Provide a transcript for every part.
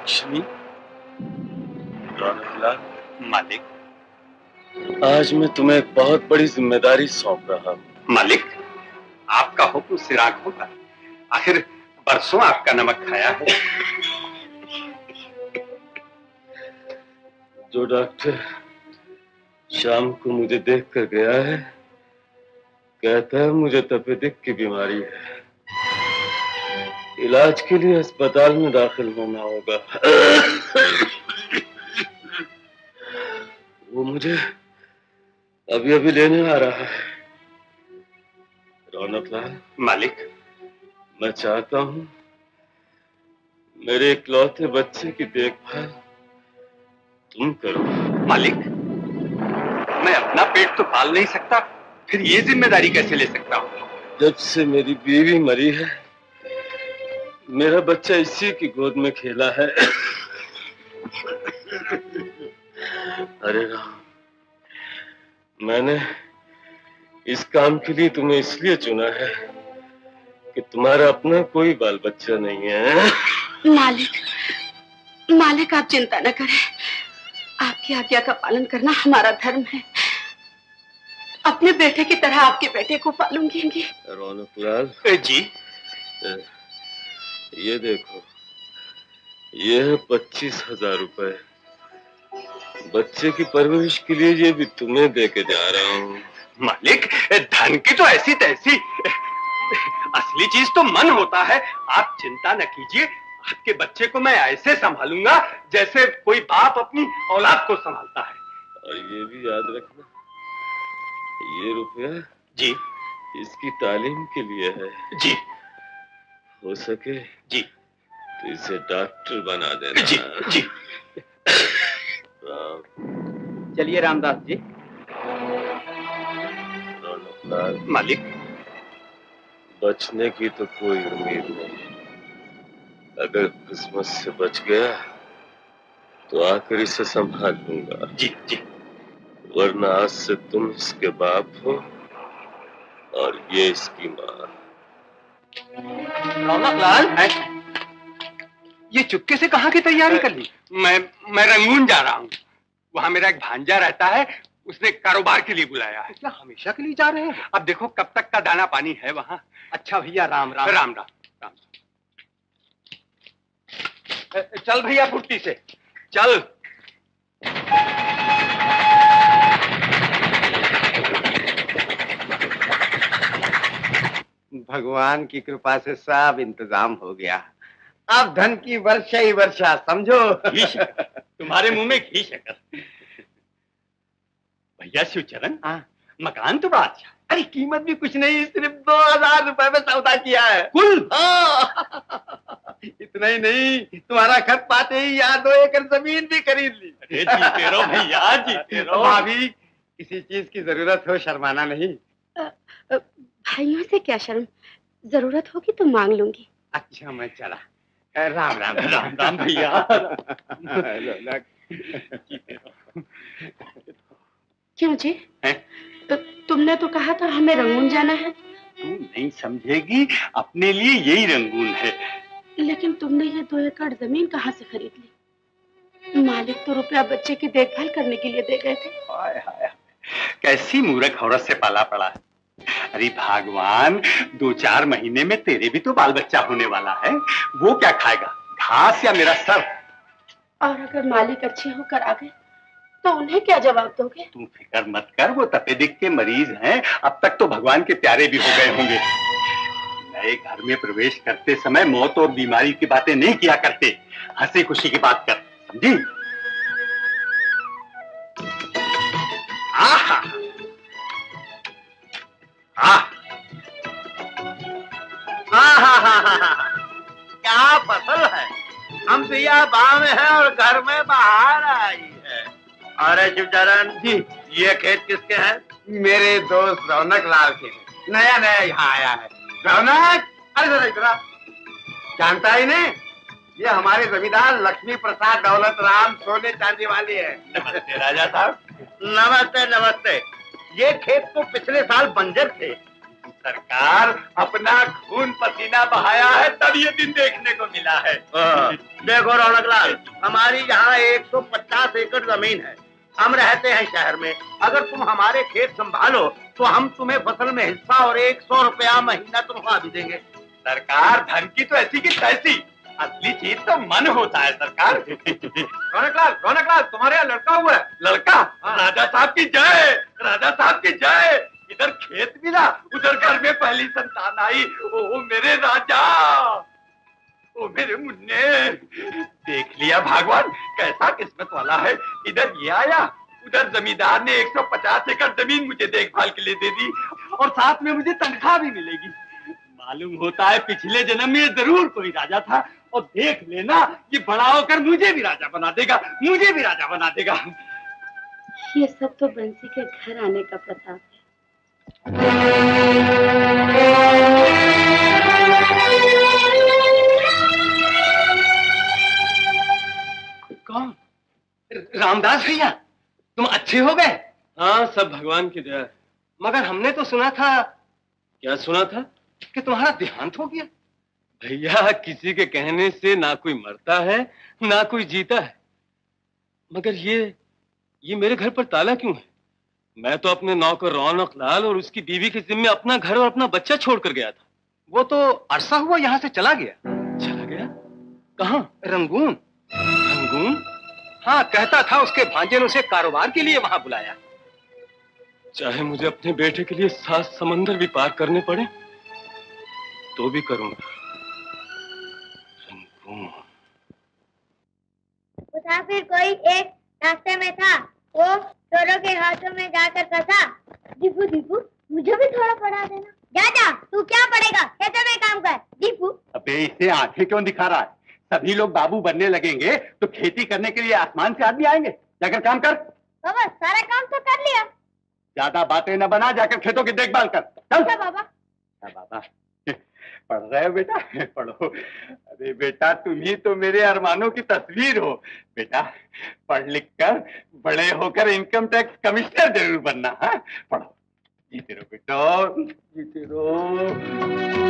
लक्ष्मी, रौनकलाल, मालिक, आज मैं तुम्हें एक बहुत बड़ी जिम्मेदारी सौंप रहा हूँ। मालिक, आपका हुक्म सिराग होगा। आखिर बरसों आपका नमक खाया है। जो डॉक्टर शाम को मुझे देखकर गया है, कहता है मुझे तपेदिक की बीमारी है, इलाज के लिए अस्पताल में दाखिल होना होगा। वो मुझे अभी अभी लेने आ रहा है। रौनकलाल, मालिक, मैं चाहता हूँ मेरे इकलौते बच्चे की देखभाल तुम करो। मालिक, मैं अपना पेट तो पाल नहीं सकता, फिर ये जिम्मेदारी कैसे ले सकता हूँ? जब से मेरी बीवी मरी है, मेरा बच्चा इसी की गोद में खेला है। अरे राम, मैंने इस काम के लिए तुम्हें इसलिए चुना है कि तुम्हारा अपना कोई बाल बच्चा नहीं है। मालिक आप चिंता न करें, आपकी आज्ञा का पालन करना हमारा धर्म है। अपने बेटे की तरह आपके बेटे को पालूंगी। रौनकलाल जी, ये देखो, ये है 25,000 रुपए। बच्चे की परवरिश के लिए ये भी तुम्हें देके जा रहा हूँ। मालिक, धन की तो ऐसी तैसी, असली चीज तो मन होता है। आप चिंता न कीजिए, आपके बच्चे को मैं ऐसे संभालूंगा जैसे कोई बाप अपनी औलाद को संभालता है। और ये भी याद रखना, ये रुपया जी इसकी तालीम के लिए है। जी, हो सके जी तो इसे डॉक्टर बना देना। जी जी। चलिए रामदास जी। रौनकलाल, मालिक, बचने की तो कोई उम्मीद नहीं। अगर किस्मत से बच गया तो आकर इसे संभाल लूंगा। जी जी। वरना आज से तुम इसके बाप हो और ये इसकी माँ। रौनकलाल, ये चुपके से कहाँ की तैयारी कर ली? मैं रंगून जा रहा हूँ। वहाँ मेरा एक भांजा रहता है, उसने कारोबार के लिए बुलाया है। क्या हमेशा के लिए जा रहे हैं? अब देखो कब तक का दाना पानी है वहाँ। अच्छा भैया, राम राम। राम राम राम। चल भैया फुर्ती से चल। भगवान की कृपा से सब इंतजाम हो गया। अब धन की वर्षा ही वर्षा, समझो। तुम्हारे मुंह में घी शक्कर। भैया शिवचरण, हाँ। मकान तो बड़ा अच्छा। अरे कीमत भी कुछ नहीं, सिर्फ 2,000 रुपए में सौदा किया है कुल। इतना ही नहीं, तुम्हारा खत पाते ही यहाँ 2 एकड़ जमीन भी खरीद ली। जीते रहो भैया, जीते रहो। भाभी, किसी चीज की जरूरत हो शर्माना नहीं। भाइयों से क्या शर्म, जरूरत होगी तो मांग लूंगी। अच्छा मैं चला। राम राम। राम राम भैया। क्यों जी? तुमने तो कहा था हमें रंगून जाना है। तू नहीं समझेगी, अपने लिए यही रंगून है। लेकिन तुमने ये 2 एकड़ जमीन कहाँ से खरीद ली? मालिक तो रुपया बच्चे की देखभाल करने के लिए दे गए थे। हाय हाय, कैसी मूर्ख औरत से पाला पड़ा है। अरे भगवान, 2-4 महीने में तेरे भी तो बाल बच्चा होने वाला है। वो क्या खाएगा, घास या मेरा सर? और अगर मालिक अच्छे होकर आ गए तो उन्हें क्या जवाब दोगे? तू फिक्र मत कर, वो तपेदिक के मरीज हैं, अब तक तो भगवान के प्यारे भी हो गए होंगे। नए घर में प्रवेश करते समय मौत और बीमारी की बातें नहीं किया करते, हंसी खुशी की बात कर, समझी? आहा, क्या फसल है। हम दिया बाह में है और घर में बाहर आई है। अरे शिवचरण जी, ये खेत किसके हैं? मेरे दोस्त रौनक लाल के हैं। नया नया यहाँ आया है। रौनक, अरे जरा इधर, जानता ही नहीं, ये हमारे जमींदार लक्ष्मी प्रसाद दौलत राम सोने चांदी वाली है। नमस्ते राजा साहब। नमस्ते नमस्ते। ये खेत तो पिछले साल बंजर थे, सरकार, अपना खून पसीना बहाया है तब ये दिन देखने को मिला है। देखो रौनकलाल, हमारी यहाँ 150 एकड़ जमीन है। हम रहते हैं शहर में। अगर तुम हमारे खेत संभालो तो हम तुम्हें फसल में हिस्सा और 100 रुपया महीना तनख्वाह भी देंगे। सरकार, धन की तो ऐसी की तैसी, असली चीज तो मन होता है सरकार। रौनकलाल, तुम्हारे यहाँ लड़का हुआ है? लड़का? राजा साहब की जय, राजा साहब की जय। इधर खेत मिला, उधर घर में पहली संतान आई। ओ मेरे राजा, ओ मेरे मुन्ने, देख लिया भगवान कैसा किस्मत वाला है। इधर ये आया, उधर जमींदार ने 150 एकड़ जमीन मुझे देखभाल के लिए दे दी और साथ में मुझे तनख्वाह भी मिलेगी। मालूम होता है पिछले जन्म में जरूर कोई राजा था और देख लेना ये बड़ा होकर मुझे भी राजा बना देगा, मुझे भी राजा बना देगा। ये सब तो बंसी के घर आने का प्रताप है। कौन? रामदास भैया, तुम अच्छे हो गए? हाँ, सब भगवान की दया है। मगर हमने तो सुना था। क्या सुना था? कि तुम्हारा देहांत हो गया। भैया, किसी के कहने से ना कोई मरता है ना कोई जीता है। मगर ये मेरे घर पर ताला क्यों है? मैं तो अपने नौकर रौनकलाल और उसकी बीवी के जिम्मे अपना घर और अपना बच्चा छोड़कर गया था। वो तो अरसा हुआ यहाँ से चला गया। चला गया? कहाँ? रंगून। रंगून? हाँ, कहता था उसके भांजे ने उसे कारोबार के लिए वहां बुलाया। चाहे मुझे अपने बेटे के लिए 7 समंदर भी पार करने पड़े तो भी करूंगा। मुसाफिर कोई एक रास्ते में था, वो चोरों के हाथों में जाकर फंसा। दीपू दीपू, मुझे भी थोड़ा पढ़ा देना। जा जा, तू क्या पढ़ेगा, खेतों में काम कर। दीपू, अबे इसे आंखें क्यों दिखा रहा है? सभी लोग बाबू बनने लगेंगे तो खेती करने के लिए आसमान से आदमी आएंगे। जाकर काम कर। बाबा, सारा काम तो कर लिया। ज्यादा बातें न बना, जाकर खेतों की देखभाल कर। चल। अच्छा बाबा। बाबा, पढ़ रहे हो बेटा? पढ़ो। अरे बेटा, तुम ही तो मेरे अरमानों की तस्वीर हो। बेटा, पढ़ लिख कर बड़े होकर इनकम टैक्स कमिश्नर जरूर बनना। हाँ, पढ़ो। जीते रहो बेटा, जीते रहो।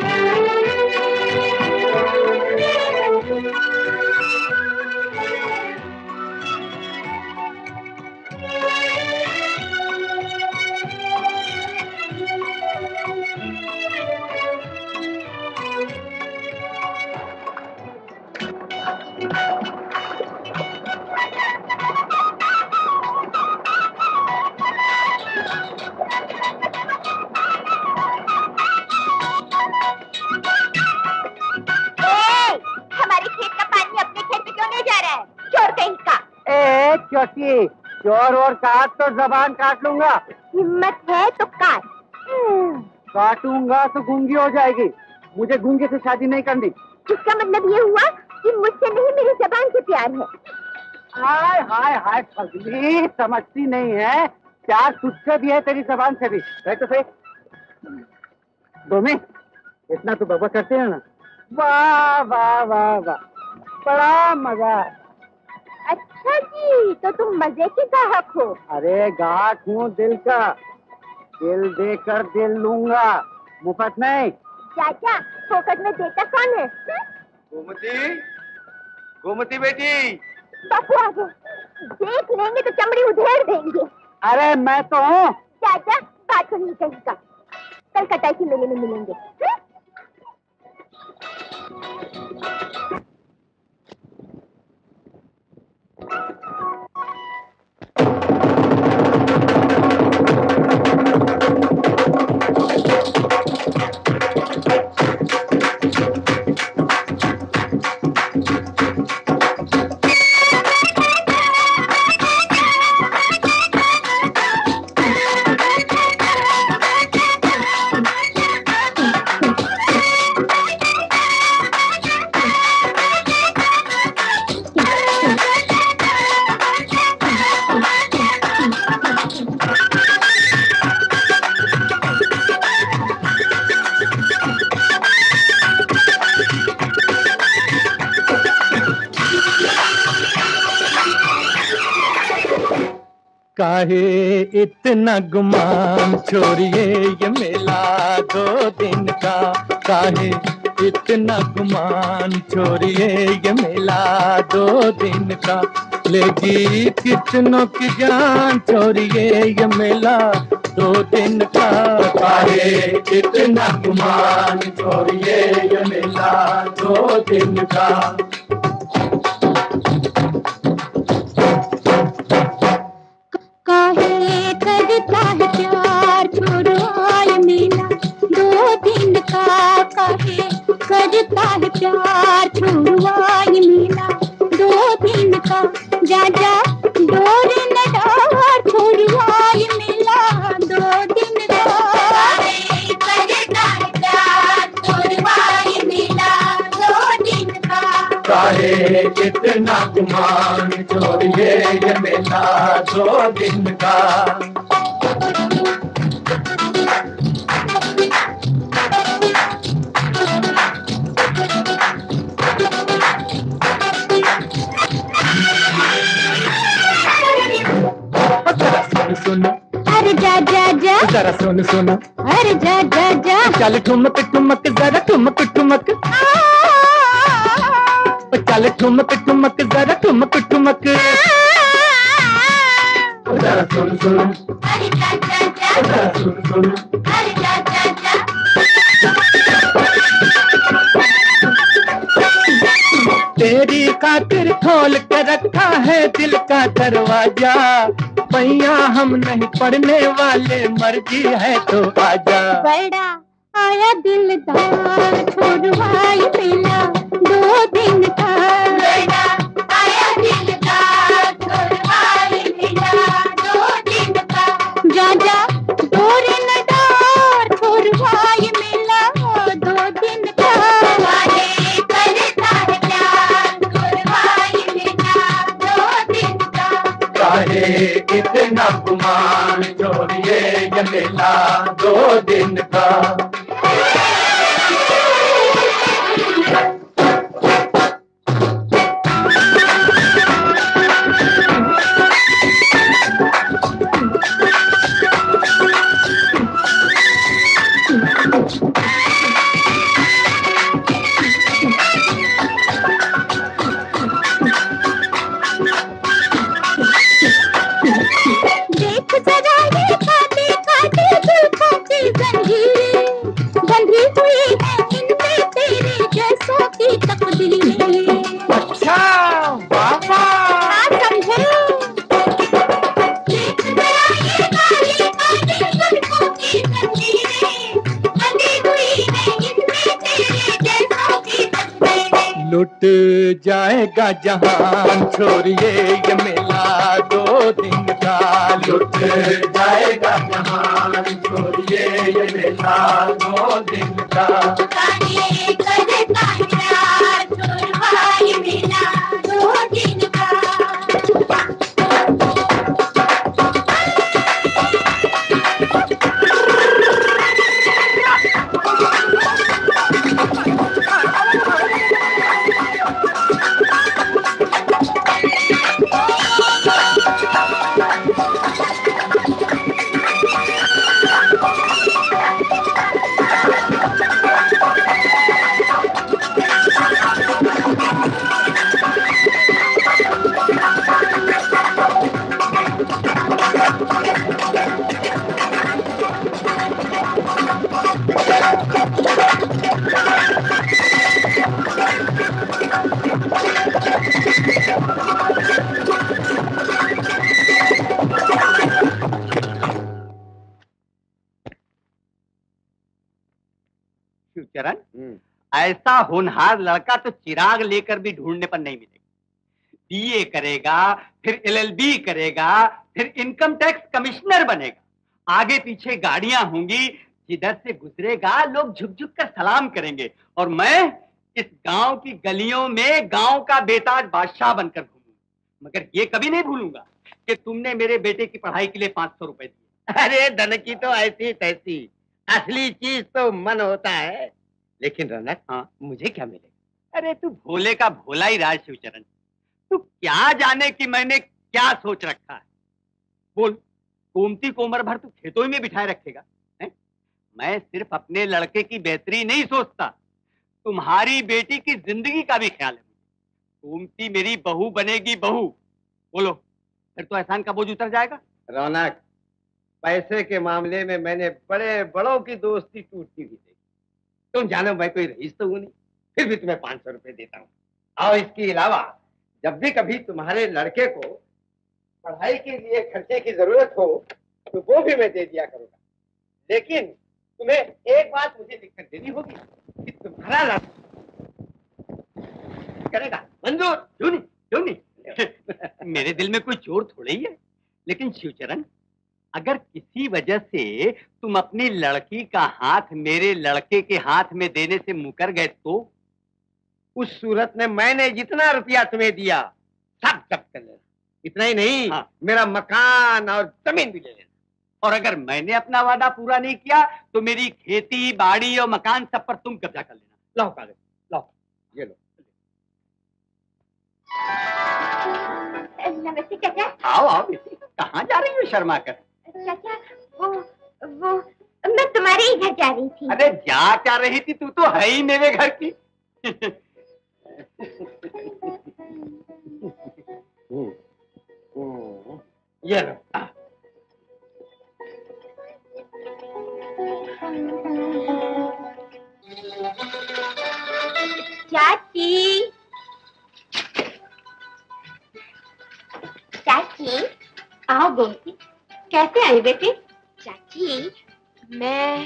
चोर और काट तो जबान काट लूंगा। हिम्मत है तो काट। काटूंगा तो गूंगी हो जाएगी। मुझे गूंगे से शादी नहीं करनी। इसका मतलब ये हुआ कि मुझसे नहीं, मेरी जबान से प्यार है। हाय हाय हाय फजली, समझती नहीं है। प्यार तुझसे भी है, तेरी जबान से भी। तो सही दोमी, इतना तो बबा करते हैं ना। वाह वाह वाह वाह, बड़ा मजा। अच्छा जी, तो तुम मजे के ग्राहक हो। अरे ग्राहक हूँ दिल का। दिल देकर दिल लूंगा, मुफ्त नहीं। चाचा, फोकट में देता कौन है? गोमती, गोमती बेटी। बापू आ गए, देख लेंगे तो चमड़ी उधेड़ देंगे। अरे मैं तो हूँ। चाचा, बात सुनिए कहीं का, कल कटाई के मेले में मिलेंगे। काहे इतना गुमान, छोड़िए ये मेला 2 दिन का। काहे इतना गुमान, छोड़िए ये मेला 2 दिन का। लेगी कितनों की जान, छोड़िए ये मेला 2 दिन का। काहे इतना गुमान, छोड़िए ये मेला 2 दिन का। काहे करता है प्यार, छोड़ो ये मेला 2 दिन का। काहे करता है प्यार, छोड़ो ये मेला 2 दिन का। जा जा डोर न डार, छोड़ो ये मेला 2 दिन का। काहे करता है प्यार, छोड़ो ये मेला 2 दिन का। काहे कितना गुमान, छोड़िए ये मेला 2 दिन का। सुन, अरे जा जा जा, जरा सुन सुन, अरे जा जा जा। चल ठुमक ठुमक, जरा ठुमक ठुमक। चल ठुमक ठुमक, जरा ठुमक ठुमक। जरा सुन सुन, अरे जा जा जा, जरा सुन सुन। अरे जा जा जा। तेरी खातिर खोल के रखा है दिल का दरवाजा। पैया हम नहीं पढ़ने वाले, मर्जी है तो आजा। बड़ा आया दिलदार, छोड़वाई मेला 2 दिन का। बड़ा आया दिलदार, छोड़वाई मेला 2 दिन का। जा जा डोर न डार, छोड़वाई मेला 2 दिन का। काहे करता है प्यार, छोड़वाई मेला 2 दिन का। काहे इतना गुमान, छोड़िए ये मेला 2 दिन का। देख जरा ये खाते खाते जुल्फों की जंजीरें, बंधी हुई है इनमें तेरे जैसों की तकदीरें। अच्छा बाबा, हाँ समझे। देख जरा ये काली काली जुल्फों की जंजीरें, बंधी हुई है इनमें तेरे जैसों की तकदीरें। लुट जाएगा जहान, छोड़िए ये मेला 2 दिन का। लुट जाएगा जहान, छोड़िए ये मेला 2 दिन का। काहे करता है प्यार, छोड़वाई मेला 2 दिन का। शिवचरण, ऐसा होनहार लड़का तो चिराग लेकर भी ढूंढने पर नहीं मिलेगा। बीए करेगा, फिर एलएलबी करेगा, फिर इनकम टैक्स कमिश्नर बनेगा। आगे पीछे गाड़ियां होंगी, जिधर से गुजरेगा लोग झुक झुक कर सलाम करेंगे। और मैं इस गांव की गलियों में गांव का बेताज बादशाह बनकर घूमूंगा। मगर ये कभी नहीं भूलूंगा कि तुमने मेरे बेटे की पढ़ाई के लिए 500 रुपए दिए। अरे धन की तो ऐसी तैसी, असली चीज तो मन होता है। लेकिन रौनक, हाँ, मुझे क्या मिलेगा? अरे तू भोले का भोला ही राज शिवचरण। तू क्या जाने कि मैंने क्या सोच रखा है। बोल, गोमती को उम्र भर तू खेतों में बिठाए रखेगा है? मैं सिर्फ अपने लड़के की बेहतरी नहीं सोचता, तुम्हारी बेटी की जिंदगी का भी ख्याल है। गोमती मेरी बहू बनेगी, बहू। बोलो, फिर तो एहसान का बोझ उतर जाएगा। रौनक, पैसे के मामले में मैंने बड़े बड़ों की दोस्ती टूटती हुई देखी। तुम जानो मैं कोई रईस तो हूं नहीं, फिर भी तुम्हें 500 रुपए देता हूँ। और इसके अलावा जब भी कभी तुम्हारे लड़के को पढ़ाई के लिए खर्चे की जरूरत हो तो वो भी मैं दे दिया करूंगा। लेकिन तुम्हें एक बात मुझे लिखकर देनी होगी कि तुम्हारा लड़का करेगा मंजूर। क्यों नहीं, क्यों नहीं? मेरे दिल में कोई चोर थोड़े ही है। लेकिन शिवचरण, अगर किसी वजह से तुम अपनी लड़की का हाथ मेरे लड़के के हाथ में देने से मुकर गए तो? उस सूरत में मैंने जितना रुपया तुम्हें दिया सब जब्त कर लेना। इतना ही नहीं, हाँ। मेरा मकान और जमीन भी ले लेना। और अगर मैंने अपना वादा पूरा नहीं किया तो मेरी खेती बाड़ी और मकान सब पर तुम कब्जा कर लेना। लाओ कागज, लाओ, ये लो। नमस्ते चाचा। आओ आओ बेटी, कहाँ जा रही हो शर्मा कर? चाचा, वो मैं तुम्हारे ही घर जा रही थी। अरे जा क्या रही थी, तू तो है ही मेरे घर की। ये लो। चाची, चाची, आओ गोमती, कैसे आई बेटी? चाची, मैं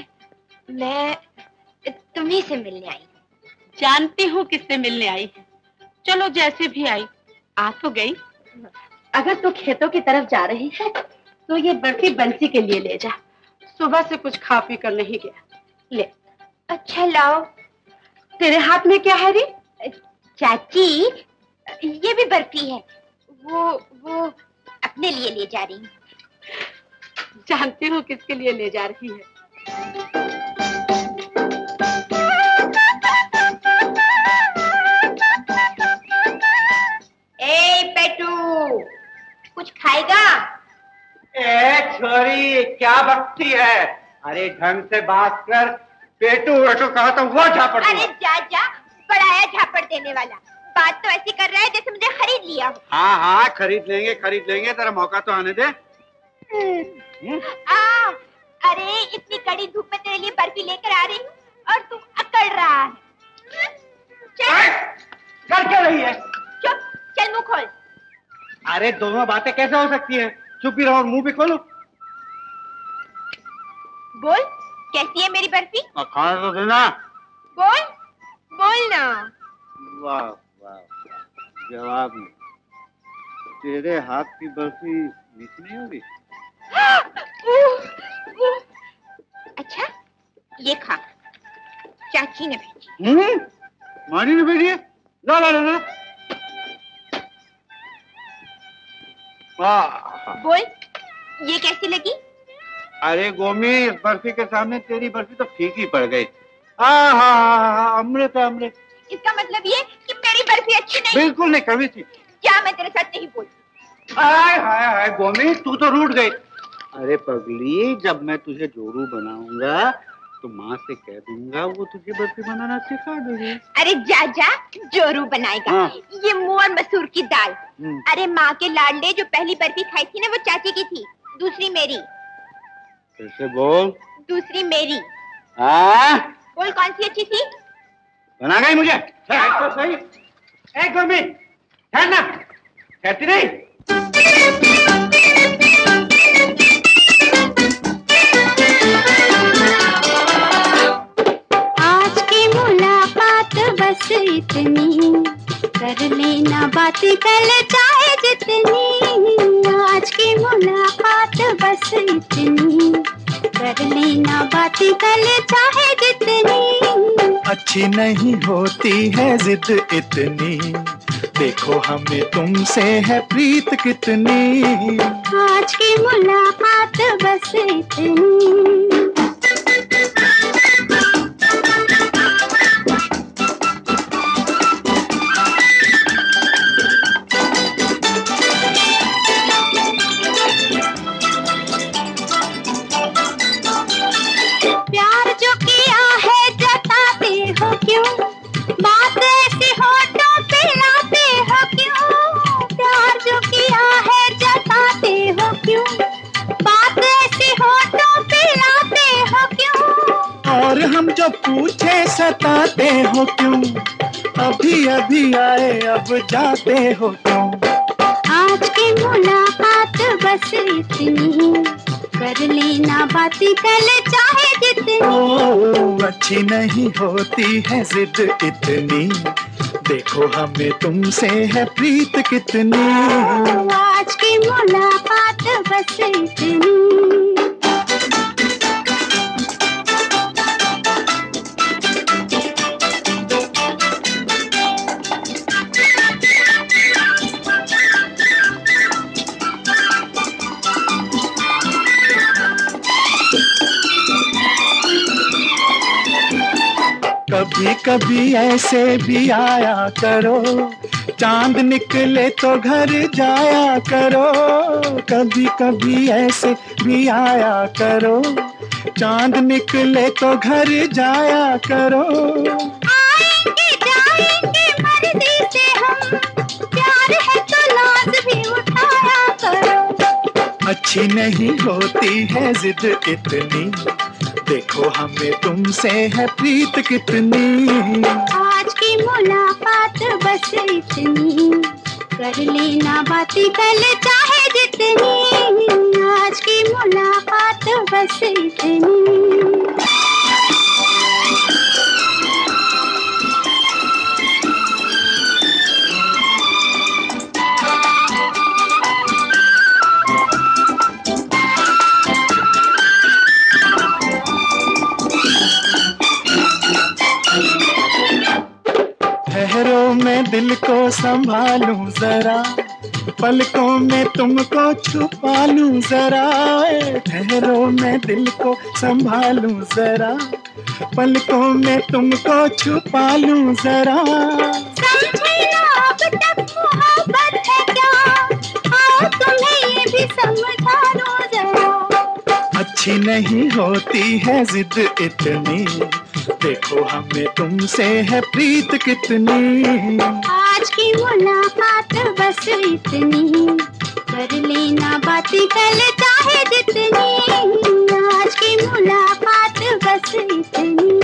तुम्ही से मिलने आई हूँ। जानती हूँ किससे मिलने आई है। चलो जैसे भी आई, आ तो गई। अगर तू खेतों की तरफ जा रही है तो ये बर्फी बंसी के लिए ले जा। सुबह से कुछ खा पी कर नहीं गया। ले। अच्छा लाओ। तेरे हाथ में क्या है री? चाची, ये भी बर्फी है। वो अपने लिए ले जा रही हूँ। जानती हूँ किसके लिए ले जा रही है। पेटू, कुछ खाएगा? ए छोरी, क्या बकती है? अरे ढंग से बात कर। पेटू वेटू कहा तो वो झापड़। अरे जा, बड़ाया झापड़ देने वाला। बात तो ऐसी कर रहा है जैसे मुझे खरीद लिया हो। हाँ हाँ, खरीद लेंगे, तेरा मौका तो आने दे। अरे इतनी कड़ी धूप में तेरे लिए बर्फी लेकर आ रही हूँ और तू अकड़ रहा है। कर क्या रही है? चुप, चल मुंह खोल। अरे दोनों बातें कैसे हो सकती है? चुप ही रहो और मुंह भी खोलो। बोल, कैसी है मेरी बर्फी? खाना तो देना। बोल ना। वाह वाह, जवाब नहीं। तेरे हाथ की बर्फी मीठी नहीं होगी? अच्छा, ये खा। चाची ने भेजी। मानी ने भेजी है? ला ला ला ला। बोल, ये कैसी लगी? अरे गोमी, इस बर्फी के सामने तेरी बर्फी तो फीकी पड़ गई। अमृत अमृत। इसका मतलब ये कि मेरी बर्फी अच्छी नहीं? बिल्कुल नहीं, कभी थी। क्या मैं तेरे साथ नहीं बोलती? हाय हाय हाय गोमी, तू तो रूठ गई। अरे पगली, जब मैं तुझे जोरू बनाऊंगा तो माँ से कह दूंगा, वो तुझे बर्फी बनाना सिखा देगी। अरे जा, जोरू बनाएगा। हाँ। ये मुँह और मसूर की दाल। अरे माँ के लाडले जो पहली बर्फी खाई थी ना, वो चाची की थी, दूसरी मेरी। कैसे बोल? दूसरी मेरी। बोल, कौन सी अच्छी थी? बना गई मुझे। तो सही। ए गोमी, ठहरना, कहती नहीं। आज की मुलाकात बस इतनी, कर लेना बात कल चाहे जितनी। आज की मुलाकात बस इतनी, कर लेना बात कल चाहे जितनी। अच्छी नहीं होती है जिद इतनी, देखो हमें तुमसे है प्रीत कितनी। आज की मुलाकात बस इतनी। न पूछे सताते हो क्यों, अभी अभी आए अब जाते हो क्यों। आज की मुलाकात बस इतनी, कर लेना बातें कल चाहे जितनी। ओ अच्छी नहीं होती है जिद इतनी, देखो हमें तुमसे है प्रीत कितनी। आज की मुलाकात बस इतनी। कभी कभी ऐसे भी आया करो, चांद निकले तो घर जाया करो। कभी कभी ऐसे भी आया करो, चांद निकले तो घर जाया करो। आएंगे जाएंगे मर्जी से हम, प्यार है तो नाज भी उठाया करो। अच्छी नहीं होती है जिद इतनी, देखो हमें तुमसे है प्रीत कितनी। आज की मुलाकात बस इतनी, कर लेना बातें कल चाहे जितनी। आज की मुलाकात बस इतनी। ठहरो मैं दिल को संभालूं जरा, पलकों में तुमको छुपा लूं जरा। ठहरो मैं दिल को संभालूं जरा, पलकों में तुमको छुपा लूं जरा। समझे ना अब तक मोहब्बत है क्या, आओ तुम्हें ये भी समझा दो जरा। अच्छी नहीं होती है जिद इतनी, देखो हमें तुमसे है प्रीत कितनी। आज की मुलाकात बस इतनी, कर लेना बातें कल चाहे जितनी। आज की मुलाकात बस इतनी।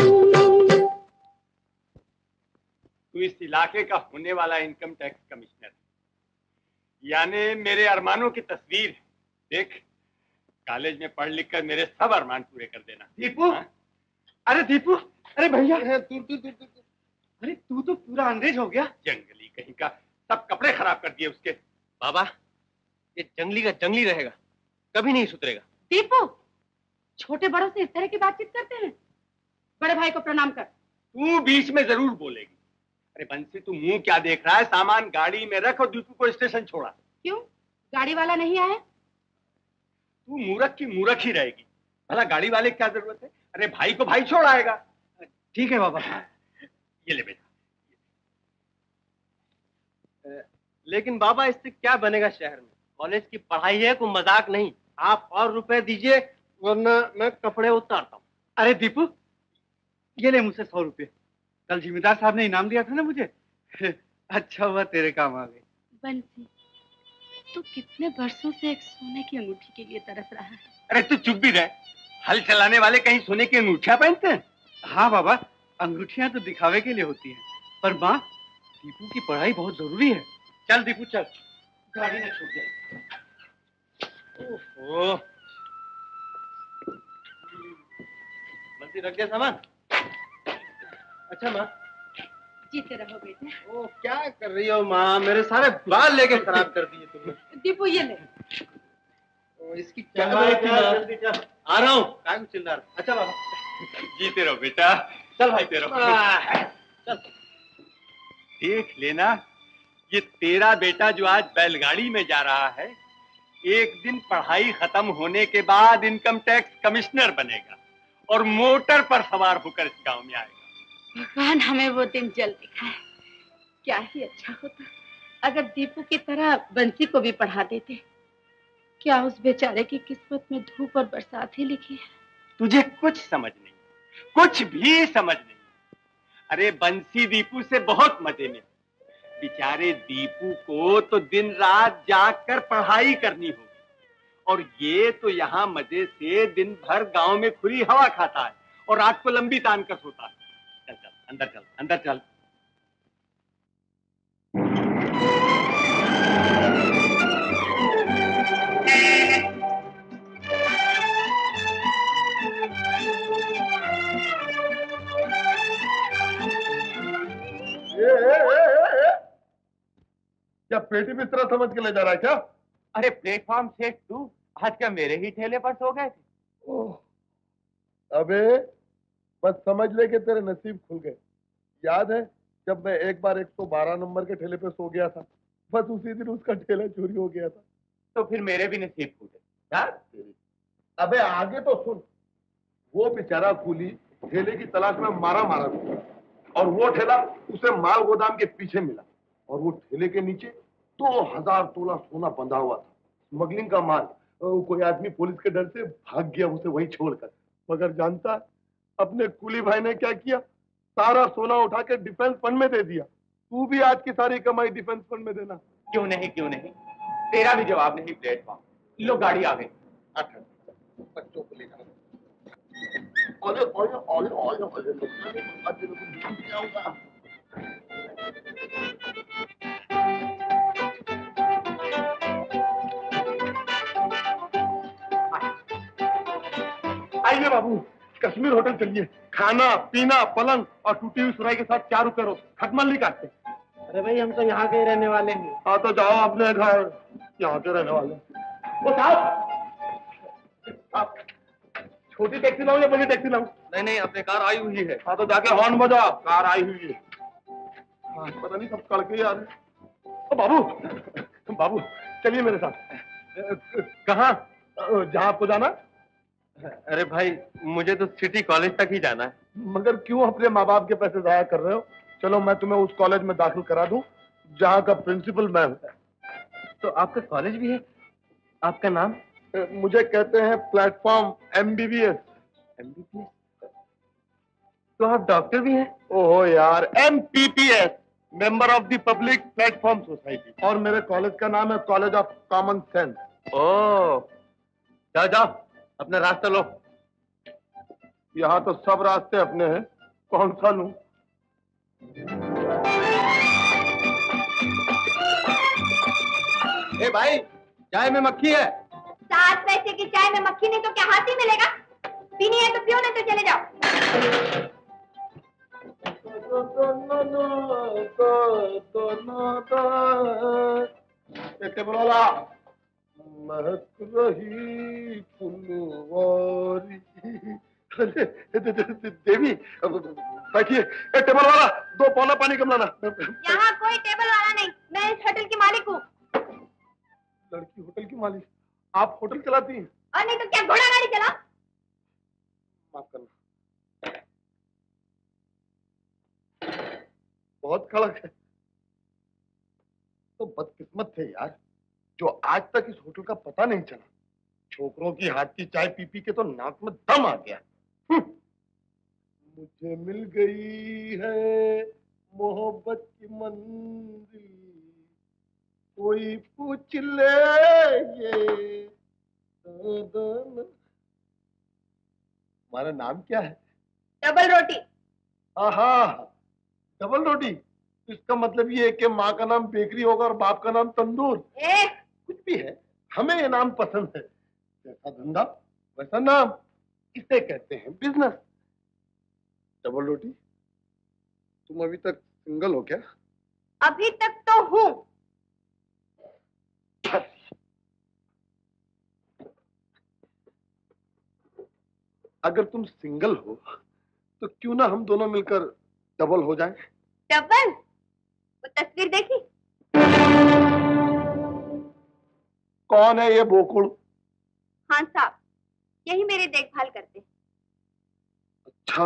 तू इस इलाके का होने वाला इनकम टैक्स कमिश्नर, यानी मेरे अरमानों की तस्वीर है। देख, कॉलेज में पढ़ लिख कर मेरे सब अरमान पूरे कर देना। दीपू, अरे दीपू, अरे भैया, अरे तू तो पूरा अंग्रेज हो गया। जंगली कहीं का, सब कपड़े खराब कर दिए उसके। बाबा, ये जंगली का जंगली रहेगा, कभी नहीं सुधरेगा। दीपू, छोटे बड़ों से इस तरह की बातचीत करते हैं? बड़े भाई को प्रणाम कर। तू बीच में जरूर बोलेगी। अरे बंसी, तू मुंह क्या देख रहा है? सामान गाड़ी में रख और दीपू को स्टेशन छोड़ा। क्यों, गाड़ी वाला नहीं आया? तू मूर्ख की मूर्ख ही रहेगी। भला गाड़ी वाले की क्या जरूरत है? अरे भाई को भाई छोड़ आएगा। ठीक है बाबा। ये ले बेटा। लेकिन बाबा, इससे क्या बनेगा शहर में? कॉलेज की पढ़ाई है, कोई मजाक नहीं। आप और रुपए दीजिए, वरना मैं कपड़े उतारता हूँ। अरे दीपू, ये ले मुझसे 100 रुपये। कल जिम्मेदार साहब ने इनाम दिया था ना मुझे। अच्छा हुआ तेरे काम आ गए। बंसी, तू कितने वर्षों से एक सोने की अंगूठी के लिए तरस रहा है। अरे तू चुप भी रह। हल चलाने वाले कहीं सोने की अंगूठियां पहनते हैं? हाँ बाबा, अंगूठियां तो दिखावे के लिए होती हैं, पर माँ, दीपू की पढ़ाई बहुत जरूरी है। चल दीपू चल, गाड़ी न छूट जाए। ओहो, बंसी रख दिया सामान? अच्छा माँ। जीते रहो बेटे। ओ, क्या कर रही हो माँ? मेरे सारे बाल लेके खराब कर दिए तुमने। दीपू, ये ले। ओ, इसकी क्या बात है? आ रहा हूँ। क्या कुछ चिल्ला रहा? अच्छा बाबा, जीते रहो बेटा। चल भाई, जीते रहो। चल। देख लेना, ये तेरा बेटा जो आज बैलगाड़ी में जा रहा है, एक दिन पढ़ाई खत्म होने के बाद इनकम टैक्स कमिश्नर बनेगा और मोटर पर सवार होकर इस गांव में आएगा। भगवान हमें वो दिन जल्द दिखाए। क्या ही अच्छा होता अगर दीपू की तरह बंसी को भी पढ़ा देते। क्या उस बेचारे की किस्मत में धूप और बरसात ही लिखी है? तुझे कुछ समझ नहीं, कुछ भी समझ नहीं। अरे बंसी दीपू से बहुत मजे में। बेचारे दीपू को तो दिन रात जागकर पढ़ाई करनी होगी, और ये तो यहाँ मजे से दिन भर गांव में खुली हवा खाता है और रात को लंबी तान कर सोता है। चल चल अंदर चल, अंदर चल। क्या पेटी बिस्तरा समझ के ले जा रहा है क्या? अरे प्लेटफॉर्म सेट तू आज क्या मेरे ही ठेले पर सो गए थे? अबे बस समझ ले कि तेरे नसीब खुल गए। याद है जब मैं एक बार 112 नंबर के ठेले पे सो गया था, बस उसी दिन उसका ठेला चोरी हो गया था। तो फिर मेरे भी नसीब फूटे। अबे आगे तो सुन। वो बेचारा कूली ठेले की तलाश में मारा मारा था और वो ठेला उसे माल गोदाम के पीछे मिला और वो ठेले के नीचे 2000 तोला सोना बंधा हुआ था, स्मगलिंग का माल। कोई आदमी पुलिस के डर से भाग गया उसे वहीं छोड़कर। मगर जानता अपने कुली भाई ने क्या किया? सारा सोना उठा के डिफेंस फंड में दे दिया। तू भी आज की सारी कमाई डिफेंस फंड में देना। क्यों नहीं, क्यों नहीं, तेरा भी जवाब नहीं। प्लेटफॉर्म लो, गाड़ी आ गई। बच्चों को ले जाओ। ओले ओले ओले ओले ओले क्या होगा? आइए बाबू, कश्मीर होटल चलिए। खाना पीना पलंग और टूटी हुई सुराई के साथ 4 रुपए रोज, खटमल नहीं काटते। अरे भाई हम तो यहाँ के ही रहने वाले हैं। हाँ तो जाओ अपने घर, यहाँ के रहने वाले। वो साहब, आप छोटी टैक्सी लाऊं या बड़ी टैक्सी लाऊं? नहीं नहीं, अपने कार आई हुई है। हाँ तो जाके हॉर्न बजा, कार आई हुई है। हाँ, पता नहीं सब कड़के ही आ रहे। बाबू बाबू चलिए मेरे साथ। कहाँ? जहाँ आपको जाना? अरे भाई मुझे तो सिटी कॉलेज तक ही जाना है। मगर क्यों अपने माँ बाप के पैसे जाया कर रहे हो? चलो मैं तुम्हें उस कॉलेज में दाखिल करा दूं जहाँ का प्रिंसिपल मैं हूँ। तो आपका कॉलेज भी है? आपका नाम? मुझे कहते हैं प्लेटफॉर्म MBBS। MBBS? तो आप डॉक्टर भी हैं? ओहो यार, MPPS, member of the public platform society. और मेरे कॉलेज का नाम है कॉलेज ऑफ कॉमन सेंस। ओह, जाओ जाओ अपना रास्ता लो। यहाँ तो सब रास्ते अपने हैं, कौन सा लूं? ए भाई, चाय में मक्खी है। 7 पैसे की चाय में मक्खी नहीं तो क्या हाथी मिलेगा? पीनी है तो पियो, नहीं तो चले जाओ। महक रही फुलवारी। देवी बैठिए। टेबल वाला 2 पौना पानी कम लाना। यहाँ कोई टेबल वाला नहीं, मैं इस होटल की मालिक हूँ। लड़की होटल की मालिक? आप होटल चलाती हैं? और नहीं तो क्या घोड़ा गाड़ी चला? माफ करना, बहुत कड़क है। तो बदकिस्मत थे यार जो आज तक इस होटल का पता नहीं चला। छोकरों की हाथ की चाय पी पी के तो नाक में दम आ गया। मुझे मिल गई है मोहब्बत की मंजिल, कोई पूछ ले ये। तुम्हारा नाम क्या है? डबल रोटी। हाँ, डबल रोटी। इसका मतलब ये है कि माँ का नाम बेकरी होगा और बाप का नाम तंदूर। कुछ भी है, हमें ये नाम पसंद है। जैसा धंधा वैसा नाम, इसे कहते हैं बिजनेस। डबल रोटी, तुम अभी तक सिंगल हो क्या? अभी तक तो हूँ। अगर तुम सिंगल हो तो क्यों ना हम दोनों मिलकर डबल हो जाएं? डबल? वो तस्वीर देखी? कौन है ये बोकुड़? हाँ साहब, यही मेरी देखभाल करते हैं। अच्छा,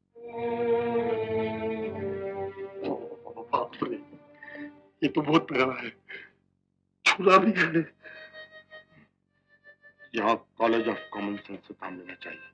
बाप रे, ये तो बहुत तगड़ा है, छुरा भी है। यहाँ कॉलेज ऑफ कॉमन सेंस से काम लेना चाहिए।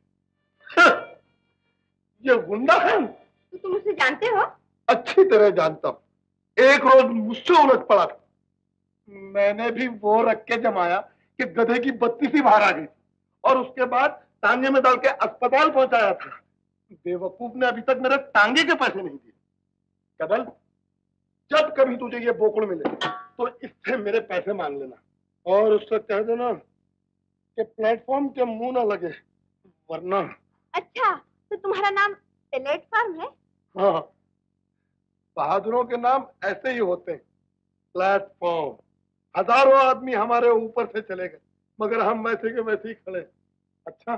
ये गुंडा है? तो तुम उसे जानते हो? अच्छी तरह जानता हूँ। एक रोज मुझसे उलझ पड़ा था, मैंने भी वो रख के जमाया कि गधे की बत्ती सी बाहर आ गई और उसके बाद तांगे में डाल के अस्पताल पहुंचाया था। बेवकूफ ने अभी तक मेरे टांगे के पैसे नहीं दिए। कदल, जब कभी तुझे ये बोकड़ मिले तो इससे मेरे पैसे मांग लेना और उससे कह देना कि प्लेटफॉर्म के मुंह ना लगे, वरना। अच्छा, तो तुम्हारा नाम प्लेटफॉर्म है? हाँ, बहादुरों के नाम ऐसे ही होते हैं, प्लेटफॉर्म। हजारों आदमी हमारे ऊपर से चले गए, मगर हम वैसे के वैसे ही खड़े। अच्छा,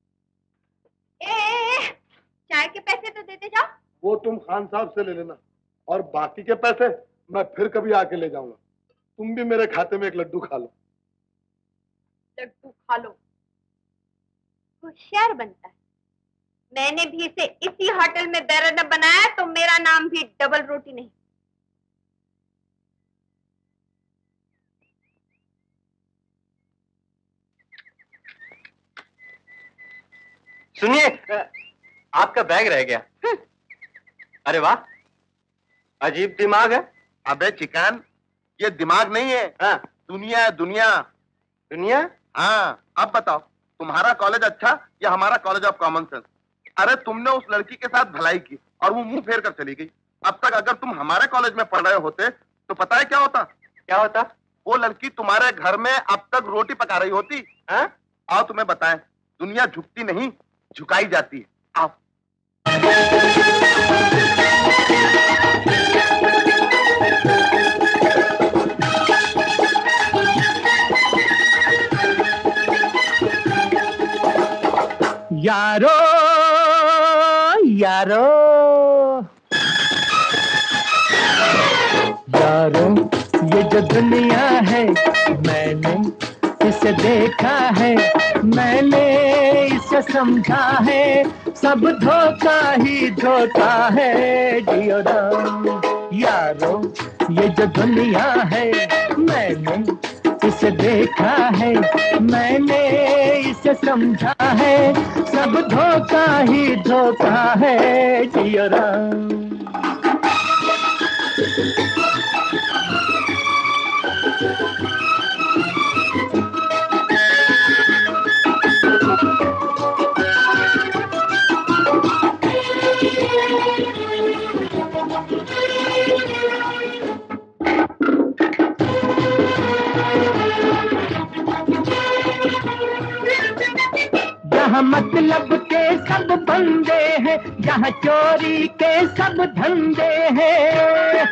चाय के पैसे तो देते जाओ। वो तुम खान साहब से ले लेना, और बाकी के पैसे मैं फिर कभी आके ले जाऊंगा। तुम भी मेरे खाते में एक लड्डू खा लो। लड्डू खा लो, होशियार बनता है। मैंने भी इसे इसी होटल में बेरदब बनाया तो मेरा नाम भी डबल रोटी नहीं। सुनिए, आपका बैग रह गया। अरे वाह, अजीब दिमाग है। अबे चिकन, ये दिमाग नहीं है। हाँ, दुनिया है, दुनिया। दुनिया। हाँ, अब बताओ, तुम्हारा कॉलेज अच्छा या हमारा कॉलेज ऑफ कॉमन सेंस? अरे तुमने उस लड़की के साथ भलाई की और वो मुंह फेर कर चली गई। अब तक अगर तुम हमारे कॉलेज में पढ़ रहे होते तो पता है क्या होता? क्या होता? वो लड़की तुम्हारे घर में अब तक रोटी पका रही होती। हाँ? आओ तुम्हें बताएं, दुनिया झुकती नहीं, झुकाई जाती है। आओ। यारो यारो यारो, ये जो दुनिया है मैंने इसे देखा है, मैंने इसे समझा है, सब धोखा ही धोखा है। जियो राम यारो, ये जो दुनिया है मैंने इसे देखा है, मैंने इसे समझा है, सब धोखा ही धोखा है। जियो राम। जहाँ मतलब के सब बंदे हैं, जहाँ चोरी के सब धंधे हैं,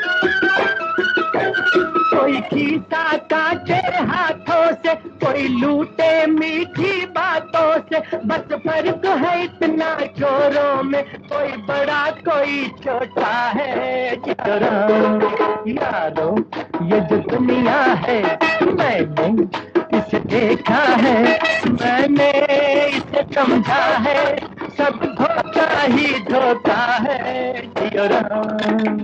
कोई खीसा काटे हाथों से, कोई लूटे मीठी बातों से, बस फर्क है इतना चोरों में, कोई बड़ा कोई छोटा है। यारो, ये जो दुनिया है मैंने इसे देखा है, मैंने इसे समझा है, सब धोखा ही धोखा है। जियो राम।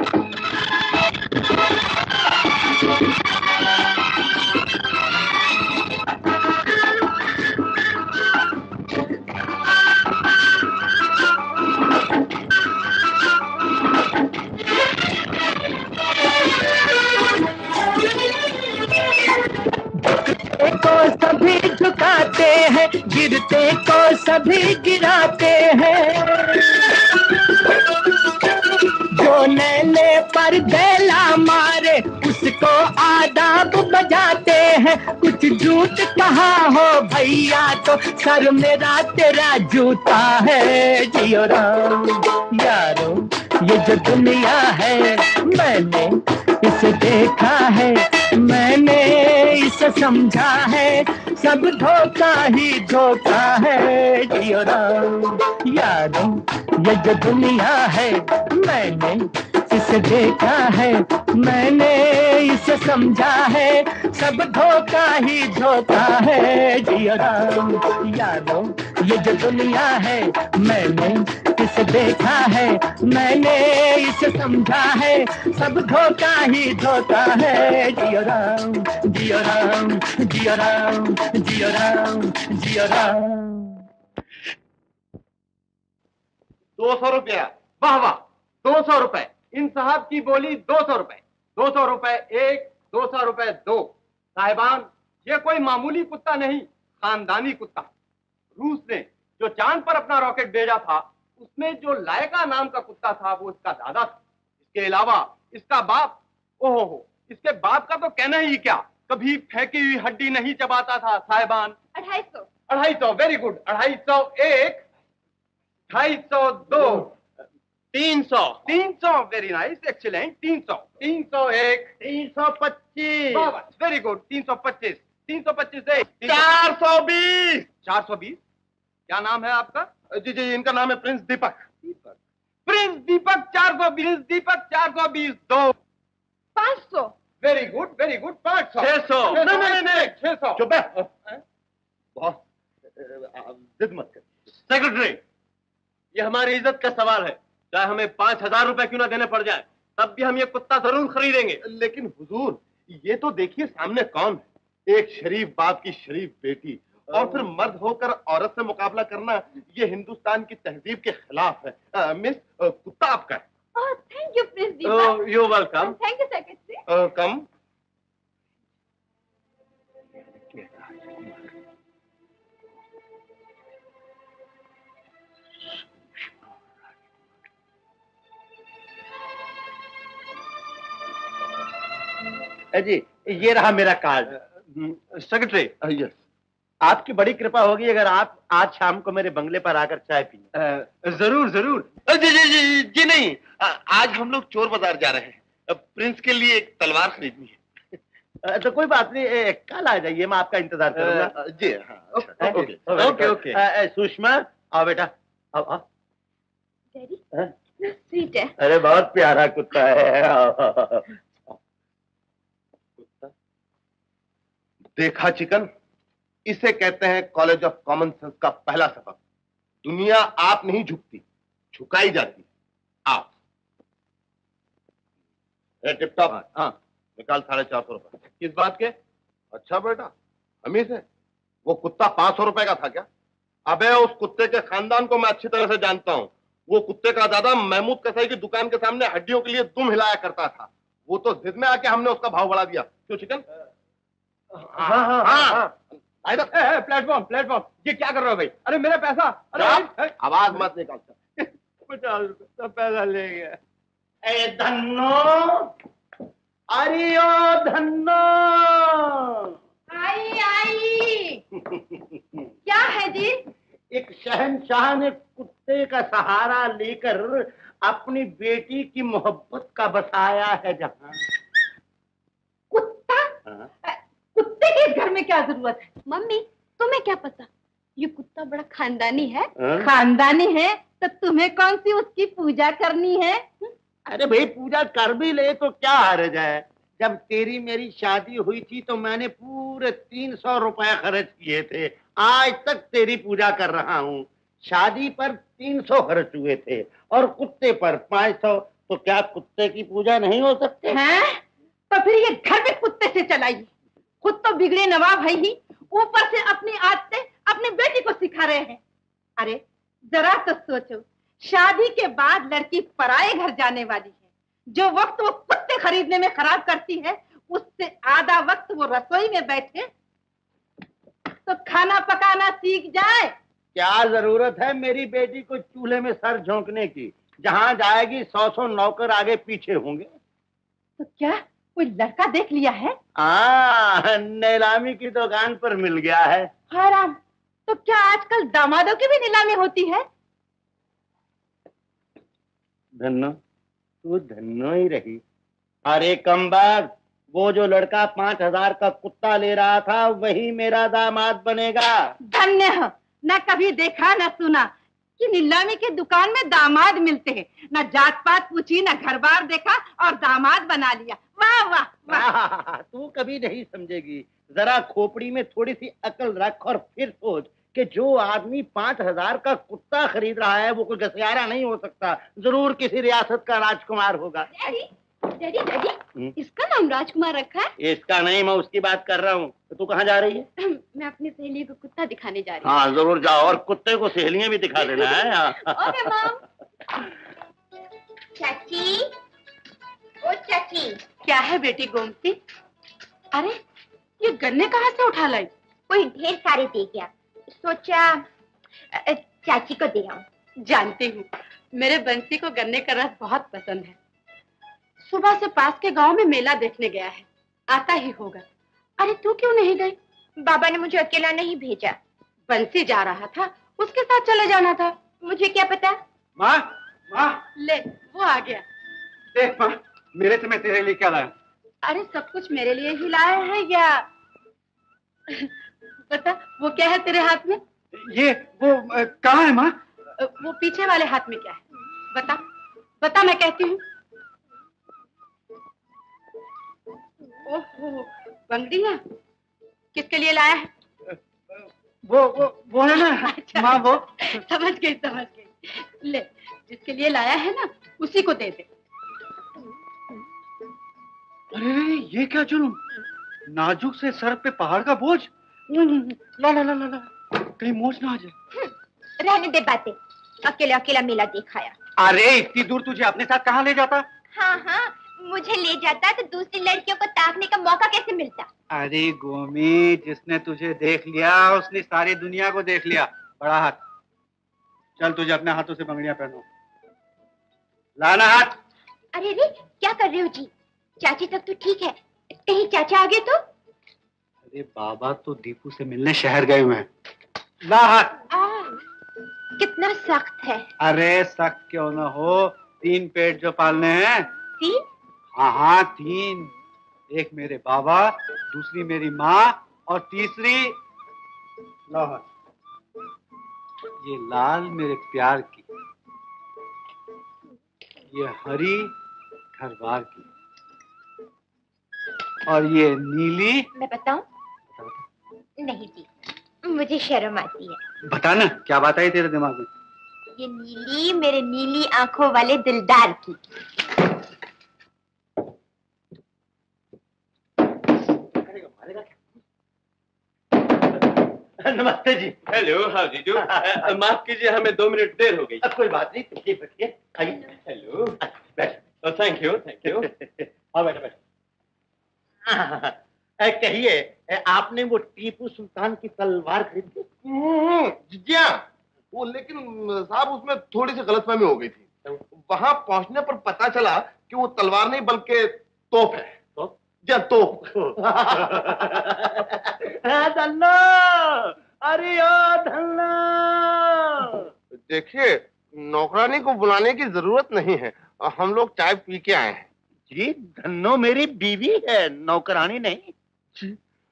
को सभी झुकाते हैं, गिरते को सभी गिराते हैं, जो नैने पर गैला मारे उसको आदाब बजाते हैं। कुछ झूठ कहा हो भैया तो सर मेरा तेरा जूता है। जियो राम यारो, ये जो दुनिया है मैंने इसे देखा है, मैंने इसे समझा है, सब धोखा ही धोखा है। जियो राम यारो, ये जो दुनिया है मैंने इसे देखा है, मैंने इसे समझा है, सब धोखा ही धोखा है। जियो राम यारो, ये जो दुनिया है मैंने इसे देखा है, मैंने इसे समझा है, सब धोखा ही धोखा है। जियो राम, जियो राम, जियो राम, जियो राम, जियो राम। 200 रुपया। वाह वाह, 200 रुपए। इन साहब की बोली 200 रुपए। 200 रुपए एक, 200 रुपए दो। साहिबान, ये कोई मामूली कुत्ता नहीं, खानदानी कुत्ता। रूस ने जो चांद पर अपना रॉकेट भेजा था उसमें जो लायका नाम का कुत्ता था वो इसका दादा था। इसके अलावा इसका बाप, ओहो, इसके बाप का तो कहना ही क्या, कभी फेंकी हुई हड्डी नहीं चबाता था साहिबान। 250। 250, very good. 250 250 300 300, very nice, excellent. 300 301 325, very good. 325 325 420 420। क्या नाम है आपका? जी जी, इनका नाम है Prince Deepak. Prince Deepak 420, Deepak 420 2 500। Very good very good. 500 600। नहीं 600। चुप है। बहुत जिद मत कर। सेक्रेटरी, ये हमारी इज्जत का सवाल है, चाहे हमें 5000 रुपए क्यों ना देने पड़ जाए, तब भी हम ये कुत्ता जरूर खरीदेंगे। लेकिन हुजूर, ये तो देखिए सामने कौन है, एक शरीफ बाप की शरीफ बेटी, और फिर मर्द होकर औरत से मुकाबला करना ये हिंदुस्तान की तहजीब के खिलाफ है। मिस, कुत्ता आपका है। ओह, thank you Prince Deepak. You welcome. Thank you secretary. Come. जी, ये रहा मेरा कार्ड। Secretary, yes. आपकी बड़ी कृपा होगी अगर आप आज शाम को मेरे बंगले पर आकर चाय पिए। जरूर जरूर। जी जी जी जी नहीं, आज हम लोग चोर बाजार जा रहे हैं, प्रिंस के लिए एक तलवार खरीदनी है। तो कोई बात नहीं, कल आ जाइए, मैं आपका इंतजार करूंगा। जी हाँ। Okay okay. सुषमा, आओ बेटा, आओ आओ। डैडी, हाँ? स्वीट है। अरे बहुत प्यारा कुत्ता है। देखा चिकन, इसे कहते हैं कॉलेज ऑफ कॉमन सेंस का पहला सबक। दुनिया आप नहीं झुकती, झुकाई जाती। आप टिप टॉप। हाँ, निकाल 450 रुपए। किस बात के? अच्छा बेटा, हमी से वो कुत्ता 500 रुपए का था क्या? अबे उस कुत्ते के खानदान को मैं अच्छी तरह से जानता हूँ। वो कुत्ते का दादा महमूद कसाई की दुकान के सामने हड्डियों के लिए दुम हिलाया करता था। वो तो जिद में आके हमने उसका भाव बढ़ा दिया। क्यों चिकन? हाँ। प्लेटफॉर्म प्लेटफॉर्म, ये क्या कर रहे हो भाई? अरे मेरा पैसा। अरे आवाज मत निकाल। 50 रुपए का पैसा ले गया। ए धन्नो, अरे ओ धन्नो। आई। क्या है जी? एक शहंशाह ने कुत्ते का सहारा लेकर अपनी बेटी की मोहब्बत का बसाया है जहां। कुत्ता? कुत्ते के घर में क्या जरूरत है? मम्मी, तुम्हें क्या पता, ये कुत्ता बड़ा खानदानी है। खानदानी है तो तुम्हें कौन सी उसकी पूजा करनी है? अरे भाई, पूजा कर भी ले तो क्या हर्ज है। जब तेरी मेरी शादी हुई थी तो मैंने पूरे 300 रुपए खर्च किए थे। आज तक तेरी पूजा कर रहा हूँ। शादी पर 300 खर्च हुए थे और कुत्ते पर 500, तो क्या कुत्ते की पूजा नहीं हो सकती? हैं? तो फिर ये घर में कुत्ते से चलाइए। खुद तो बिगड़े नवाब है ही, ऊपर से अपनी आदतें अपनी बेटी को सिखा रहे हैं। अरे जरा तो सोचो, शादी के बाद लड़की पराये घर जाने वाली है। जो वक्त वो कुत्ते खरीदने में खराब करती है, उससे आधा वक्त वो रसोई में बैठे तो खाना पकाना सीख जाए। क्या जरूरत है मेरी बेटी को चूल्हे में सर झोंकने की? जहां जाएगी 100 नौकर आगे पीछे होंगे। तो क्या कोई लड़का देख लिया है? नीलामी की दुकान पर मिल गया है। हैरान, तो क्या आजकल दामादों की भी नीलामी होती है? धन्नो, तू धन्नो ही रही। अरे कमबख्त, वो जो लड़का 5000 का कुत्ता ले रहा था वही मेरा दामाद बनेगा। धन्य हो, न कभी देखा न सुना कि नीलामी की दुकान में दामाद मिलते हैं। न जात पात पूछी, न घर बार देखा और दामाद बना लिया। वाह वाह वाह। तू कभी नहीं समझेगी। जरा खोपड़ी में थोड़ी सी अकल रख और फिर सोच कि जो आदमी 5000 का कुत्ता खरीद रहा है वो कोई घसियारा नहीं हो सकता, जरूर किसी रियासत का राजकुमार होगा। डैडी, डैडी, डैडी, इसका नाम राजकुमार रखा है? इसका नहीं, मैं उसकी बात कर रहा हूँ। तो तू कहाँ जा रही है? मैं अपनी सहेली को कुत्ता दिखाने जा रही हूँ। हाँ जरूर जाओ, और कुत्ते को सहेलियां भी दिखा देना है। Okay mom. चाची, ओ चाची। क्या है बेटी गोमती? अरे ये गन्ने कहाँ से उठा लाई? कोई ढेर सारे दे गया, सोचा चाची को दे आऊं। जानती हूँ, मेरे बंसी को गन्ने का रस बहुत पसंद है। सुबह से पास के गांव में मेला देखने गया है, आता ही होगा। अरे तू क्यों नहीं गई? बाबा ने मुझे अकेला नहीं भेजा। बंसी जा रहा था, उसके साथ चले जाना था। मुझे क्या पता। माँ, माँ, ले, वो आ गया। देख माँ, मेरे से मैं तेरे लिए क्या लाया। अरे सब कुछ मेरे लिए ही लाया है या? बता, वो क्या है तेरे हाथ में? ये वो कहाँ है माँ? वो पीछे वाले हाथ में क्या है? बता, बता, मैं कहती हूँ। ओहो, बंगड़ी है। किसके लिए लाया है? वो है ना। अच्छा, माँ वो समझ गई। ले, जिसके लिए लाया है ना, उसी को दे दे। अरे ये क्या जुल्म, नाजुक से सर पे पहाड़ का बोझ। ला ला ला ला ला, कहीं मोच ना आ जाए। रहने दे बातें, अकेला अकेला मेला दिखाया। अरे इतनी दूर तुझे अपने साथ कहाँ ले जाता? हाँ हाँ, मुझे ले जाता तो दूसरी लड़कियों को ताकने का मौका कैसे मिलता? अरे गोमी, जिसने तुझे देख लिया उसने सारी दुनिया को देख लिया। बड़ा हाथ, चल तुझे अपने हाथों से बंगड़ियां पहनो। लाना हाथ। अरे रे, क्या कर रहे हो जी? चाची तक तो ठीक है, कहीं चाचा आगे तो? अरे बाबा तो दीपू से मिलने शहर गए हुए हैं। ला हाथ। कितना सख्त है। अरे सख्त क्यों ना हो, 3 पेट जो पालने हैं। 3? हाँ हाँ 3, एक मेरे बाबा, दूसरी मेरी माँ और तीसरी लाहौर। ये लाल मेरे प्यार की, ये हरी घरबार की, और ये नीली। मैं बताऊं? नहीं जी, मुझे शर्म आती है। बता ना, क्या बात आई तेरे दिमाग में? ये नीली मेरे नीली आंखों वाले दिलदार की। नमस्ते जी। Hello, how do do. माफ कीजिए, हमें 2 मिनट देर हो गई। अब कोई बात नहीं, तकलीफ रखिए। आइए। हेलो, बैठ। Thank you, thank you. हाँ बैठो बैठो। कहिए, आपने वो टीपू सुल्तान की तलवार खरीदी? जी हाँ, वो लेकिन साहब उसमें थोड़ी सी गलतफहमी हो गई थी। वहां पहुंचने पर पता चला कि वो तलवार नहीं बल्कि तोप है। तोप? धन्नो, अरे ओ धन्नो। देखिए, नौकरानी को बुलाने की जरूरत नहीं है, हम लोग चाय पी के आए हैं। जी, धन्नो मेरी बीवी है, नौकरानी नहीं। जी,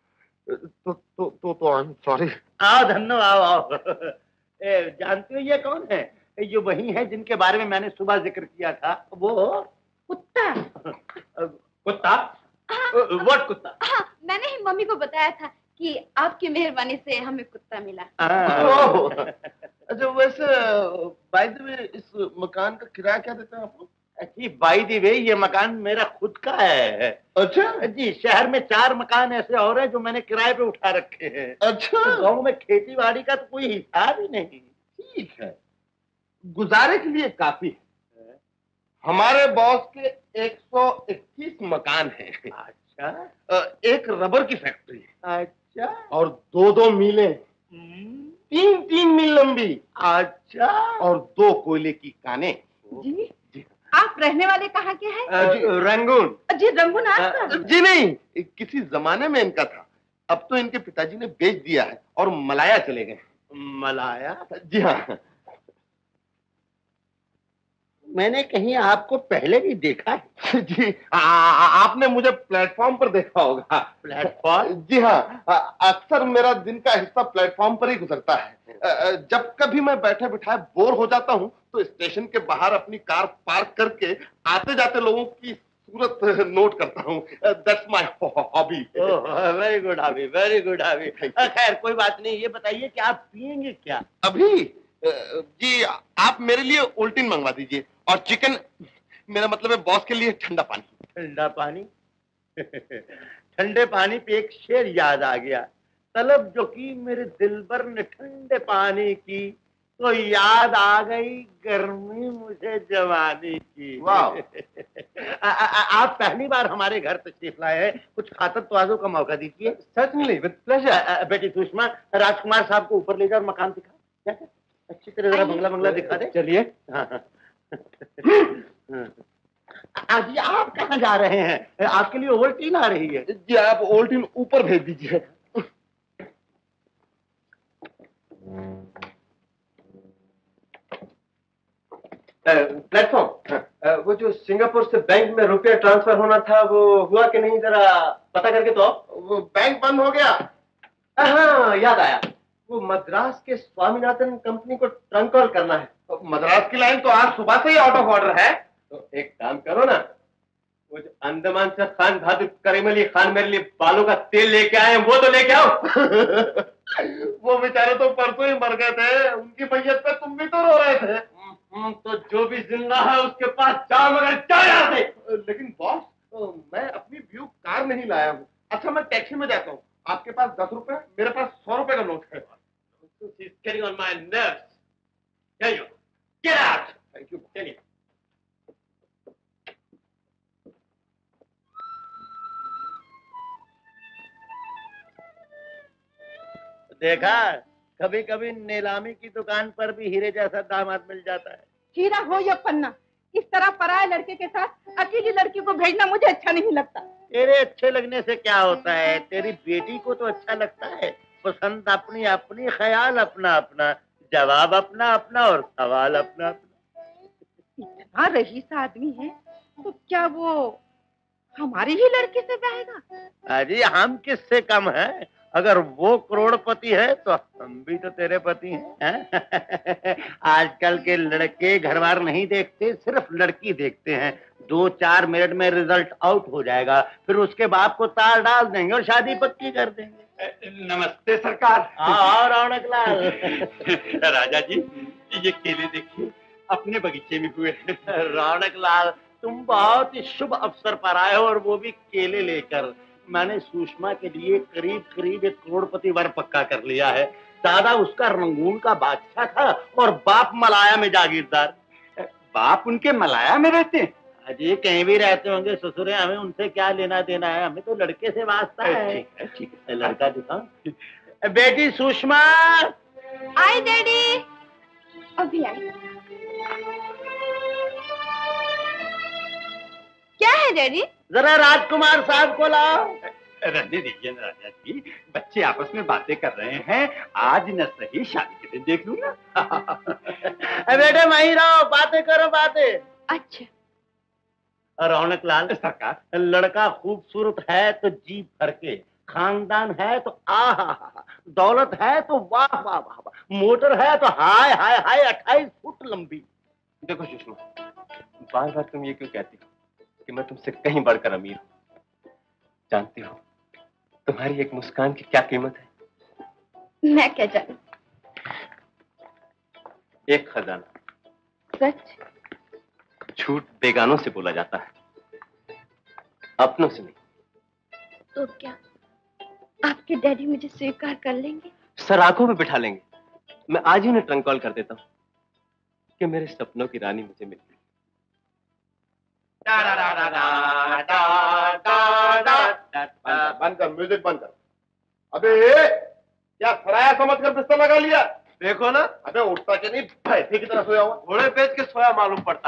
तो सॉरी। आओ धन्नो, आओ आओ। जानते हो ये कौन है? ये वही है जिनके बारे में मैंने सुबह जिक्र किया था। वो कुत्ता। कुत्ता? व्हाट कुत्ता? हाँ, मैंने ही मम्मी को बताया था कि आपकी मेहरबानी से हमें कुत्ता मिला। अच्छा, वैसे बाय द वे इस मकान का किराया क्या देते हैं आप लोग? जी बाय द वे, ये मकान मेरा खुद का है। अच्छा जी, शहर में 4 मकान ऐसे और हैं जो मैंने किराए पे उठा रखे हैं। अच्छा, तो गांव में खेती बाड़ी का तो कोई हिसाब ही नहीं। ठीक है, गुजारे के लिए काफी है। हमारे बॉस के 121 मकान हैं। अच्छा, एक रबर की फैक्ट्री है। अच्छा, और 2-2 मिलें, 3-3 मील लंबी। अच्छा, और 2 कोयले की कानें। जी, आप रहने वाले कहाँ के हैं? रंगून। जी, रंगून आपका? जी नहीं, किसी जमाने में इनका था, अब तो इनके पिताजी ने बेच दिया है और मलाया चले गए। मलाया? जी हाँ। मैंने कहीं आपको पहले भी देखा है। जी, आपने मुझे प्लेटफॉर्म पर देखा होगा। प्लेटफॉर्म? जी हाँ, अक्सर मेरा दिन का हिस्सा प्लेटफॉर्म पर ही गुजरता है। जब कभी मैं बैठे बिठाए बोर हो जाता हूँ तो स्टेशन के बाहर अपनी कार पार्क करके आते जाते लोगों की सूरत नोट करता हूँ। That's my hobby. Very good hobby, very good hobby. खैर कोई बात नहीं, ये बताइए कि आप पियेंगे क्या? अभी जी, आप मेरे लिए ओल्टिन मंगवा दीजिए और चिकन, मेरा मतलब है बॉस के लिए ठंडा पानी। ठंडा पानी? ठंडे पानी पे एक शेर याद आ गया। तलब जो की मेरे दिलबर ने ठंडे पानी की, तो याद आ गई गर्मी मुझे जवानी की। वाह। आप पहली बार हमारे घर तशरीफ लाए हैं, कुछ खातर तवाज़ो का मौका दीजिए। Certainly, with pleasure. बेटी सुषमा, राजकुमार साहब को ऊपर ले जाओ और मकान दिखा। अच्छी तरह जरा बंगला बंगला दिखा दे। चलिए। जी आप कहाँ जा रहे हैं? आपके लिए ओवल्टीन आ रही है। जी आप ओवल्टीन ऊपर भेज दीजिए। प्लेटफॉर्म, वो जो सिंगापुर से बैंक में रुपया ट्रांसफर होना था वो हुआ कि नहीं, जरा पता करके तो। वो बैंक बंद हो गया। हाँ याद आया, वो मद्रास के स्वामीनाथन कंपनी को ट्रंक कॉल करना है। मद्रास की लाइन तो आज सुबह से ही आउट ऑफ ऑर्डर है। तो एक काम करो ना, वो जो अंडमान से खान बहादुर करीम अली खान मेरे लिए बालों का तेल लेके आए वो तो लेके आओ। वो बेचारे तो परसों ही मर गए थे, उनकी मैयत पे तुम भी तो रो रहे थे। तो जो भी जिंदा है उसके पास जाओ, मगर जाओ यहाँ से। लेकिन बॉस, मैं अपनी व्यू कार नहीं लाया हूँ। अच्छा मैं टैक्सी में जाता हूँ, आपके पास 10 रुपए, मेरे पास 100 रुपए का नोट है। She's getting on my nerves. Here you get out. Thank you. चलिए। देखा, कभी कभी नीलामी की दुकान पर भी हीरे जैसा दामाद मिल जाता है। हीरा हो या पन्ना, इस तरह पराये लड़के के साथ अकेली लड़की को भेजना मुझे अच्छा नहीं लगता। तेरे अच्छे लगने से क्या होता है, तेरी बेटी को तो अच्छा लगता है। पसंद अपनी अपनी, ख्याल अपना अपना, जवाब अपना अपना और सवाल अपना अपना। इतना रईस आदमी है तो क्या वो हमारी ही लड़की से ब्याहेगा? अजी हम किससे कम हैं? अगर वो करोड़पति है तो हम भी तो तेरे पति हैं। आजकल के लड़के घरबार नहीं देखते, सिर्फ लड़की देखते हैं। 2-4 मिनट में रिजल्ट आउट हो जाएगा, फिर उसके बाप को तार डाल देंगे और शादी पक्की कर देंगे। नमस्ते सरकार। हाँ रौनक लाल। राजा जी ये केले देखिए, अपने बगीचे में हुए। रौनक लाल, तुम बहुत ही शुभ अवसर पर आए हो और वो भी केले लेकर। मैंने सुषमा के लिए करीब करीब 1 करोड़पति वर पक्का कर लिया है। दादा उसका रंगून का बादशाह था और बाप मलाया में जागीरदार। बाप उनके मलाया में रहते हैं? अजय कहीं भी रहते होंगे ससुरे, हमें उनसे क्या लेना देना है, हमें तो लड़के से वास्ता है। ठीक है लड़का दिखाओ। बेटी सुषमा। आई डैडी। अभी आई। क्या है डैडी? जरा राजकुमार साहब को लाओ। रहने दीजिए ना राजा जी, बच्चे आपस में बातें कर रहे हैं। आज न सही शादी के दिन देख लूंगा। बेटे वहीं रहो, बातें करो बातें। अच्छा। रौनक लाल सरकार, लड़का खूबसूरत है तो जी भर के, खानदान है तो आहा, दौलत है तो वाह वाह वाह वाह, मोटर है तो हाय हाय हाय 28 फुट लंबी। देखो सुषमा, बार बार तुम ये क्यों कहती हो कि मैं तुमसे कहीं बढ़कर अमीर हूँ? जानती हो तुम्हारी एक मुस्कान की क्या कीमत है? मैं क्या जानूं? एक खजाना। सच? झूठ बेगानों से बोला जाता है, अपनों से नहीं। तो क्या आपके डैडी मुझे स्वीकार कर लेंगे? सर आंखों में बिठा लेंगे। मैं आज ही उन्हें ट्रंक कॉल कर देता हूँ कि मेरे सपनों की रानी मुझे मिल गई। बंद कर, म्यूजिक बंद कर। अबे क्या सराया समझ कर बिस्तर लगा लिया? देखो ना, अबे उठता के नहीं, भैंसे की तरह सोया हुआ। घोड़े बेच के सोया मालूम पड़ता।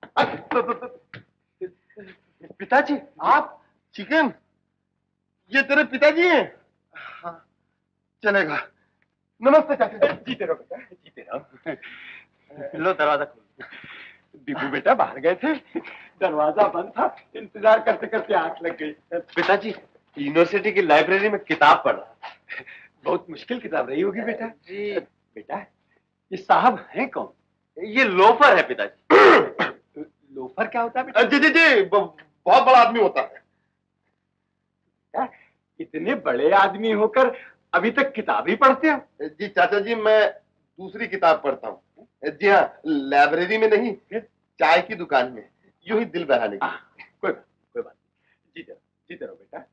पिताजी आप चिकन, ये तेरे पिताजी हैं? हाँ चलेगा। नमस्ते चाचा। जीते रहो बेटा, जीते रहो। लो दरवाजा खोल। दीपू बेटा बाहर गए थे, दरवाजा बंद था, इंतजार करते करते आंख लग गई। पिताजी यूनिवर्सिटी की लाइब्रेरी में किताब पढ़ रहा। बहुत मुश्किल किताब रही होगी बेटा जी। बेटा ये साहब हैं कौन? ये लोफर है पिताजी। लोफर क्या होता है बेटा? जी जी जी, बहुत बड़ा आदमी होता है। इतने बड़े आदमी होकर अभी तक किताब ही पढ़ते हो? जी चाचा जी, मैं दूसरी किताब पढ़ता हूँ। जी हाँ, लाइब्रेरी में नहीं, चाय की दुकान में, यूं ही दिल बहलाने की। कोई बात नहीं, जीते रहो बेटा।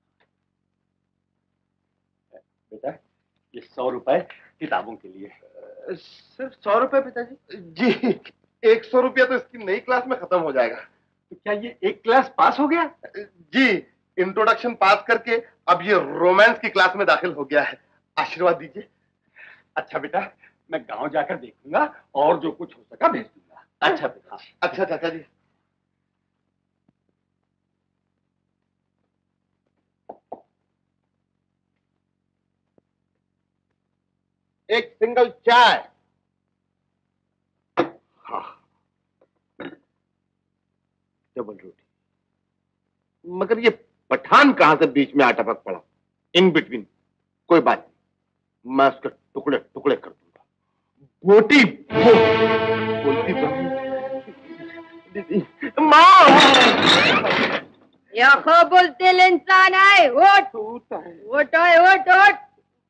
बेटा ये 100 रुपए किताबों के लिए। सिर्फ 100 रुपए पिताजी? जी 100 रुपया तो इसकी नई क्लास में खत्म हो जाएगा। तो क्या ये एक क्लास पास हो गया? जी इंट्रोडक्शन पास करके अब ये रोमांस की क्लास में दाखिल हो गया है। आशीर्वाद दीजिए। अच्छा बेटा, मैं गांव जाकर देखूंगा और जो कुछ हो सका भेज दूंगा। अच्छा हाँ, अच्छा चाचा जी। एक सिंगल चाय। हाँ, डबल रोटी। मगर ये पठान कहां से बीच में आटपक पड़ा? In between. कोई बात नहीं, मैं उसके टुकड़े टुकड़े कर दूंगा। बोटी बोलती दीदी माँ। या खबुल दिल इंसान है, उठ उठ उठ उठ।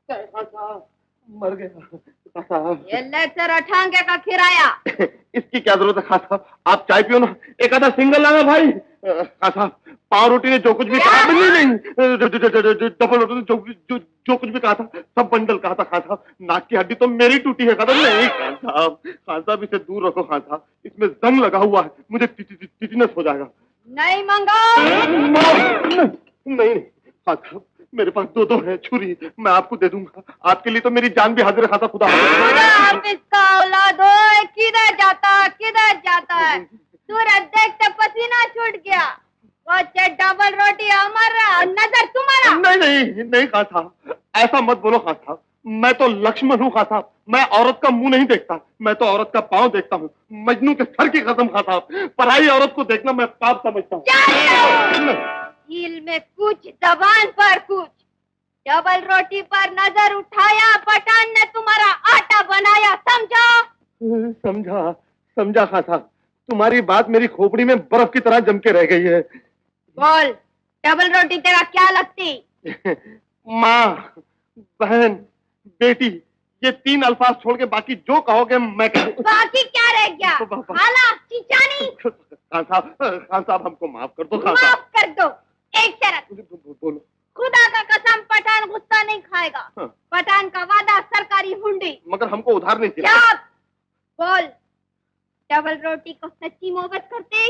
मर गया। ये लेक्चर अठांगे का किराया। इसकी क्या जरूरत है खान साहब? आप चाय पियो ना, एक आधा सिंगल लाना भाई। खान साहब, पाव रोटी ने जो कुछ भी कहा, नहीं डबल रोटी ने जो कुछ भी कहा था सब बंडल कहा था खान साहब। नाक की हड्डी तो मेरी टूटी है कदम। नहीं खान साहब इसे दूर रखो खान साहब, इसमें जंग लगा हुआ है, मुझे टिटनस हो जाएगा। नहीं मंगा। नहीं खान साहब, मेरे पास दो है छुरी, मैं आपको दे दूंगा। आपके लिए तो मेरी जान भी हाजिर है खासा। खुदा हाफिज का औलाद हो, किधर जाता है? सूरज देखते पसीना छूट गया। वो डबल रोटी हमारा, नजर तुम्हारा। नहीं खान साहब, ऐसा मत बोलो खान साहब। मैं तो लक्ष्मण हूँ खान साहब, मैं औरत का मुंह नहीं देखता, मैं तो औरत का पांव देखता हूँ। मजनू के सर की कसम खान साहब, पराई औरत को देखना मैं पाप समझता हूँ। दिल में कुछ, जबान पर कुछ। डबल रोटी पर नजर उठाया, पठान ने तुम्हारा आटा बनाया, समझा? समझा खान साहब, तुम्हारी बात मेरी खोपड़ी में बर्फ की तरह जम के रह गई है। बोल, डबल रोटी तेरा क्या लगती? माँ, बहन, बेटी, ये 3 अल्फाज छोड़ के बाकी जो कहोगे मैं कह दूं। बाकी क्या रह गया? खाला, चिचानी। खान साहब हमको माफ कर दो। माफ कर दो, एक शर्त। बोलो। खुदा का कसम, पठान गुस्सा नहीं खाएगा। हाँ। पठान का वादा सरकारी हुंडी। मगर हमको उधार नहीं चाहिए। चुप। बोल, डबल रोटी को सच्ची मोहब्बत करती?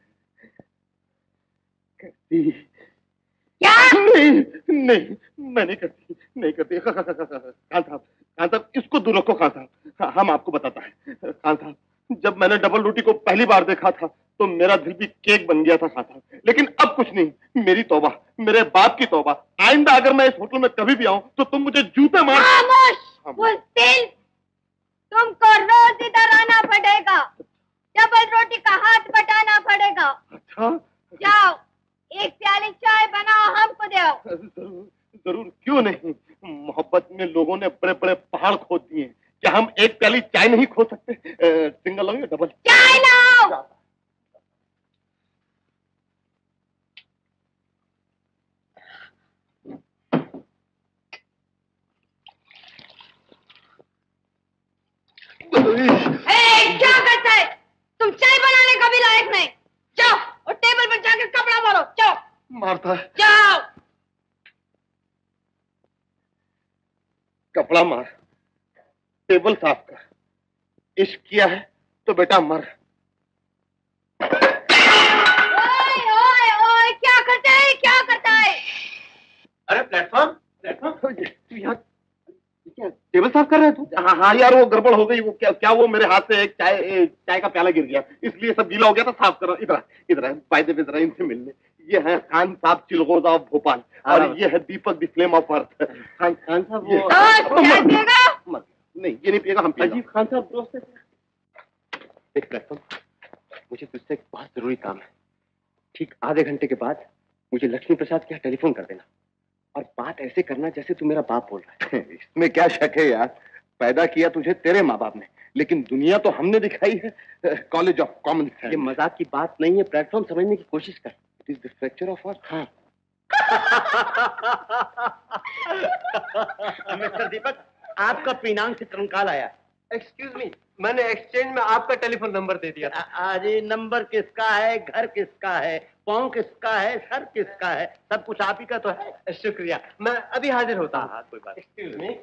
क्या? नहीं, मैं नहीं करती। खान साहब इसको दूर रखो खान साहब। हम आपको बताता है खान साहब, जब मैंने डबल रोटी को पहली बार देखा था तो मेरा दिल भी केक बन गया था खान साहब। लेकिन अब कुछ नहीं, मेरी तौबा, मेरे बाप की तौबा। आइंदा अगर मैं इस होटल में कभी भी आऊं तो तुम मुझे जूते मार। खामोश बुज़दिल, तुमको रोज इधर आना पड़ेगा, डबल रोटी का हाथ बटाना पड़ेगा। अच्छा, जाओ, एक प्याली चाय बनाओ, हमको दो। जरूर, क्यों नहीं। मोहब्बत में लोगों ने बड़े बड़े पहाड़ खोद दिए, क्या हम एक प्याली चाय नहीं खो सकते? सिंगल लो या डबल? चाय लाओ। क्या करता है? तुम चाय बनाने का भी लायक नहीं। जाओ और टेबल पर जाकर कपड़ा मारो। जाओ। मारता है। जाओ। कपड़ा मार, टेबल साफ कर। इश्क किया है तो बेटा मर। ओए, क्या करता है? अरे प्लेटफॉर्म तू यहाँ क्या टेबल साफ कर रहे हैं तू? हाँ यार, वो गड़बड़ हो गई। वो क्या वो मेरे हाथ से एक चाय का प्याला गिर गया, इसलिए सब गीला हो गया था। साफ करो। इधर बाय द वे जरा इनसे मिलने। ये है खान साहब चिलगोजा ऑफ भोपाल, और ये है Deepak the flame of earth. Khan Sahab वो नहीं, ये नहीं पिएगा, हम पिएगा। अजीब खान साहब दोस्त है। एक प्लेटफॉर्म, मुझे तुझसे एक बहुत जरूरी काम है। ठीक आधे घंटे के बाद मुझे लक्ष्मी प्रसाद के यहाँ टेलीफोन कर देना, और बात ऐसे करना जैसे तू मेरा बाप बोल रहा है। इसमें क्या शक है यार, पैदा किया तुझे तेरे माँ बाप ने, लेकिन दुनिया तो हमने दिखाई है। College of common sense. ये मजाक की बात नहीं है, प्लेटफॉर्म समझने की कोशिश कर। It is the fracture of earth. हाँ मिस्टर दीपक, आपका पिनांग से ट्रंकाल आया। एक्सक्यूज मी, मैंने एक्सचेंज में आपका टेलीफोन नंबर दे दिया था। अरे नंबर किसका है, घर किसका है, पाँव किसका है, सर किसका है, सब कुछ आप ही का तो है। शुक्रिया, मैं अभी हाजिर होता हूँ। हाँ, कोई बात। Excuse me.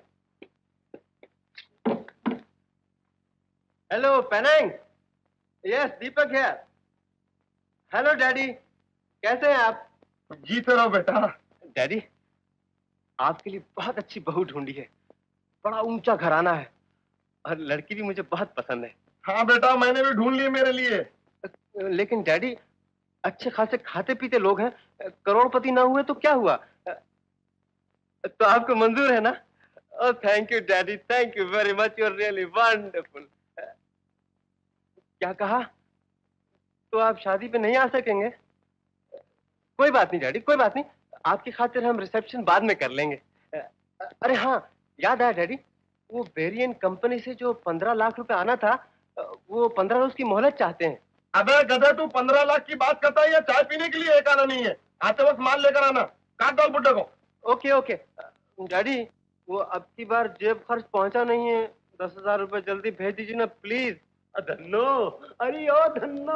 Hello Penang. Yes, Deepak है। हेलो डैडी, कैसे हैं आप? जीते रहो बेटा। डैडी, आपके लिए बहुत अच्छी बहू ढूंढी है। बड़ा ऊंचा घराना है, और लड़की भी मुझे बहुत पसंद है। हाँ बेटा, मैंने भी ढूंढ ली मेरे लिए। लेकिन डैडी, अच्छे खासे खाते पीते लोग हैं, करोड़पति ना हुए तो क्या हुआ? तो आपको मंजूर है ना? Oh thank you daddy, thank you very much, you are really wonderful. क्या कहा? तो आप शादी पे नहीं आ सकेंगे? कोई बात नहीं डैडी, कोई बात नहीं, आपकी खातिर हम रिसेप्शन बाद में कर लेंगे। अरे हाँ, याद आया डैडी, वो वेरिएंट कंपनी से जो 15 लाख रुपए आना था, वो 15 रोज की मोहलत चाहते हैं। अबे गधा, तू 15 लाख की बात करता है या चाय पीने के लिए एक आना नहीं है? आते वक्त माल लेकर आना, काट डाल बुड्ढे को। ओके ओके डैडी, वो अब की बार जेब खर्च पहुंचा नहीं है, 10,000 रुपए जल्दी भेज दीजिए ना प्लीज। धन्नो, अरे ओ धन्नो,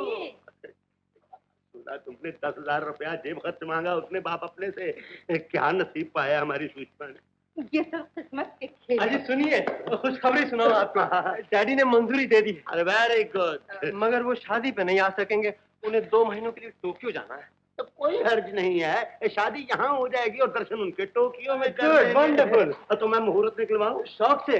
सुना तुमने 10,000 रुपया जेब खर्च मांगा उसने बाप अपने से। क्या नसीब पाया हमारी सुषमा ने। ये सब किस्मत के खेल। अजी सुनिए, खुशखबरी सुनाओ आपको, डैडी ने मंजूरी दे दी। अरे वेरी गुड। मगर वो शादी पे नहीं आ सकेंगे, उन्हें 2 महीनों के लिए टोक्यो जाना है। तो कोई हर्ज नहीं है, शादी यहाँ हो जाएगी और दर्शन उनके टोक्यो में कर Good, देंगे। wonderful। तो मैं मुहूर्त निकलवाऊं? शौक से।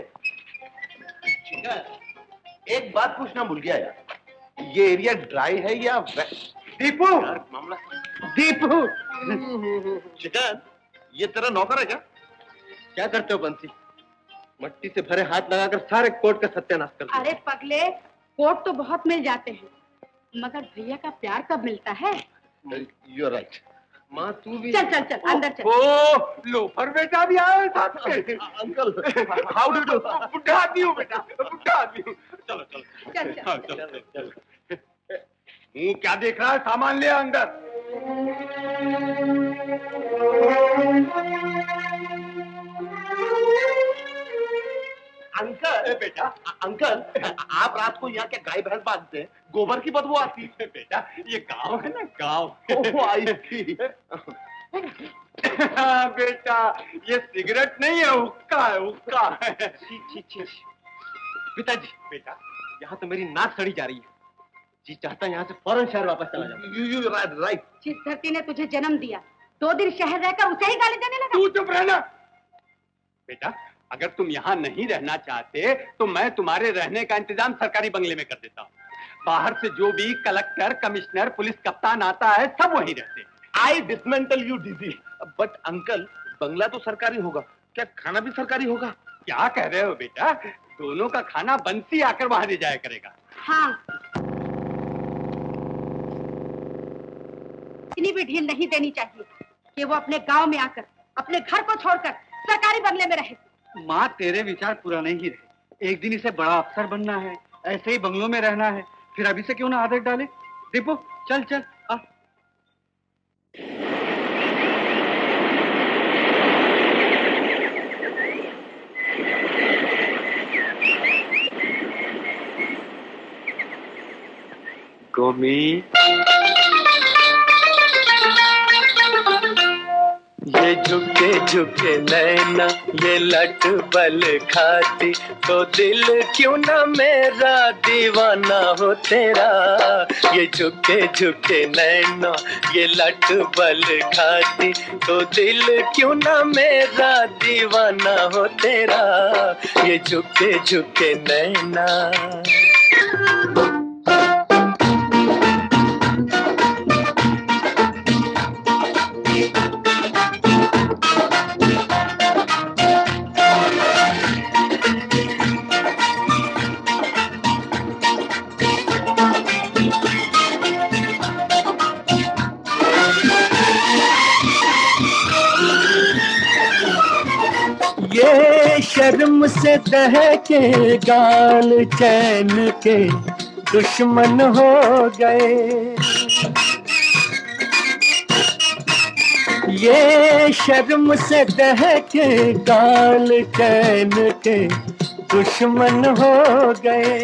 एक बात पूछना भूल गया यार, ये एरिया ड्राई है या दीपू, मामला? दीपू, चिकन, ये तेरा नौकर है क्या? क्या करते हो बंसी? मट्टी से भरे हाथ लगाकर सारे कोर्ट का सत्यानाश कर दिया। अरे पगले, कोर्ट तो बहुत मिल जाते हैं, मगर भैया का प्यार कब मिलता है? You are right. माँ तू भी। चल चल चल अंदर चल। ओ लोफर बेटा भी आया है साथ में। Uncle, how do do? बुढ़ा आदमी हूँ बेटा, बुढ़ा आदमी हूँ। चलो चलो चल चल। हाँ, चलो चलो। मुंह क्या देख रहा है? सामान ले अंदर। अंकल बेटा, अंकल आप रात को यहाँ क्या गाय भैंस बांधते हैं? गोबर की बदबू आती है। बेटा ये गांव है ना, गांव। ओह आई सी। हाँ बेटा, ये सिगरेट नहीं है, हुक्का है, हुक्का। छी छी छी। पिताजी बेटा, यहाँ तो मेरी नाक सड़ी जा रही है, जी चाहता है यहाँ से फौरन शहर वापस चला जाऊं। You right. जिस धरती ने तुझे जन्म दिया, 2 दिन शहर रहकर उसे ही गाली देने लगा। तू चुप रहना। बेटा अगर तुम यहाँ नहीं रहना चाहते तो मैं तुम्हारे रहने का इंतजाम सरकारी बंगले में कर देता हूँ। बाहर से जो भी कलेक्टर, कमिश्नर, पुलिस कप्तान आता है सब वहीं रहते हैं। I dismantle you DG. But uncle, बंगला तो सरकारी होगा, क्या खाना भी सरकारी होगा? क्या कह रहे हो बेटा? दोनों का खाना बंसी आकर वहां दे जाया करेगा। हाँ, इतनी भी ढील नहीं देनी चाहिए कि वो अपने गांव में आकर अपने घर को छोड़कर सरकारी बंगले में रहे। माँ तेरे विचार पुराने ही रहे, एक दिन इसे बड़ा अफसर बनना है, ऐसे ही बंगलों में रहना है, फिर अभी से क्यों ना आदत डाले। दीपू चल चल आ। गोमी, ये झुके झुके नैना, ये लट बल खाती, तो दिल क्यों ना मेरा दीवाना हो तेरा। ये झुके झुके नैना, ये लट बल खाती, तो दिल क्यों ना मेरा दीवाना हो तेरा। ये झुके झुके नैना। ये शर्म से दहके गाल चैन के दुश्मन हो गए। ये शर्म से दहके गाल चैन के दुश्मन हो गए।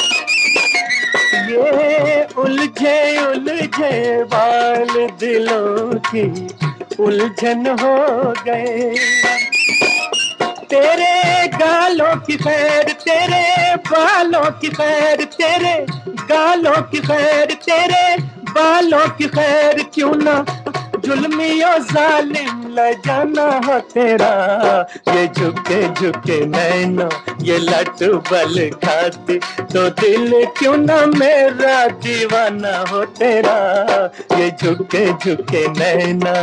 ये उलझे उलझे बाल दिलों की उलझन हो गए। तेरे गालों की खैर, तेरे बालों की खैर, तेरे गालों की खैर, तेरे बालों की खैर, क्यों ना जुल्मी और जालिम ल जाना हो तेरा, ये झुके झुके नैनो ये लट बल खाती, तो दिल क्यों ना मेरा दीवाना हो तेरा, ये झुके झुके नैना।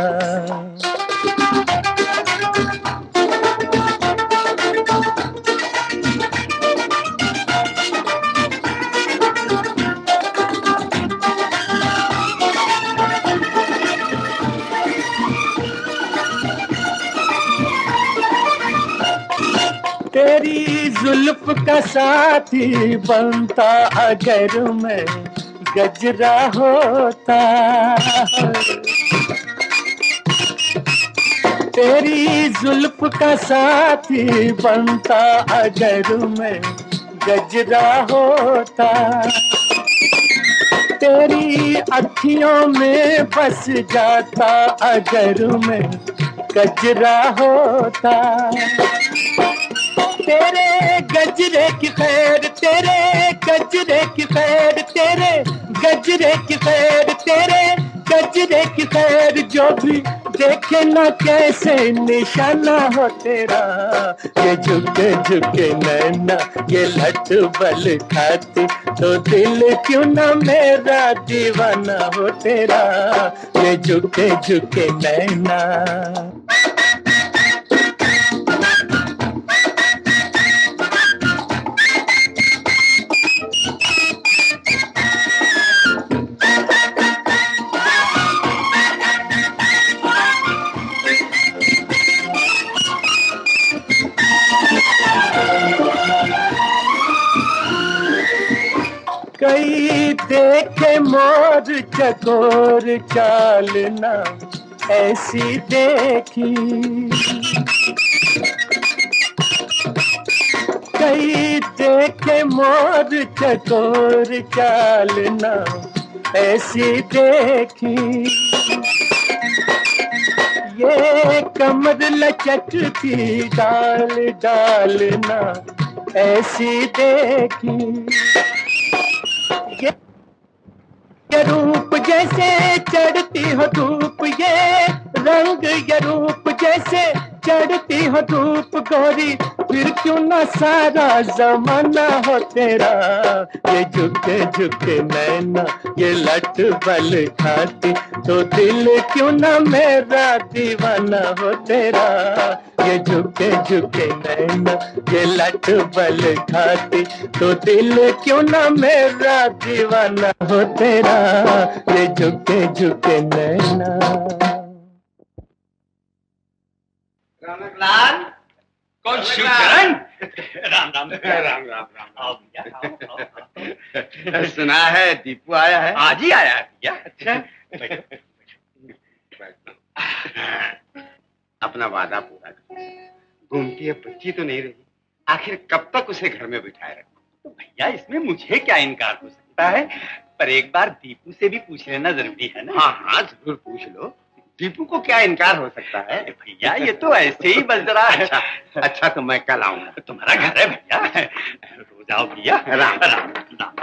तेरी जुल्फ का साथी बनता अगर मैं गजरा होता, तेरी जुल्फ का साथी बनता अगर मैं गजरा होता, तेरी अखियों में बस जाता अगर मैं गजरा होता, तेरे गजरे की खैर, तेरे गजरे की खैर, तेरे गजरे की खैर, तेरे गजरे की खैर, जो भी देखे ना कैसे निशाना हो तेरा, ये झुके झुके नैना ये लट बल खाती, तो दिल क्यों ना मेरा दीवाना हो तेरा, ये झुके झुके नैना। कई देखे मोर चकोर चालना ऐसी देखी, कई देखे मोर चकोर चालना ऐसी देखी, ये कमर लचकती डाल डालना ऐसी देखी, ये रूप जैसे चढ़ती हो धूप, ये रंग ये रूप जैसे चढ़ती हो धूप, गोरी फिर क्यों ना सारा जमाना हो तेरा, ये झुके झुके नैना ये लट बल खाती, तो दिल क्यों ना मेरा दीवाना हो तेरा, ये झुके झुके नैना ये लट बल खाती, तो दिल क्यों ना मेरा दीवाना हो तेरा, ये झुके झुके नैना। रौनकलाल, कौन शिवचरण? राम राम राम राम राम। आओ भैया। सुना है दीपू आया है? आज ही आया है भैया। अच्छा, अपना वादा पूरा कर। घूमती है बच्ची तो नहीं रही, आखिर कब तक उसे घर में बिठाए रखो? तो भैया इसमें मुझे क्या इनकार हो सकता है, पर एक बार दीपू से भी पूछ लेना जरूरी है ना। हाँ हाँ जरूर पूछ लो, दीपू को क्या इनकार हो सकता है? भैया ये तो ऐसे ही बज रहा है। अच्छा तो मैं कल आऊंगा। तुम्हारा घर है भैया, रोज आओ भैया। राम राम राम।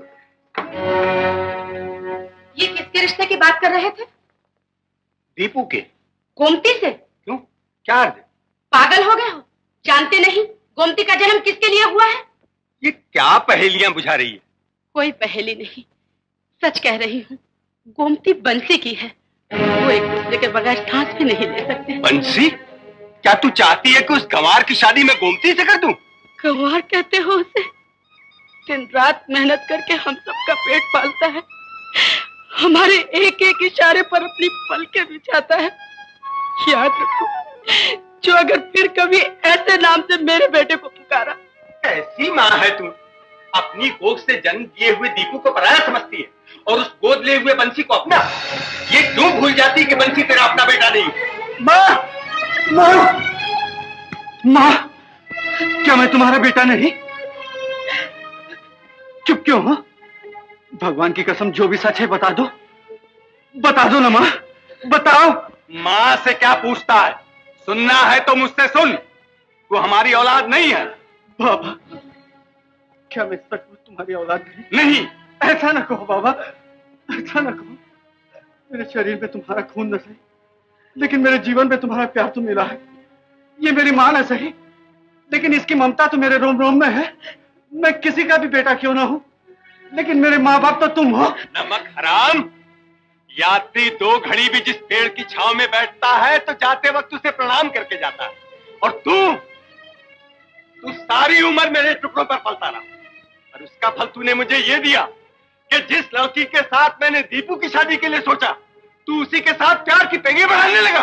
ये किसके रिश्ते की बात कर रहे थे? दीपू के। गोमती से? क्यों, क्या अर्थ? पागल हो गए हो? जानते नहीं गोमती का जन्म किसके लिए हुआ है? ये क्या पहेलियां बुझा रही है? कोई पहेली नहीं, सच कह रही हूँ। गोमती बंसी की है, वो एक दूसरे के बगैर सांस भी नहीं ले सकते। बंसी? क्या तू चाहती है कि उस गंवार की शादी में गोमती से कर दूं? गंवार कहते हो उसे? दिन रात मेहनत करके हम सबका पेट पालता है, हमारे एक एक इशारे पर अपनी पलकें बिछाता है। याद रखो, जो अगर फिर कभी ऐसे नाम से मेरे बेटे को पुकारा। ऐसी माँ है तू, अपनी कोख से जन्म दिए हुए दीपू को पराया समझती है और उस गोद ले हुए बंसी को अपना। ये क्यों भूल जाती कि बंसी तेरा अपना बेटा नहीं? माँ, माँ, माँ, क्या मैं तुम्हारा बेटा नहीं? चुप क्यों हो? भगवान की कसम जो भी सच है बता दो ना माँ, बताओ। माँ से क्या पूछता है? सुनना है तो मुझसे सुन, तू हमारी औलाद नहीं है। बाबा, क्या मैं सचमुच तुम्हारी औलाद नहीं? ऐसा न कहो बाबा, ऐसा न कहो। मेरे शरीर में तुम्हारा खून न सही, लेकिन मेरे जीवन में तुम्हारा प्यार तो मिला है। ये मेरी मां है सही, लेकिन इसकी ममता तो मेरे रोम रोम में है। मैं किसी का भी बेटा क्यों ना हूं, लेकिन मेरे माँ बाप तो तुम हो। नमक हराम, यात्री 2 घड़ी भी जिस पेड़ की छांव में बैठता है तो जाते वक्त उसे प्रणाम करके जाता है, और तू सारी उम्र मेरे टुकड़ों पर पलता रहा, और उसका फल तूने मुझे ये दिया कि जिस लड़की के साथ मैंने दीपू की शादी के लिए सोचा, तू उसी के साथ प्यार की पेंगे बढ़ाने लगा।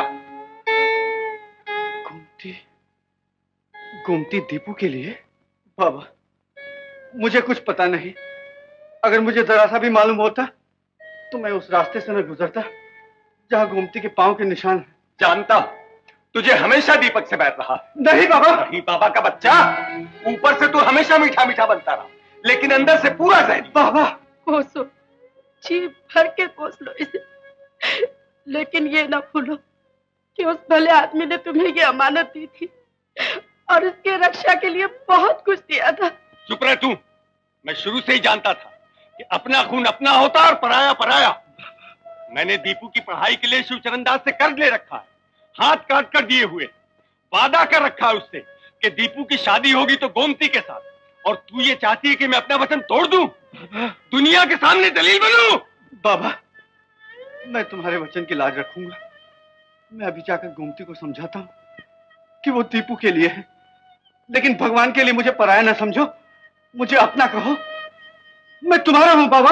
गोमती दीपू के लिए? बाबा, मुझे कुछ पता नहीं। अगर मुझे जरा सा भी मालूम होता तो मैं उस रास्ते से न गुजरता जहां गोमती के पांव के निशान हैं। जानता हूं तुझे हमेशा दीपक से बैठ रहा। नहीं बाबा। नहीं बाबा का बच्चा, ऊपर से तू हमेशा मीठा मीठा बनता रहा, लेकिन अंदर से पूरा जहरी। बाबा कोसो, जी भर के कोस लो इसे, लेकिन ये ना भूलो कि उस भले आदमी ने तुम्हें ये अमानत दी थी और उसके रक्षा के लिए बहुत कुछ दिया था। चुप रह तू। मैं शुरू से ही जानता था कि अपना खून अपना होता और पराया पराया। मैंने दीपू की पढ़ाई के लिए शिवचरण दास से कर्ज ले रखा है, हाथ काट कर दिए हुए। वादा कर रखा है उससे कि दीपू की शादी होगी तो गोमती के साथ, और तू ये चाहती है कि मैं अपना वचन तोड़ दूं, दुनिया के सामने दलील बनूं? बाबा, मैं तुम्हारे वचन की लाज रखूंगा। मैं अभी जाकर गोमती को समझाता हूँ कि वो दीपू के लिए है, लेकिन भगवान के लिए मुझे पराया न समझो, मुझे अपना कहो। मैं तुम्हारा हूं बाबा।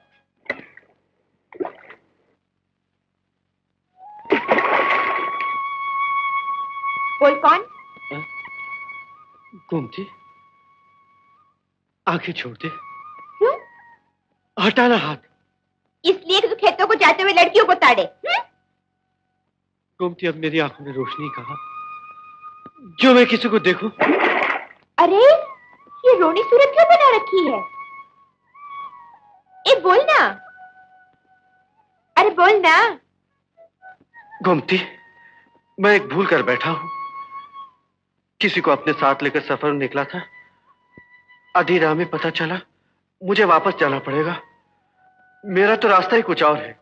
बोल कौन? गोमती, आंखें छोड़ दे। क्यों? हटाना हाथ। इसलिए कि तू खेतों को जाते हुए लड़कियों को ताड़े। गोमती, अब मेरी आंखों में रोशनी कहाँ जो मैं किसी को देखूं? अरे ये रोनी सूरत क्यों बना रखी है? ए बोल ना, अरे बोल ना। गोमती, मैं एक भूल कर बैठा हूं। किसी को अपने साथ लेकर सफर निकला था, आधी राह में पता चला मुझे वापस जाना पड़ेगा। मेरा तो रास्ता ही कुछ और है।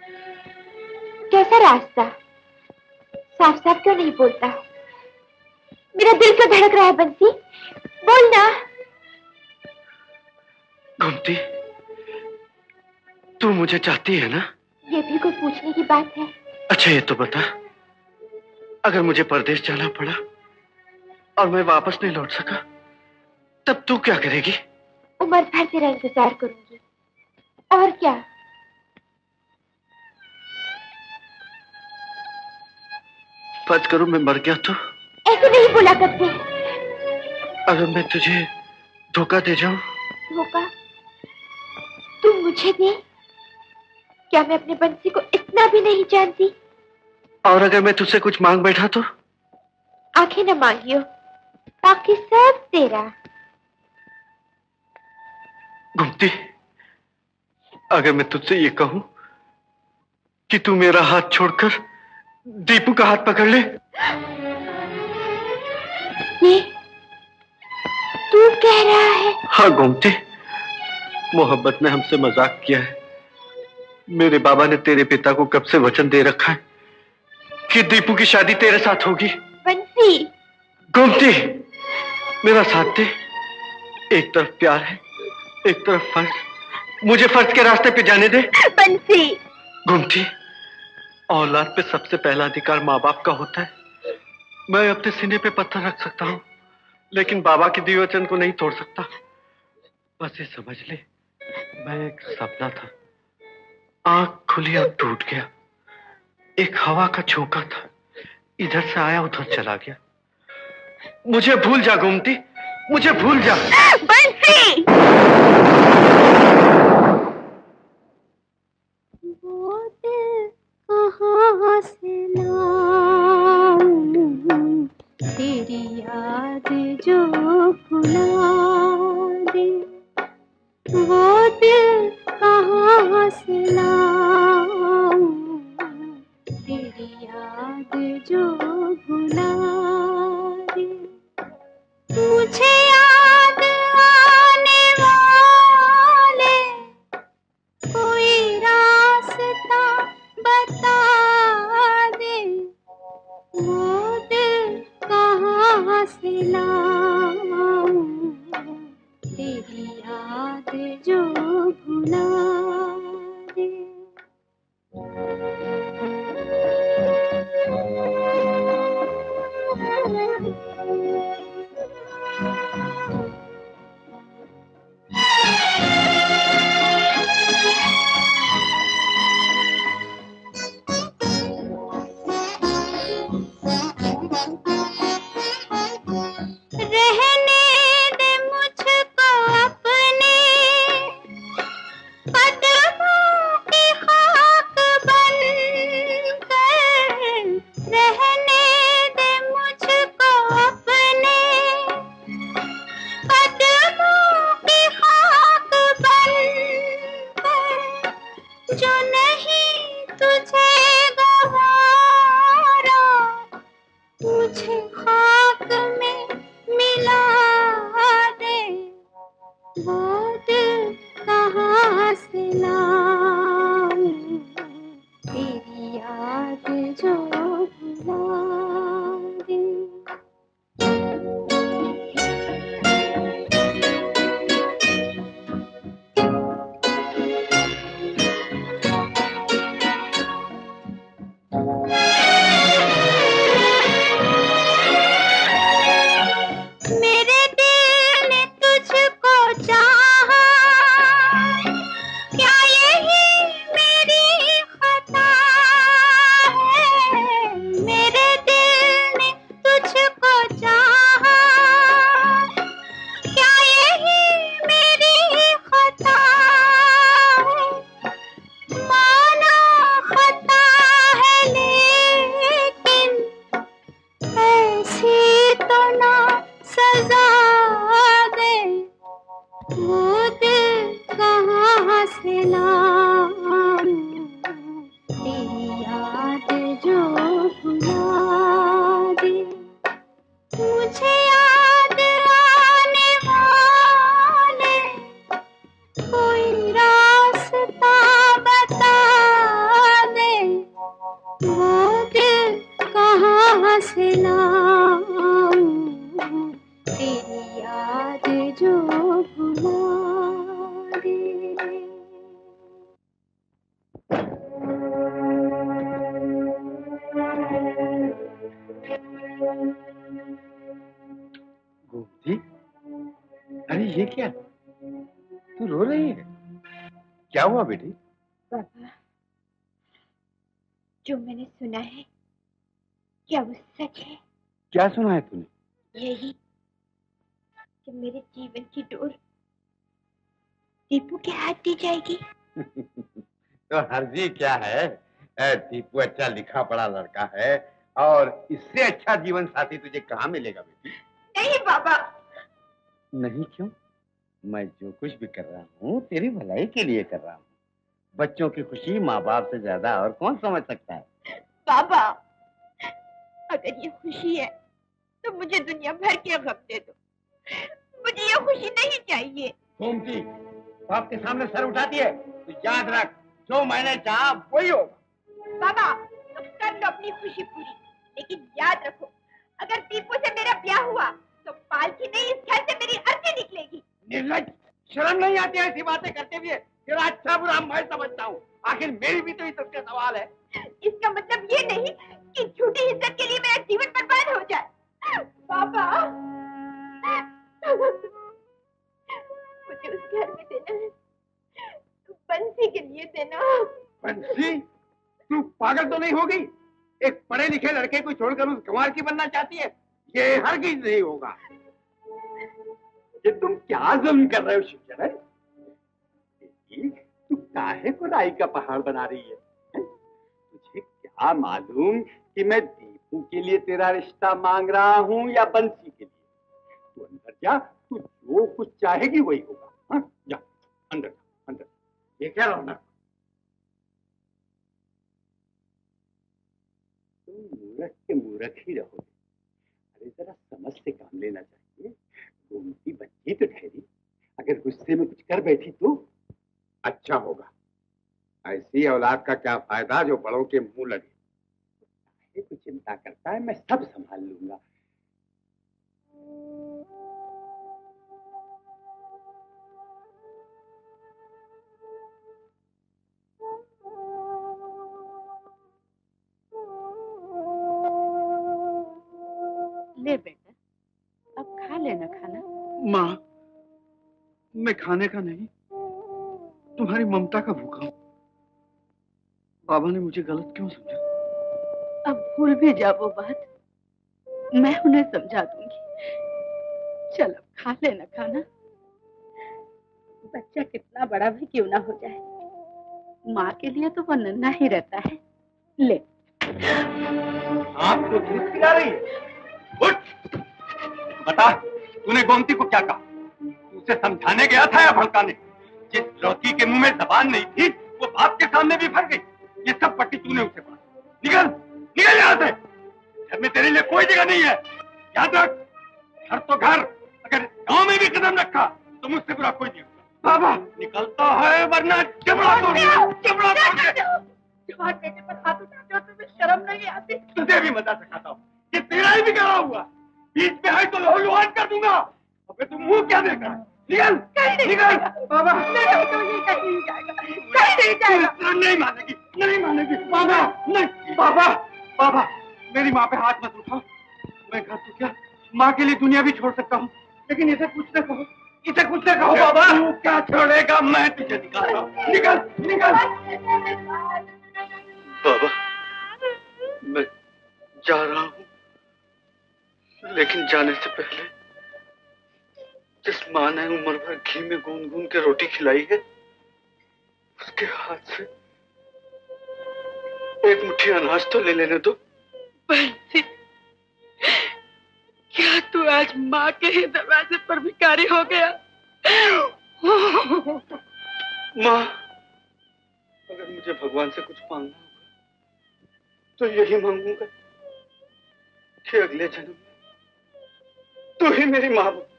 कैसा रास्ता? साफ साफ क्यों नहीं बोलता? मेरा दिल क्यों धड़क रहा है बंसी? बोल ना। गोमती, तू मुझे चाहती है ना? ये भी कोई पूछने की बात है? अच्छा ये तो बता, अगर मुझे परदेश जाना पड़ा और मैं वापस नहीं लौट सका, तब तू क्या करेगी? उम्र भर तेरा इंतजार करूंगी, और क्या। फर्ज करूं मैं मर गया तो? ऐसे नहीं बोला करते। अगर मैं तुझे धोखा दे जाऊं? धोखा? तुम मुझे दे? क्या मैं अपने बंसी को इतना भी नहीं जानती? और अगर मैं तुझसे कुछ मांग बैठा तो? आंखें न मांगियो, बाकी सब तेरा। गोमती, अगर मैं तुझसे ये कहूं कि तू मेरा हाथ छोड़कर दीपू का हाथ पकड़ ले? ये तू कह रहा है? हाँ गोमती, मोहब्बत ने हमसे मजाक किया है। मेरे बाबा ने तेरे पिता को कब से वचन दे रखा है कि दीपू की शादी तेरे साथ होगी। बंसी। गोमती, मेरा साथ दे। एक तरफ प्यार है, एक तरफ फर्ज। मुझे फर्ज के रास्ते पे जाने दे। बंसी। गोमती, औलाद पे सबसे पहला अधिकार माँ बाप का होता है। मैं अपने सीने पे पत्थर रख सकता हूँ, लेकिन बाबा के दिए वचन को नहीं तोड़ सकता। बस ये समझ ले, मैं एक सपना था, आंख खुली और टूट गया। एक हवा का झोंका था, इधर से आया उधर चला गया। मुझे भूल जा गोमती, मुझे भूल जा। बंसी। कहाँ से लाऊं तेरी याद जो भुला दे, वो दिल कहाँ से लाऊं तेरी याद जो भुला दे। मुझे याद जो भुला दे। रहने दे मुझको अपने कदमों की खाक बनकर, रहने दे मुझको अपने कदमों की खाक बनकर, जो नहीं तुझे गवारा मुझे खाक में मिला दे। वो दिल कहाँ से लाऊं तेरी याद जो भुला दे। मेरे दिल ने तुझको चाहा, क्या यही मेरी खता है? मेरे दिल ने तुझको चाहा, क्या यही मेरी खता है? माना खता है लेकिन ऐसी तो ना सजा दे। वो दिल कहाँ से लाऊं तेरी याद जो भुला दे। मुझे याद आने वाले कोई रास्ता बता दे। वो दिल कहाँ से लाऊं तेरी याद जो भुला दे। गोमती, अरे ये क्या, तू रो रही है? क्या हुआ बेटी? पापा, जो मैंने सुना है क्या वो सच है? क्या सुना है तूने? यही कि मेरे जीवन की डोर दीपू के हाथ दी जाएगी। तो हर्जी क्या है? दीपू अच्छा लिखा पढ़ा लड़का है और इससे अच्छा जीवन साथी तुझे कहाँ मिलेगा बेटी? नहीं पापा। नहीं क्यों? मैं जो कुछ भी कर रहा हूँ तेरी भलाई के लिए कर रहा हूँ। बच्चों की खुशी माँ बाप से ज्यादा और कौन समझ सकता है? पापा, अगर ये खुशी है तो मुझे दुनिया भर के गम दे दो, मुझे ये खुशी नहीं चाहिए। गोमती, बाप के सामने सर उठाती है तो याद रख, जो मैंने चाहा वही होगा। पापा, तुम कर लो अपनी खुशी पूरी, लेकिन याद रखो अगर दीपू से मेरा ब्याह हुआ तो पालकी नहीं इस घर से मेरी अर्थी निकलेगी। निर्लज्ज, शर्म नहीं आती ऐसी बातें करते हुए? तेरा अच्छा बुरा मैं समझता हूँ, आखिर मेरी भी तो इज्जत का सवाल है। इसका मतलब ये नहीं कि झूठी इज्जत के लिए मेरा जीवन बर्बाद हो जाए। पापा, मुझे उस घर में देना है, बंसी के लिए देना। बंसी? तू पागल तो नहीं हो गई? एक पढ़े लिखे लड़के को छोड़कर उस गंवार की बनना चाहती है? ये हरगिज नहीं होगा। ये तुम क्या जुल्म कर रहे हो शिवचरण? तू काहे को राई का पहाड़ बना रही है? तुझे क्या मालूम कि मैं दीपू के लिए तेरा रिश्ता मांग रहा हूँ या बंसी के लिए? तू अंदर जा, तू जो कुछ चाहेगी वही होगा। हाँ, जा अंदर अंदर। ये क्या रौनक? तुम मूर्ख के मूर्ख ही रहोगे। अरे जरा समझ से काम लेना चाहिए। गोमती बच्ची तो ठहरी, अगर गुस्से में कुछ कर बैठी तो? अच्छा होगा। ऐसी औलाद का क्या फायदा जो बड़ों के मुंह लगे। काहे को चिंता करता है, मैं सब संभाल लूंगा। माँ, मैं खाने का नहीं, तुम्हारी ममता का भूखा हूं। बाबा ने मुझे गलत क्यों समझा? अब भूल भी जा वो बात, मैं उन्हें समझा दूंगी। चल अब खा लेना खाना। बच्चा कितना बड़ा भी क्यों ना हो जाए, माँ के लिए तो वो नन्हा ही रहता है। ले। आप तो दूध पिला रही है। उठ, बता, तूने गोमती को क्या कहा? तू उसे समझाने गया था या भड़काने? जिस लड़की के मुंह में जबान नहीं थी, वो बाप के सामने भी फट गई। ये सब पट्टी तूने उसे पढ़ा। निकल, निकल यहाँ से। घर में तेरे लिए कोई जगह नहीं है। याद रख, घर तो घर, अगर गांव में भी कदम रखा तो मुझसे बुरा कोई नहीं होगा। बाबा, निकलता है वरना जबड़ा तोड़ूंगा, जबड़ा तोड़ूंगा। जवान बेटे पर हाथ उठाते हो, तुम्हें शर्म नहीं आती? तुझे भी मजा सिखाता हूँ। ये तेरा ही बिगड़ा हुआ, बीच में है तो लहूलुहान कर दूंगा। अबे तुम मुंह क्या देख रहा है? निकल, निकल। बाबा, नहीं, तो ये कहीं नहीं जाएगा, कहीं नहीं जाएगा। नहीं मानेगी, नहीं मानेगी। बाबा, नहीं। बाबा, बाबा, मेरी माँ पे हाथ मत उठाओ। मैं घर तो क्या, माँ के लिए दुनिया भी छोड़ सकता हूँ, लेकिन इसे कुछ न कहो, इसे कुछ न कहो। बाबा, तू क्या छोड़ेगा? मैं तुझे निकालता हूँ। निकल, निकल। बाबा, मैं जा रहा हूँ, लेकिन जाने से पहले जिस माँ ने उम्र भर घी में गूंद गूंद के रोटी खिलाई है, उसके हाथ से एक मुट्ठी अनाज तो ले लेने दो। बंसी, क्या तू आज माँ के ही दरवाजे पर भिखारी हो गया? माँ, अगर मुझे भगवान से कुछ मांगना होगा तो यही मांगूंगा कि अगले जन्म में तू ही मेरी माँ बन।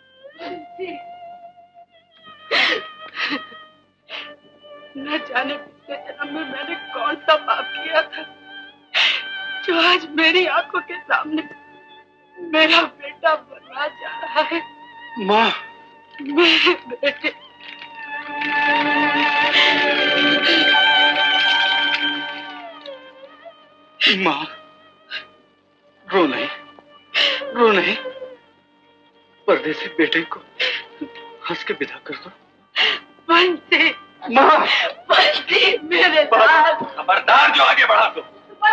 न जाने पिछले जन्म में मैंने कौन सा पाप किया था जो आज मेरी आंखों के सामने मेरा बेटा बना जा रहा है। माँ, मेरे बेटे, माँ, रो नहीं, रो नहीं। परदेसी बेटे को हंस के विदा कर दो। बंसी, माँ, बंसी, मेरे लाल। खबरदार जो आगे बढ़ा तो।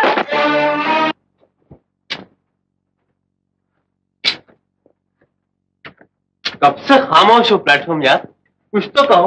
कब से खामोश हो प्लेटफॉर्म यार, कुछ तो कहो।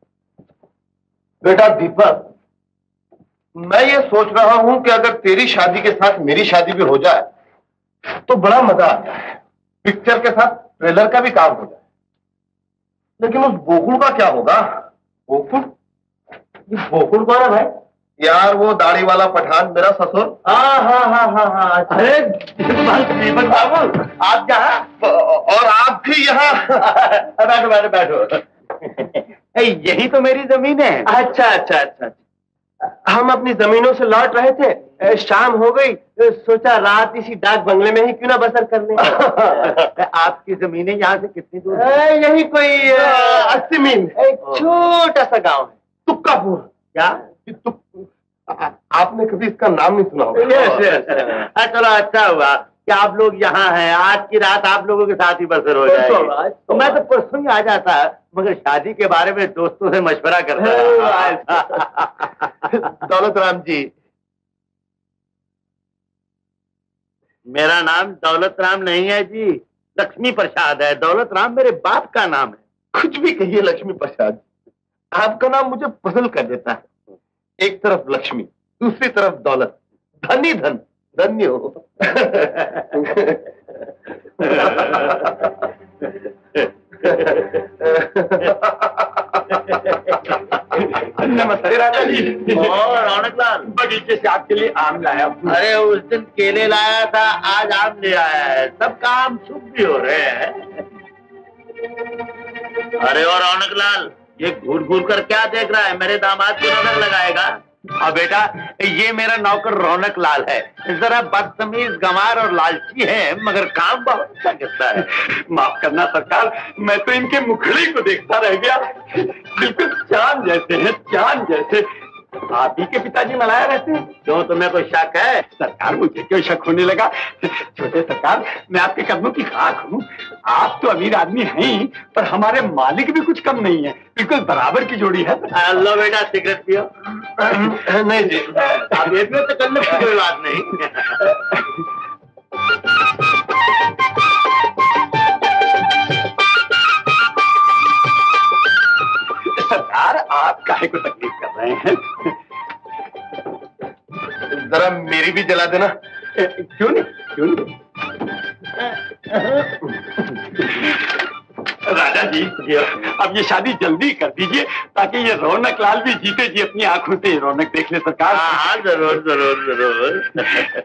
बेटा दीपक, मैं ये सोच रहा हूं कि अगर तेरी शादी के साथ मेरी शादी भी हो जाए तो बड़ा मजा आता है। पिक्चर के साथ ट्रेलर का भी काम हो जाए। लेकिन उस गोकुल का क्या होगा? गोकुल? गोकुल कौन है भाई? यार वो दाढ़ी वाला पठान, मेरा ससुर। हाँ। अरे दीपक बाबू, आप यहाँ और आप भी यहाँ। बैठो बैठो। यही तो मेरी जमीन है। अच्छा। हम अपनी जमीनों से लौट रहे थे, शाम हो गई, सोचा रात इसी डाक बंगले में ही क्यों ना बसर कर लें। आपकी जमीनें यहाँ से कितनी दूर? यही कोई 80 मील। एक छोटा सा गांव है, तुक्कापुर। क्या? आपने कभी इसका नाम नहीं सुना होगा। चलो अच्छा हुआ कि आप लोग यहाँ हैं। आज की रात आप लोगों के साथ ही बसर हो जाएगी। तो मैं तो परसों ही आ जाता, मगर शादी के बारे में दोस्तों से मशवरा करता। दौलत राम जी, मेरा नाम दौलत राम नहीं है जी, लक्ष्मी प्रसाद है। दौलत राम मेरे बाप का नाम है। कुछ भी कहिए लक्ष्मी प्रसाद, आपका नाम मुझे पसंद कर देता है। एक तरफ लक्ष्मी, दूसरी तरफ दौलत, धन ही धन, धन्य हो। नमस्ते राजा जी। और रौनक लाल, बगीचे से आपके लिए आम लाया। अरे उस दिन केले लाया था, आज आम ले आया है। सब काम शुभ भी हो रहे हैं। अरे और रौनक लाल, ये घूर घूर कर क्या देख रहा है? मेरे दामाद को नजर लगाएगा। हाँ बेटा, ये मेरा नौकर रौनक लाल है। जरा बदतमीज, गंवार और लालची है, मगर काम बहुत अच्छा करता है। माफ करना सरकार, मैं तो इनके मुखड़े को देखता रह गया। बिल्कुल चांद जैसे हैं, चांद जैसे। आप ही के पिताजी मलाया रहते हैं? क्यों, तुम्हें कोई शक है? सरकार, मुझे क्यों शक होने लगा? छोटे सरकार, मैं आपके कदमों की खाक हूँ। आप तो अमीर आदमी हैं ही, पर हमारे मालिक भी कुछ कम नहीं है, बिल्कुल बराबर की जोड़ी है। लो बेटा, सिगरेट पियो। नहीं जी, आप इतने तो करने की कोई बात नहीं। सरकार, आप काहे को तकलीफ कर रहे हैं? जरा मेरी भी जला देना। क्यों नहीं, क्यों नहीं। राजा जी, अब ये शादी जल्दी कर दीजिए ताकि ये रौनक लाल भी जीते जी अपनी आंखों से रौनक देख ले सरकार। हाँ, जरूर जरूर जरूर।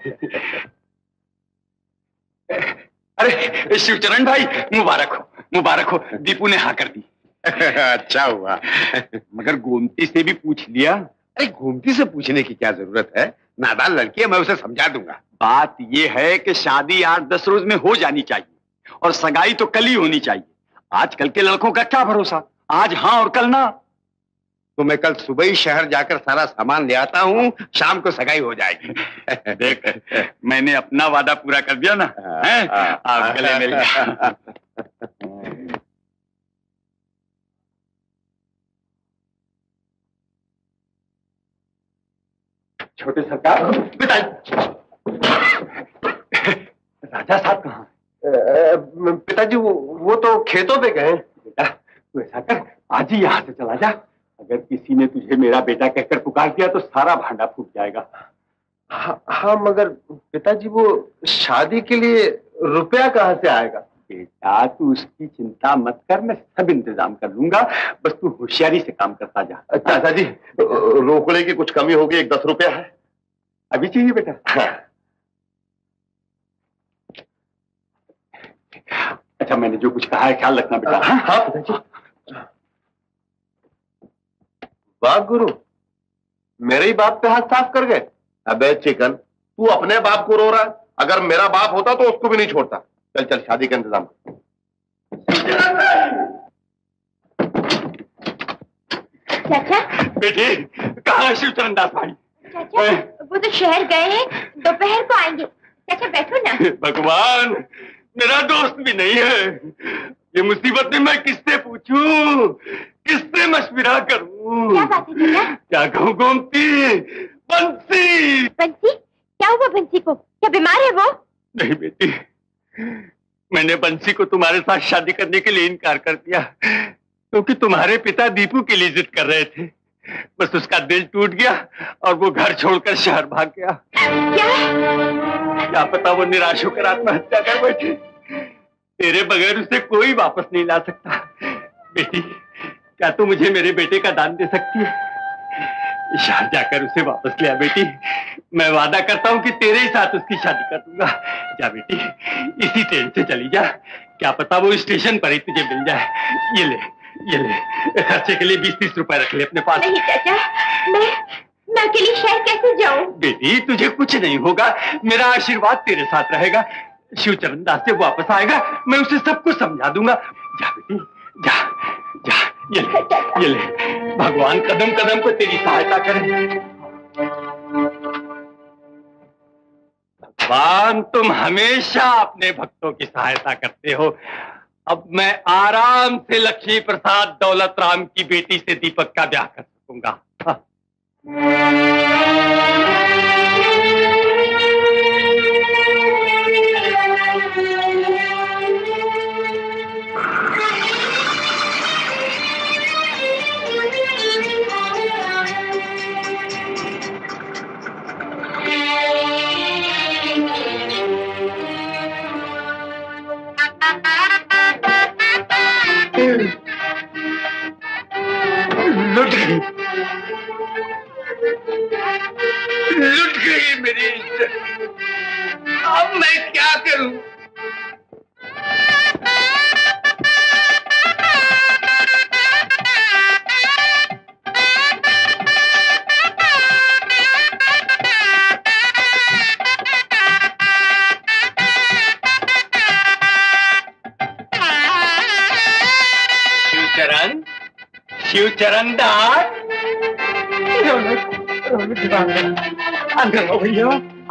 अरे शिवचरण भाई, मुबारक हो, मुबारक हो, दीपू ने हाँ कर दी। अच्छा हुआ, मगर गोमती से भी पूछ लिया? अरे गोमती से पूछने की क्या जरूरत है, नादान लड़की है, मैं उसे समझा दूंगा। बात ये है कि शादी 8-10 रोज में हो जानी चाहिए और सगाई तो कल ही होनी चाहिए। आजकल के लड़कों का क्या भरोसा, आज हाँ और कल ना। तो मैं कल सुबह ही शहर जाकर सारा सामान ले आता हूँ, शाम को सगाई हो जाएगी। देख, मैंने अपना वादा पूरा कर दिया ना, हैं? आप गले मिल गया। छोटे सरकार, राजा साहब कहाँ? पिताजी वो तो खेतों पे गए। बेटा, तू ऐसा कर, आज ही यहाँ से चला जा। अगर किसी ने तुझे मेरा बेटा कहकर पुकार दिया तो सारा भांडा फूट जाएगा। हाँ, मगर पिताजी वो शादी के लिए रुपया कहाँ से आएगा? बेटा, तू उसकी चिंता मत कर, मैं सब इंतजाम कर लूंगा, बस तू होशियारी से काम करता जा। चाचा जी, रोकड़े की कुछ कमी होगी, 10 रुपया है। अभी चाहिए बेटा? हाँ। अच्छा, मैंने जो कुछ कहा है ख्याल रखना बेटा। हाँ पिताजी। वाह गुरु, मेरे ही बाप पे हाथ साफ कर गए। अबे चिकन, तू अपने बाप को रो रहा है, अगर मेरा बाप होता तो उसको भी नहीं छोड़ता। चल चल, शादी का इंतजाम कर। चाचा। बेटी, कहाँ है शिवचरण दास भाई? चाचा, वो तो शहर गए हैं, दोपहर को आएंगे। चाचा बैठो ना। भगवान, मेरा दोस्त भी नहीं है। ये मुसीबत में मैं किससे पूछूं, किससे मशविरा करूं? क्या बात है चाचा? क्या कहूँ गोमती? बंसी! बंसी? क्या हुआ बंसी को? क्या बीमार है वो? नहीं बेटी, मैंने बंसी को तुम्हारे साथ शादी करने के लिए इनकार कर दिया क्योंकि तुम्हारे पिता दीपू के लिए जिद कर रहे थे। बस उसका दिल टूट गया और वो घर छोड़कर शहर भाग गया। क्या पता वो निराश होकर आत्महत्या कर बैठे। तेरे बगैर उसे कोई वापस नहीं ला सकता। बेटी, क्या तू मुझे मेरे बेटे का दान दे सकती है? शहर जाकर उसे वापस ले आ बेटी। मैं वादा करता हूँ कि तेरे ही साथ उसकी शादी कर दूंगा। जा बेटी, इसी ट्रेन से चली जा, क्या पता वो स्टेशन पर ही तुझे मिल जाए। ये ले, ये ले, खर्चे के लिए 20-30 रुपए रख ले अपने पास। नहीं चाचा, मैं अकेली शहर कैसे जाऊं? बेटी, तुझे कुछ नहीं होगा, मेरा आशीर्वाद तेरे साथ रहेगा। शिवचरण दास जब वापस आएगा मैं उसे सब कुछ समझा दूंगा। जा बेटी, जा जा, ये ले। भगवान कदम कदम पर तेरी सहायता करे। भगवान, तुम हमेशा अपने भक्तों की सहायता करते हो। अब मैं आराम से लक्ष्मी प्रसाद दौलत राम की बेटी से दीपक का ब्याह कर सकूंगा। लुट गई मेरी इज्जत। अब मैं क्या करूं? शिवचरण दास, अंदर हो भैया।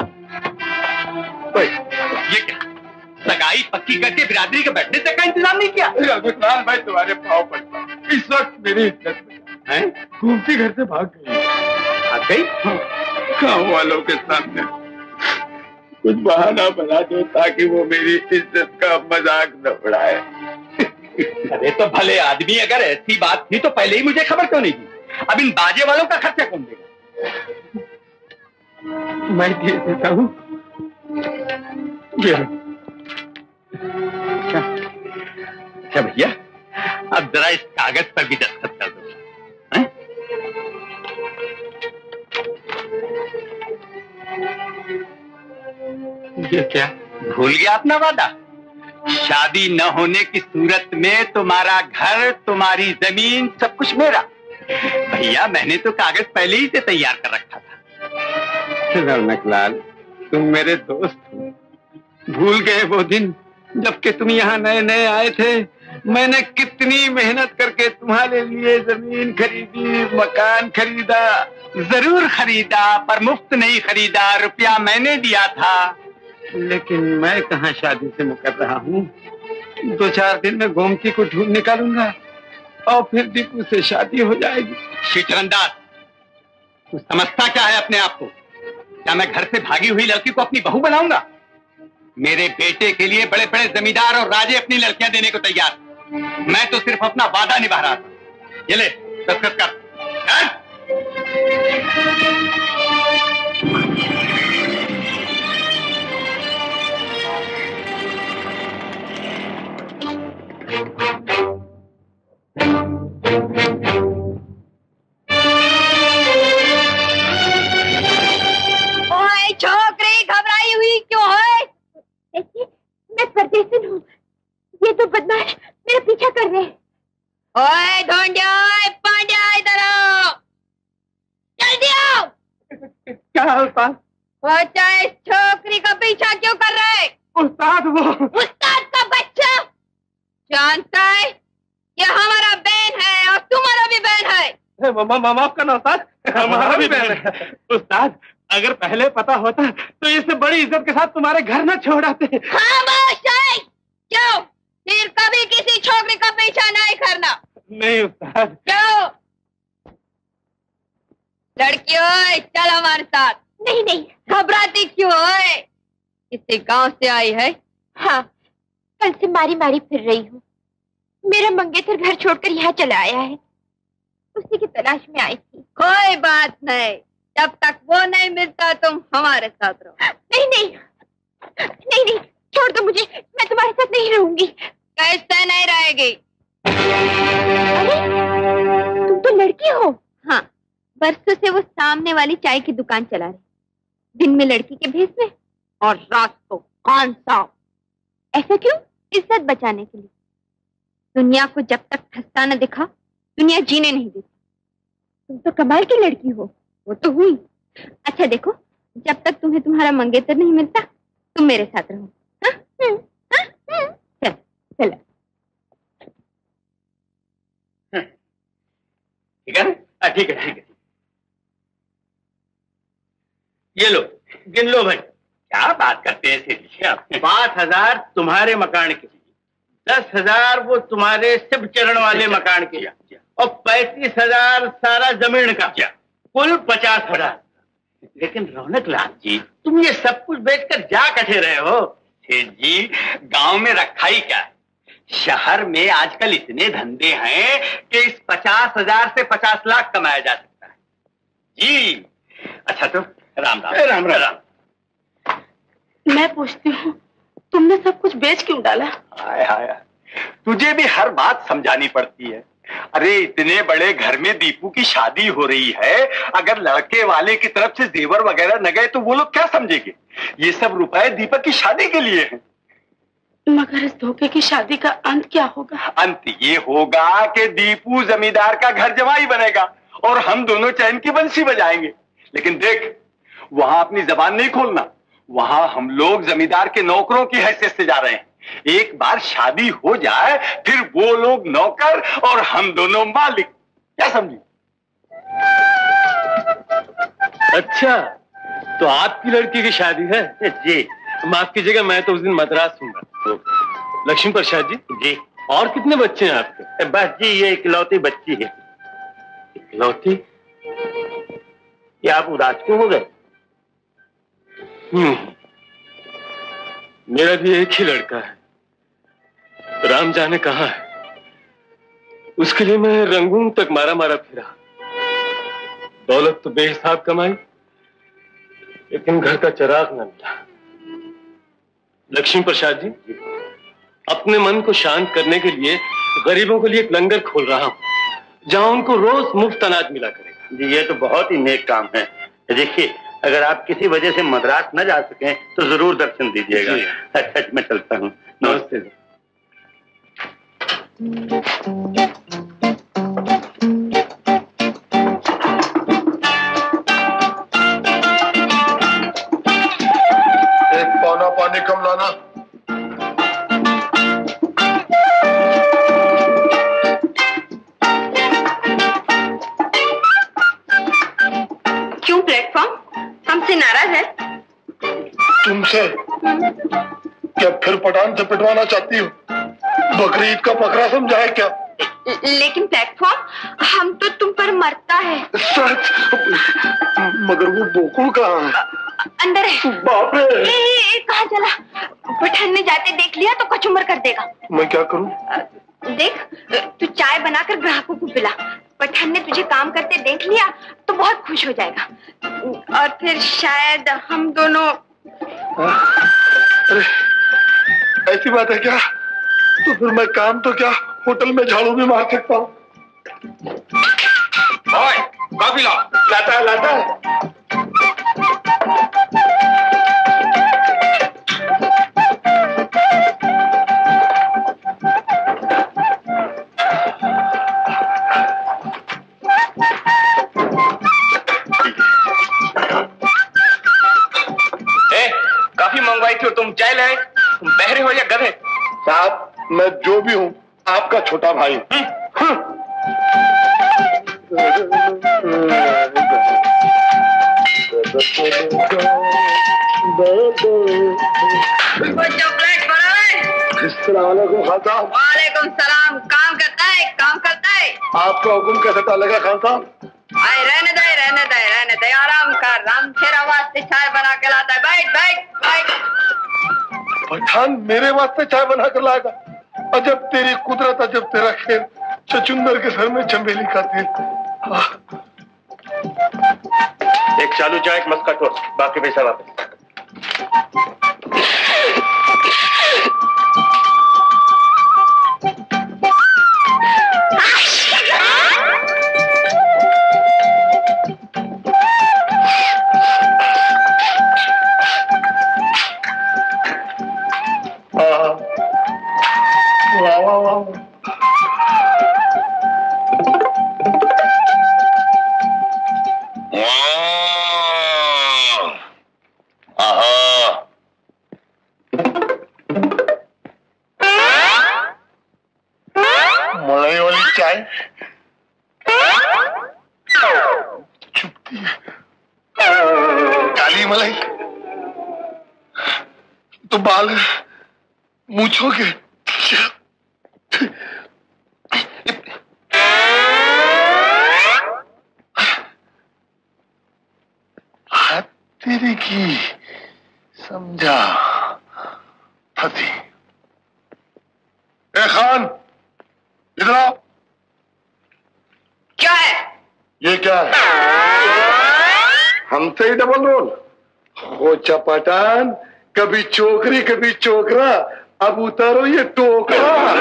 ये क्या सगाई पक्की करके बिरादरी के बैठने तक का इंतजाम नहीं किया? रघुनाथ भाई तुम्हारे पाँव पड़ता, इस वक्त मेरी इज्जत है। गोमती घर से भाग गई। भाग गई? गाँव वालों के सामने कुछ बहाना बना दो ताकि वो मेरी इज्जत का मजाक न उड़ाए। अरे तो भले आदमी, अगर ऐसी बात थी तो पहले ही मुझे खबर क्यों नहीं दी? अब इन बाजे वालों का खर्चा कौन देगा? मैं दे देता हूँ। अच्छा भैया, अब जरा इस कागज पर भी दस्तखत कर दो। हैं? ये क्या? भूल गया अपना वादा? शादी न होने की सूरत में तुम्हारा घर, तुम्हारी जमीन, सब कुछ मेरा। भैया मैंने तो कागज पहले ही से तैयार कर रखा था। रौनकलाल, तुम मेरे दोस्त हो। भूल गए वो दिन जबकि तुम यहाँ नए नए आए थे। मैंने कितनी मेहनत करके तुम्हारे लिए जमीन खरीदी, मकान खरीदा। जरूर खरीदा, पर मुफ्त नहीं खरीदा, रुपया मैंने दिया था। लेकिन मैं कहाँ शादी से मुकर रहा हूँ। 2-4 दिन में गोमती को ढूंढ निकालूंगा और फिर दीपू से शादी हो जाएगी। शीतरंदाज, तू समझता क्या है अपने आप को? क्या मैं घर से भागी हुई लड़की को अपनी बहू बनाऊंगा? मेरे बेटे के लिए बड़े बड़े जमींदार और राजे अपनी लड़कियां देने को तैयार। मैं तो सिर्फ अपना वादा निभा रहा था। ये ले दस्तखत कर। ओए छोकरी, घबराई हुई क्यों है? देखिए, मैं परदेसी हूँ। ये तो बदमाश मेरा पीछा कर रहे हैं। ओए ढोंडिया, पांड्या, इधर आओ, जल्दी आओ। क्या उस्ताद? वो चाहे इस छोकरी का पीछा क्यों कर रहे है? उस्ताद वो उस्ताद का बच्चा जानता है ये हमारा बहन है और तुम्हारा भी बहन है। माफ करना उस्ताद, हमारा भी बहन है। उस्ताद, अगर पहले पता होता तो इससे बड़ी इज्जत के साथ तुम्हारे घर न छोड़ाते। खामोश है। क्यों? फिर कभी किसी छोकरी का पीछा नहीं करना। नहीं उस्ताद। क्यों? लड़कियों चल हमारे साथ। नहीं नहीं। घबराती क्यों है? किसी गांव से आई है? हाँ, कल से मारी मारी फिर रही हूँ। मेरा मंगेतर घर छोड़कर यहाँ चला आया है। उसी की तलाश में आई थी। कोई बात नहीं, जब तक वो नहीं मिलता तुम हमारे साथ रहो। नहीं नहीं नहीं नहीं, छोड़ दो मुझे, मैं तुम्हारे साथ नहीं रहूंगी। कैसे नहीं रहेगी? अरे तुम तो लड़की हो। हाँ, बरसों से वो सामने वाली चाय की दुकान चला रही, दिन में लड़की के भेष में और रात को कान साफ। ऐसा क्यों? इज्जत बचाने के लिए। दुनिया को जब तक ठसका न दिखा, दुनिया जीने नहीं देती। तुम तो कमाल की लड़की हो। वो तो हुई। अच्छा देखो, जब तक तुम्हें तुम्हारा मंगेतर नहीं मिलता तुम मेरे साथ रहो। चल चलो। ठीक है ना? ठीक है ठीक है। ये लो, गिन लो भाई। क्या बात करते हैं सीधी आप? 5,000 तुम्हारे मकान के, 10,000 वो तुम्हारे शिव चरण वाले मकान के, और 35,000 सारा जमीन का, कुल 50,000। लेकिन रौनकलाल जी, तुम ये सब कुछ बेचकर जा कैसे रहे हो? सेठ जी, गांव में रखा ही क्या है? शहर में आजकल इतने धंधे हैं कि इस 50,000 से 50 लाख कमाया जा सकता है जी। अच्छा तो राम राम। राम राम। राम। मैं पूछती हूँ, तुमने सब कुछ बेच क्यों डाला? हाय हाय, तुझे भी हर बात समझानी पड़ती है। अरे इतने बड़े घर में दीपू की शादी हो रही है, अगर लड़के वाले की तरफ से जेवर वगैरह न गए तो वो लोग क्या समझेंगे? ये सब रुपए दीपक की शादी के लिए हैं। मगर इस धोखे की शादी का अंत क्या होगा? अंत ये होगा कि दीपू जमींदार का घर जमाई बनेगा और हम दोनों चैन की बंसी बजाएंगे। लेकिन देख, वहां अपनी जबान नहीं खोलना। वहां हम लोग जमींदार के नौकरों की हैसियत से जा रहे हैं। एक बार शादी हो जाए फिर वो लोग नौकर और हम दोनों मालिक। क्या समझी? अच्छा, तो आपकी लड़की की शादी है? जी। माफ कीजिएगा, मैं तो उस दिन मद्रास हूँ। लक्ष्मी प्रसाद जी। जी। और कितने बच्चे हैं आपके? बस जी, ये इकलौती बच्ची है। इकलौती? ये आप उदास क्यों हो गए? मेरा भी एक ही लड़का है, राम जाने कहाँ है। उसके लिए मैं रंगून तक मारा मारा फिरा। दौलत तो बेहिसाब कमाई, लेकिन घर का चिराग न मिला। लक्ष्मी प्रसाद जी, अपने मन को शांत करने के लिए गरीबों के लिए एक लंगर खोल रहा हूँ, जहाँ उनको रोज मुफ्त अनाज मिला करेगा। जी, ये तो बहुत ही नेक काम है। देखिए, अगर आप किसी वजह से मद्रास न जा सकें तो जरूर दर्शन दीजिएगा। अच्छा, मैं चलता हूँ। नमस्ते। एक पौना पानी कम लाना। क्यों प्लेटफॉर्म हमसे नाराज है? तुमसे? क्या फिर पठान से पिटवाना चाहती हो? बकरी ईद का बकरा समझा है क्या? लेकिन प्लेटफॉर्म, हम तो तुम पर मरता है। सच? मगर वो बोकुल कहाँ है? अंदर है। बाप रे! कहाँ चला? पठान ने जाते देख लिया तो कचुम्बर कर देगा। मैं क्या करूं? देख, तू चाय बनाकर ग्राहकों को पिला। पठान ने तुझे काम करते देख लिया तो बहुत खुश हो जाएगा, और फिर शायद हम दोनों। अरे, ऐसी बात है क्या? तो फिर मैं काम तो क्या, होटल में झाड़ू भी मार सकता हूँ। कॉफी लाओ। लाता है, लाता है। काफी मंगवाई थी और तुम चाय लाए? तुम बहरे हो या गधे? साहब, मैं जो भी हूँ आपका छोटा भाई। वालेकुम सलाम। काम करता है, काम करता है। आपका हुक्म कैसे टालेगा खान साहब? रहने दे, आराम कर। राम तेरा वास्ते चाय बना के लाता है। बैठ। पठान मेरे वास्ते चाय बना कर लाएगा? अजब तेरी कुदरत, अजब तेरा खेल। चचुंदर के सर में चमेली का तेल। एक चालू चाय, एक मस्का टोस्ट, बाकी पैसा वापस। मलाई वाली चाय चुपती है। काली मलाई तो बाल मूछों के। हाथ तेरे की समझा फती। ए खान, इधर आओ। क्या है? ये क्या है? हमसे ही डबल रोल हो चपाटान। कभी चोकरी कभी चोकरा, अब उतारो ये टोकरा।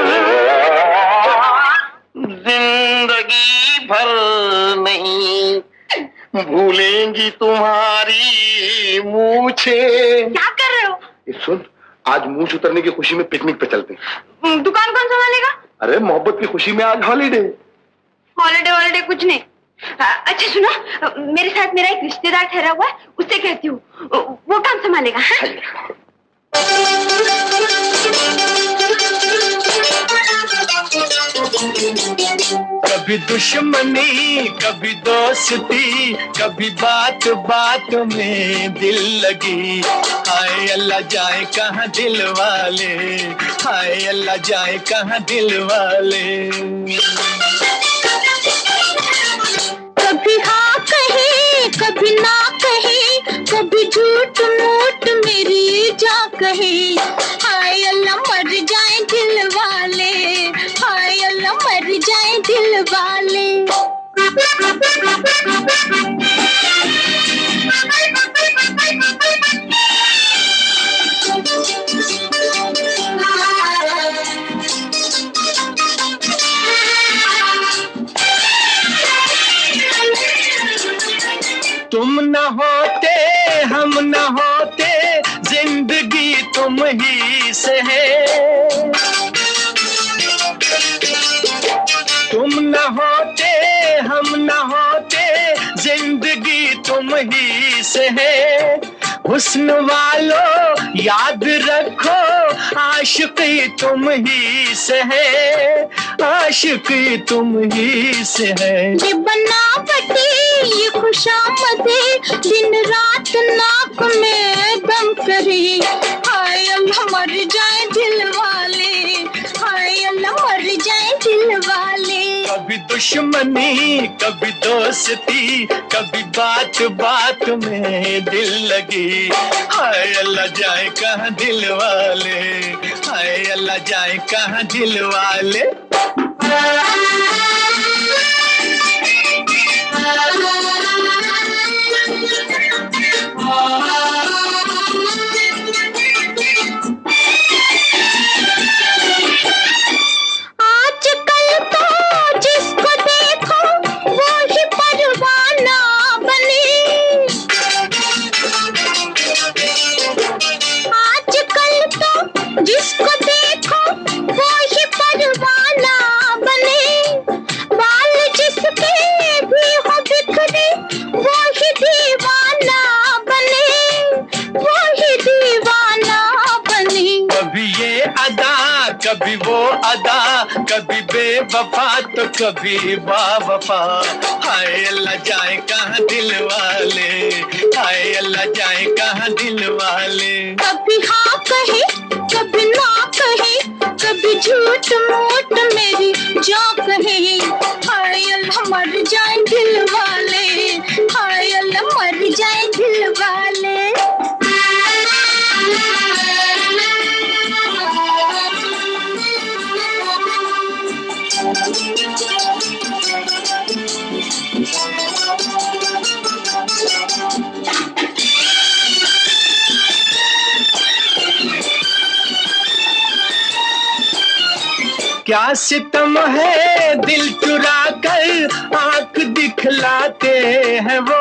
जिंदगी भर नहीं भूलेंगी तुम्हारी मूछे। क्या कर रहे हो? सुन, आज मूछ उतरने की खुशी में पिकनिक पे चलते हैं। दुकान कौन संभालेगा? अरे मोहब्बत की खुशी में आज हॉलीडे। हॉलीडे कुछ नहीं। अच्छा सुनो, मेरे साथ मेरा एक रिश्तेदार ठहरा हुआ है, उससे कहती हूँ, वो काम संभालेगा। कभी दुश्मनी कभी दोस्ती, कभी बात बात में दिल लगी। हाय अल्लाह जाए कहाँ दिल वाले, हाय अल्लाह जाए कहाँ दिल वाले। कभी हाँ कहे कभी ना कहे, कभी झूठ मूठ मेरी जा कहे। हाय अल्लाह मर जाए दिल वाले, हाय अल्लाह मर जाए दिल वाले। तुम न होते हम न होते, जिंदगी तुम ही से है। तुम न होते हम न होते, जिंदगी तुम ही से है। हुस्न वालों याद रखो, आशिकी तुम ही से है, आशिकी तुम ही से है। ये बनावटी ये खुशामदी, दिन रात नाक में दम करे। हाय अल्लाह मर जाए दिल वाले, हाय अल्लाह मर जाए दिल वाले। कभी दुश्मनी कभी दोस्ती, कभी बात बात में दिल लगी। हाय अल्लाह जाए कहाँ दिल वाले, हाय अल्लाह जाए कहाँ दिल वाले। आजकल तो जिसको देखो वो ही परवाना बने। आजकल तो जिसको देखो वो ही परवाना बने। बाल जिसके भी हो बिखरे वो ही दीवाना बने, वो ही दीवाना बने। कभी ये अदा कभी वो अदा, कभी बेवफा तो कभी बावफा। हाय अल्लाह जाए कहाँ दिल वाले, हाय अल्लाह जाए कहाँ दिल वाले। कभी हाँ कहे कभी ना कहे, कभी झूठ मूठ मेरी जा कहे। हाय अल्लाह मर जाए दिल वाले, हाय अल्लाह मर जाए दिल वाले। क्या सितम है दिल चुरा कर आंख दिखलाते हैं वो।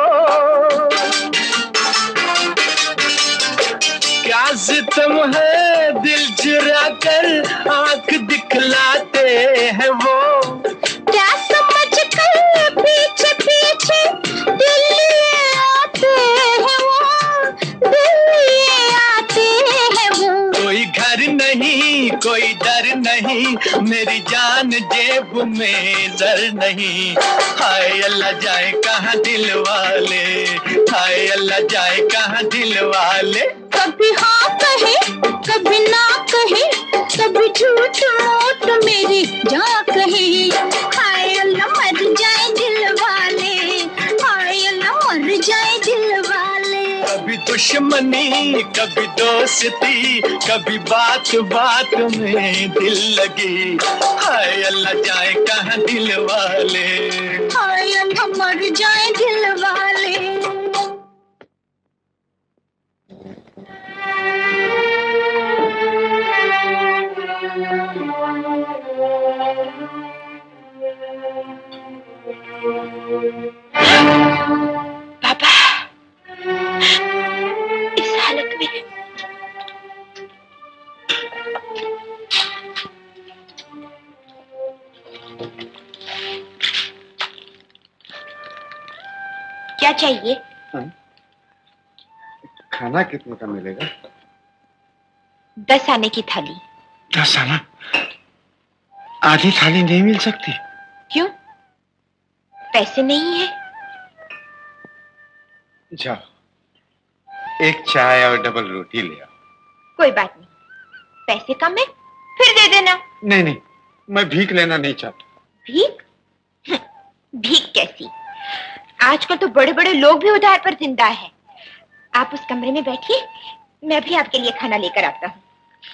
क्या सितम है दिल चुरा कर आंख दिखलाते हैं वो। क्या समझ कर पीछे पीछे दिल लिए आते हैं वो, दिल लिए आते हैं वो। कोई घर नहीं कोई डर नहीं, मेरी जान जेब में जर नहीं। हाय अल्लाह जाए कहाँ दिल वाले, हाय अल्लाह जाए कहाँ दिल वाले। कभी हाँ कहे कभी ना कहे, कभी झूठ मूठ मेरी जा कहे। हाय अल्लाह मर जाए दिल वाले, हाय अल्लाह मर जाए दिल वाले। कभी दुश्मनी कभी दोस्ती, कभी बात बात में दिल लगी। हाय अल्लाह जाए कहाँ दिल वाले, हाय अल्लाह मर जाए दिल वाले। पापा इस हालत में क्या चाहिए? खाना कितने का मिलेगा? 10 आने की थाली। 10 आना? आधी थाली नहीं मिल सकती? क्यों? पैसे नहीं है? जाओ, एक चाय और डबल रोटी ले आओ। कोई बात नहीं, पैसे कम है, फिर दे देना। नहीं नहीं, मैं भीख लेना नहीं चाहता। भीख? भीख कैसी? आजकल तो बड़े बड़े लोग भी उधार पर जिंदा है। आप उस कमरे में बैठिए, मैं भी आपके लिए खाना लेकर आता हूँ।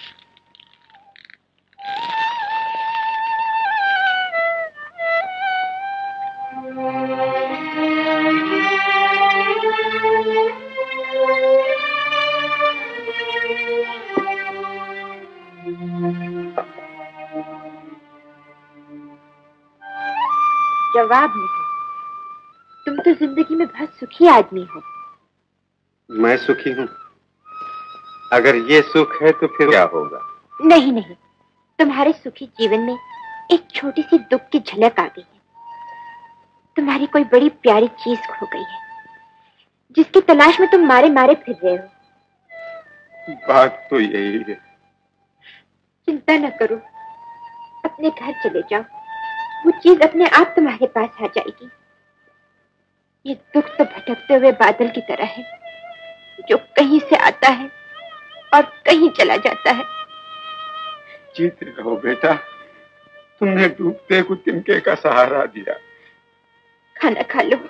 जवाब नहीं। तुम तो जिंदगी में बहुत सुखी आदमी हो। मैं सुखी हूँ? अगर ये सुख है तो फिर क्या होगा? नहीं नहीं, तुम्हारे सुखी जीवन में एक छोटी सी दुख की झलक आ गई है। तुम्हारी कोई बड़ी प्यारी चीज खो गई है, जिसकी तलाश में तुम मारे मारे फिर रहे हो। बात तो यही है। चिंता न करो, अपने घर चले जाओ, वो चीज अपने आप तुम्हारे पास आ जाएगी। ये दुख तो भटकते हुए बादल की तरह है, जो कहीं से आता है और कहीं चला जाता है। जीते रहो बेटा, तुमने डूबते को तिनके का सहारा दिया। खाना खा लो।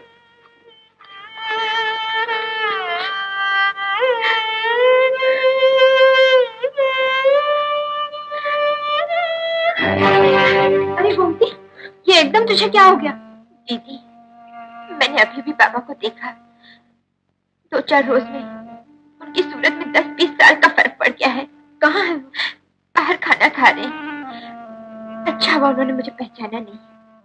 अरे गोमती, ये एकदम तुझे क्या हो गया? दीदी, मैंने अभी भी बाबा को देखा। 2-4 रोज में उनकी सूरत में 10-20 साल का फर्क पड़ गया है। कहाँ है वो? बाहर खाना खा रहे हैं। अच्छा हुआ उन्होंने मुझे पहचाना नहीं।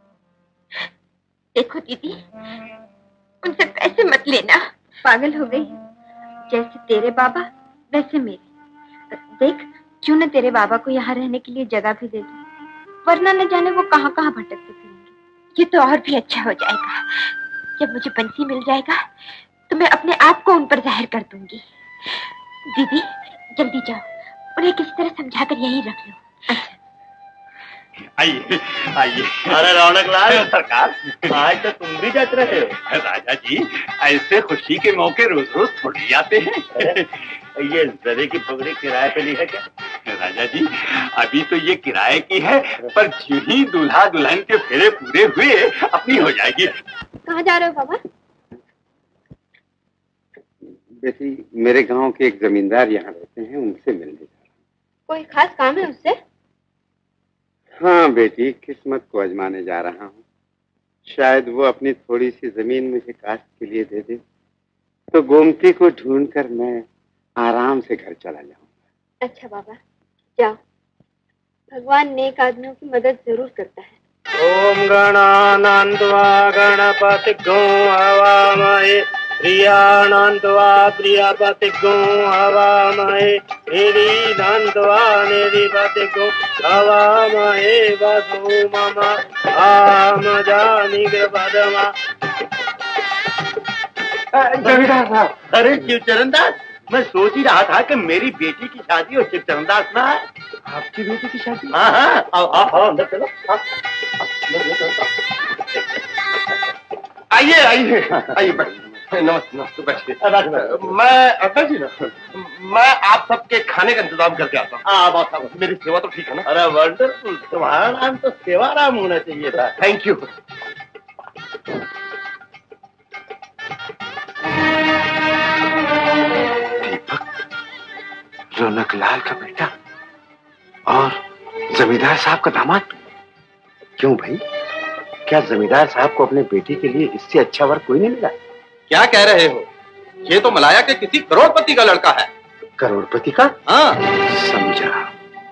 देखो दीदी, उनसे पैसे मत लेना। पागल हो गई? जैसे तेरे बाबा वैसे मेरे। देख, क्यों न तेरे बाबा को यहाँ रहने के लिए जगह भी दे दूं, वरना न जाने वो कहाँ कहाँ भटकते फिरेंगे। ये तो और भी अच्छा हो जाएगा। जब मुझे बंसी मिल जाएगा तो मैं अपने आप को उन पर जाहिर कर दूंगी। दीदी, जल्दी जाओ, उन्हें किसी तरह समझाकर यहीं रख लो। अच्छा। आइए आइए। अरे रौनक लाल सरकार, आज तो तुम भी जच रहे हो। राजा जी, ऐसे खुशी के मौके रोज रोज थोड़ी आते हैं। ये जरे की पगड़ी किराए पे ली है क्या? राजा जी, अभी तो ये किराए की है, पर जो ही दूल्हा दुल्हन के फेरे पूरे हुए अपनी हो जाएगी। कहाँ जा रहे हो बाबा? बेटी, मेरे गांव के एक जमींदार यहाँ रहते हैं, उनसे मिलने जा रहा हूँ। कोई खास काम है उससे? हाँ बेटी, किस्मत को आजमाने जा रहा हूँ। शायद वो अपनी थोड़ी सी जमीन मुझे काश्त के लिए दे दे, तो गोमती को ढूंढकर मैं आराम से घर चला जाऊंगा। अच्छा बाबा, जाओ। भगवान नेक आदमियों की मदद जरूर करता है। ओम गणानान्त्वा गणपतिग्गो हवामहे प्रियाणान्त्वा प्रियपतिग्गो हवामहे निरीनान्त्वा निरीपतिग्गो हवामहे वसु मम आमजानि कृपदमा। जमींदार साहब। अरे शिवचरण दास, मैं सोच ही रहा था कि मेरी बेटी की शादी और शिवचरण दास ना है। आपकी बेटी की शादी? हाँ हाँ, आओ अंदर चलो। आइए आइए आइए, बैठिए। नमस्ते नमस्ते, बैठिए। मैं अड्डा जी ना, मैं आप सबके खाने का इंतजाम करके आता हूँ। मेरी सेवा तो ठीक है ना? अरे वंडरफुल, तुम्हारा नाम तो सेवाराम होना चाहिए था। Thank you. रौनक लाल का बेटा और जमींदार साहब का दामाद। क्यों भाई, क्या जमींदार साहब को अपने बेटे के लिए इससे अच्छा वर कोई नहीं मिला? क्या कह रहे हो? ये तो मलाया के किसी करोड़पति का लड़का है। करोड़पति का? हाँ, समझा।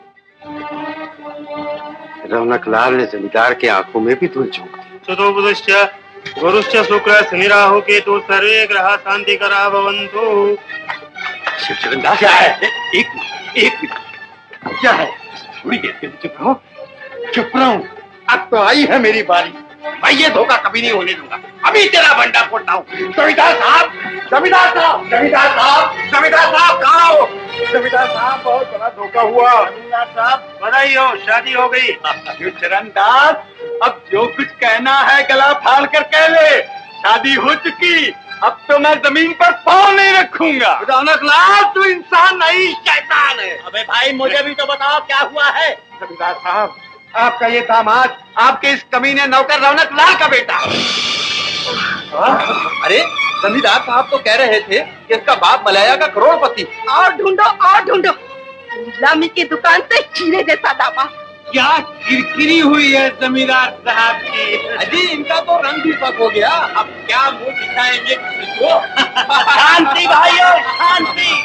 रौनक लाल ने जमींदार के आंखों में भी धूल झोंक दी। सुतोबुधश्च गुरुश्च शुक्र शनि राहु केतु सर्वे ग्रह शांतिकरा भवन्तु। शिवचरण दास, क्या है? एक मिनट, क्या है? थोड़ी देर के लिए चुप रहो। चुप रहा हूँ? अब तो आई है मेरी बारी। मैं ये धोखा कभी नहीं होने दूंगा। अभी तेरा भंडार फोड़ता हूँ। जमींदार साहब, जमींदार साहब, जमींदार साहब, जमींदार साहब, कहाँ हो? जमींदार साहब बहुत बड़ा धोखा हुआ। जमींदार साहब बधाई हो, शादी हो गई। चरणदास अब जो कुछ कहना है गला फाड़ कर कह ले, शादी हो चुकी। अब तो मैं जमीन पर पाँव नहीं रखूंगा। रौनक लाल तू इंसान नहीं शैतान है। अबे भाई मुझे भी तो बताओ क्या हुआ है। जमींदार साहब आपका ये दामाद आपके इस कमीने नौकर रौनक लाल का बेटा। अरे जमींदार साहब तो कह रहे थे कि इसका बाप मलाया का करोड़पति। और ढूंढो और ढूंढो, नीलामी की दुकान से हीरे जैसा दामा। क्या किरकिरी हुई है जमींदार साहब की। अजी इनका तो रंग भी पक हो गया, अब क्या मुंह दिखाएंगे किसी को। शांति भाइयों शांति।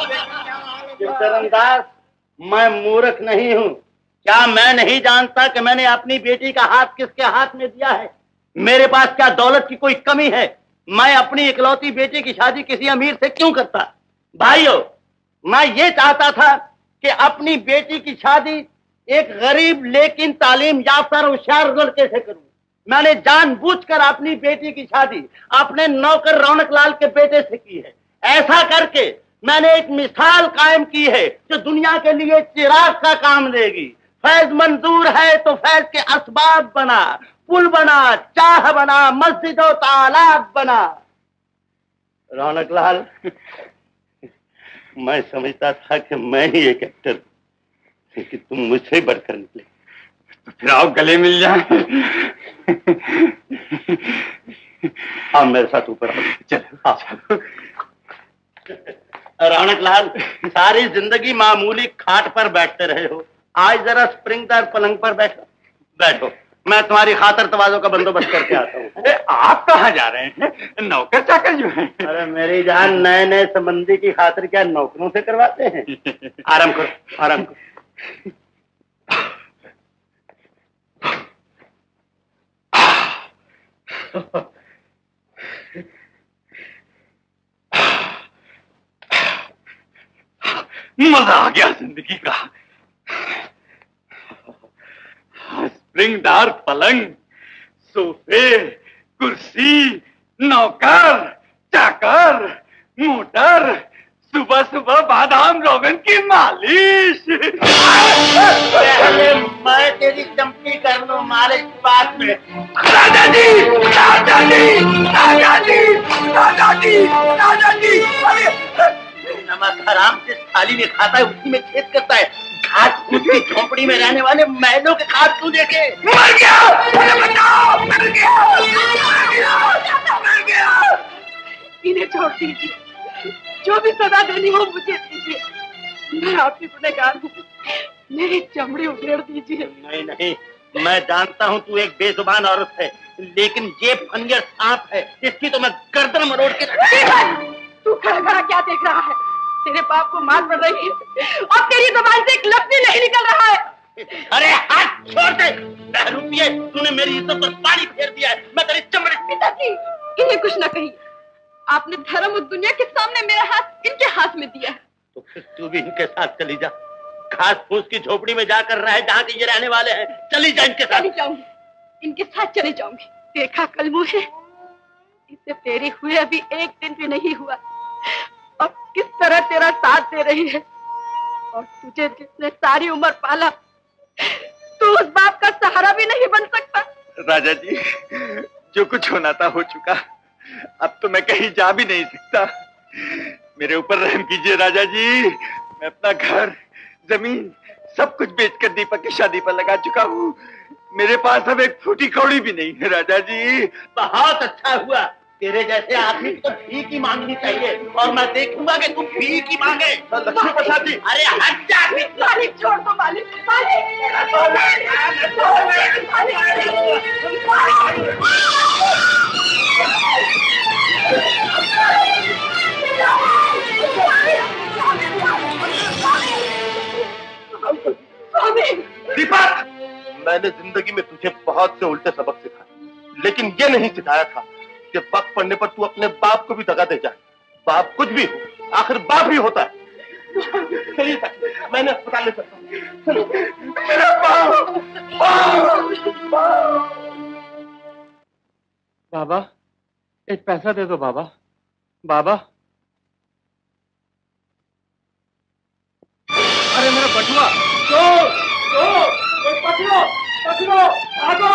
चरणदास मैं मूर्ख नहीं हूँ। क्या मैं नहीं जानता कि मैंने अपनी बेटी का हाथ किसके हाथ में दिया है? मेरे पास क्या दौलत की कोई कमी है? मैं अपनी इकलौती बेटी की शादी किसी अमीर से क्यों करता? भाइयों मैं ये चाहता था कि अपनी बेटी की शादी एक गरीब लेकिन तालीम याफ्ता और होशियार लड़के से करूं। मैंने जानबूझकर अपनी बेटी की शादी अपने नौकर रौनक लाल के बेटे से की है। ऐसा करके मैंने एक मिसाल कायम की है जो दुनिया के लिए चिराग का काम देगी। फैज मंजूर है तो फैज के असबाब बना, पुल बना, चाह बना, मस्जिद और तालाब बना। रौनक लाल मैं समझता था कि मैं ही एक एक्टर, लेकिन तुम मुझसे बढ़कर निकले। तो फिर आओ गले मिल जाए। आप मेरे साथ ऊपर आओ। चलो। रौनक लाल सारी जिंदगी मामूली खाट पर बैठते रहे हो, आज जरा स्प्रिंगदार पलंग पर बैठो। बैठो, मैं तुम्हारी खातर तवाज़ो का बंदोबस्त करके आता हूँ। आप कहाँ जा रहे हैं? नौकर चाकर जो हैं। अरे मेरी जान, नए नए संबंधी की खातिर क्या नौकरों से करवाते हैं? आराम करो, आराम करो। मजा आ गया जिंदगी का। स्प्रिंगदार पलंग, सोफे, कुर्सी, नौकर, चाकर, मोटर, सुबह सुबह बादाम रोगन की मालिश। मैं तेरी चमकी कर लूं मालिश बात में। दादाजी, दादाजी, दादाजी, दादाजी, दादाजी। नमक हराम से थाली में खाता है, उसी में छेद करता है। घास फूस की झोपड़ी में रहने वाले मैलों के खाद तू देखे। मर गया, मुझे बचाओ, मर गया, मर गया, मर गया। इन्हें छोड़ दीजिए, जो भी सजा देनी हो मुझे दीजिए। मैं आपकी गुनहगार हूँ, मेरी चमड़ी उधेड़ दीजिए। नहीं नहीं, मैं जानता हूँ तू एक बेजुबान औरत है, लेकिन ये फंजर सांप है, इसकी तो मैं गर्दन मरोड़ के। तू खड़ा खड़ा क्या देख रहा है? तेरे बाप को मार पड़ रही है और तेरी जुबान से एक लफ्ज़ भी नहीं निकल रहा है। अरे हाथ छोड़ दे। बहरूपिये, तूने मेरी इज्जत पर पानी फेर दिया है। मैं तेरी चमड़ी। पिताजी इन्हें कुछ न कहिए, आपने धर्म और दुनिया के सामने मेरा हाथ इनके हाथ में दिया है। तो फिर तू भी इनके साथ चली जा, घास फूस की झोपड़ी में जाकर रहे जहाँ के ये रहने वाले हैं। चली जा इनके साथ। चली जाऊंगी, इनके साथ चली जाऊंगी। देखा कल मुझे, इसे तेरे हुए अभी एक दिन भी नहीं हुआ और किस तरह तेरा साथ दे रही है। और तुझे जिसने सारी उम्र पाला, तू उस बाप का सहारा भी नहीं बन सकता। राजा जी, जो कुछ होना था हो चुका, अब तो मैं कहीं जा भी नहीं सकता। मेरे ऊपर रहम कीजिए राजा जी। मैं अपना घर, जमीन सब कुछ बेचकर दीपक की शादी पर लगा चुका हूँ। मेरे पास अब एक फूटी कौड़ी भी नहीं है राजा जी। बहुत अच्छा हुआ, तेरे जैसे आदमी को भीख ही मांगनी चाहिए और मैं देखूंगा कि तू भीख ही मांगे। लक्ष्मी प्रसाद जी, अरे हट जा। मालिक छोड़ दो, मालिक, दीपक, मैंने जिंदगी में तुझे बहुत से उल्टे सबक सिखाए, लेकिन ये नहीं सिखाया था कि वक्त पड़ने पर तू अपने बाप को भी दगा दे जाए। बाप कुछ भी हो, आखिर बाप ही होता है। चलिए मैंने अस्पताल ले सकता हूँ। मेरा बाबा एक पैसा दे दो बाबा। बाबा बटुआ, चोर, चोर, पकड़ो, पकड़ो, भागो।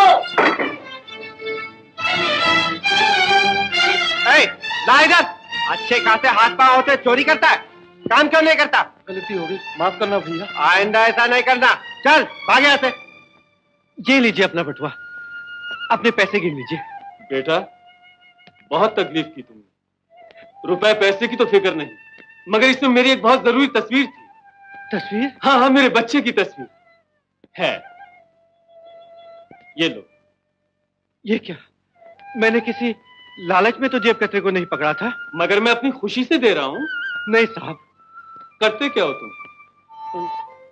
ला इधर। अच्छे खासे हाथ पांव होते चोरी करता है, काम क्यों नहीं करता? गलती हो गई, माफ करना भैया। आइंदा ऐसा नहीं करना। चल भाग यहाँ से। ये लीजिए अपना बटुआ, अपने पैसे गिन लीजिए। बेटा, बहुत तकलीफ की तुमने। रुपए पैसे की तो फिक्र नहीं, मगर इसमें मेरी एक बहुत जरूरी तस्वीर थी। तस्वीर? हाँ हाँ, मेरे बच्चे की तस्वीर है। ये लो। ये क्या? मैंने किसी लालच में तो जेब कतरे को नहीं पकड़ा था। मगर मैं अपनी खुशी से दे रहा हूं। नहीं साहब। करते क्या हो तुम?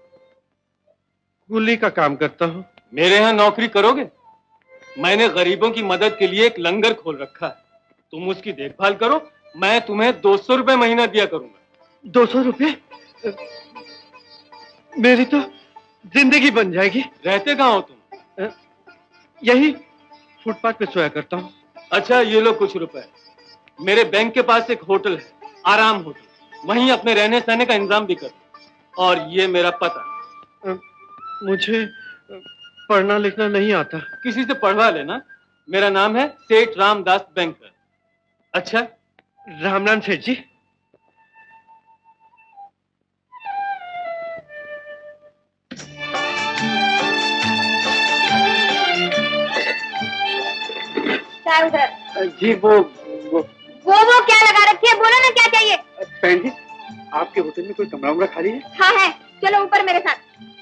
कुली का काम करता हूं। मेरे यहाँ नौकरी करोगे? मैंने गरीबों की मदद के लिए एक लंगर खोल रखा है, तुम उसकी देखभाल करो। मैं तुम्हें 200 रुपए महीना दिया करूंगा। 200 रुपए? मेरी तो जिंदगी बन जाएगी। रहते कहाँ हो तुम? यही फुटपाथ पे सोया करता हूँ। अच्छा, ये लो कुछ रुपए। मेरे बैंक के पास एक होटल है, आराम होटल, वहीं अपने रहने सहने का इंतजाम भी करो। और ये मेरा पता। मुझे पढ़ना लिखना नहीं आता। किसी से पढ़वा लेना। मेरा नाम है सेठ रामदास बैंकर। अच्छा, रामनाथ सेठ जी। उधर जी वो क्या लगा रखी है? बोलो ना क्या चाहिए? बहन जी, आपके होटल में कोई कमरा उमरा खाली है? हाँ है, चलो ऊपर मेरे साथ।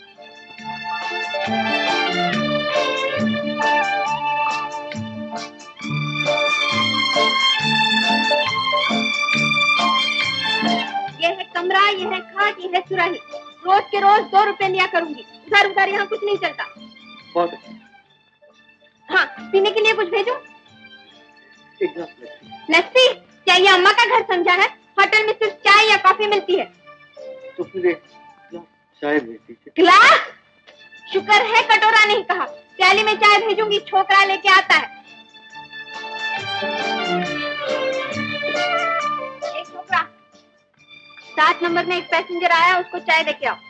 ये है कमरा, ये है खाट, ये है सुराही। रोज के रोज 2 रुपए लिया करूंगी। उधर उधर यहाँ कुछ नहीं चलता। बहुत अच्छा। हाँ, पीने के लिए कुछ भेजो? एक गिलास लस्सी। लस्सी? क्या ये अम्मा का घर समझा है? होटल में सिर्फ चाय या कॉफी मिलती है। तो फिर एक गिलास चाय दे दीजिए। गिलास? शुक्र है कटोरा नहीं कहा। प्याली में चाय भेजूंगी, छोकरा लेके आता है। एक छोकरा, 7 नंबर में एक पैसेंजर आया, उसको चाय देके आओ।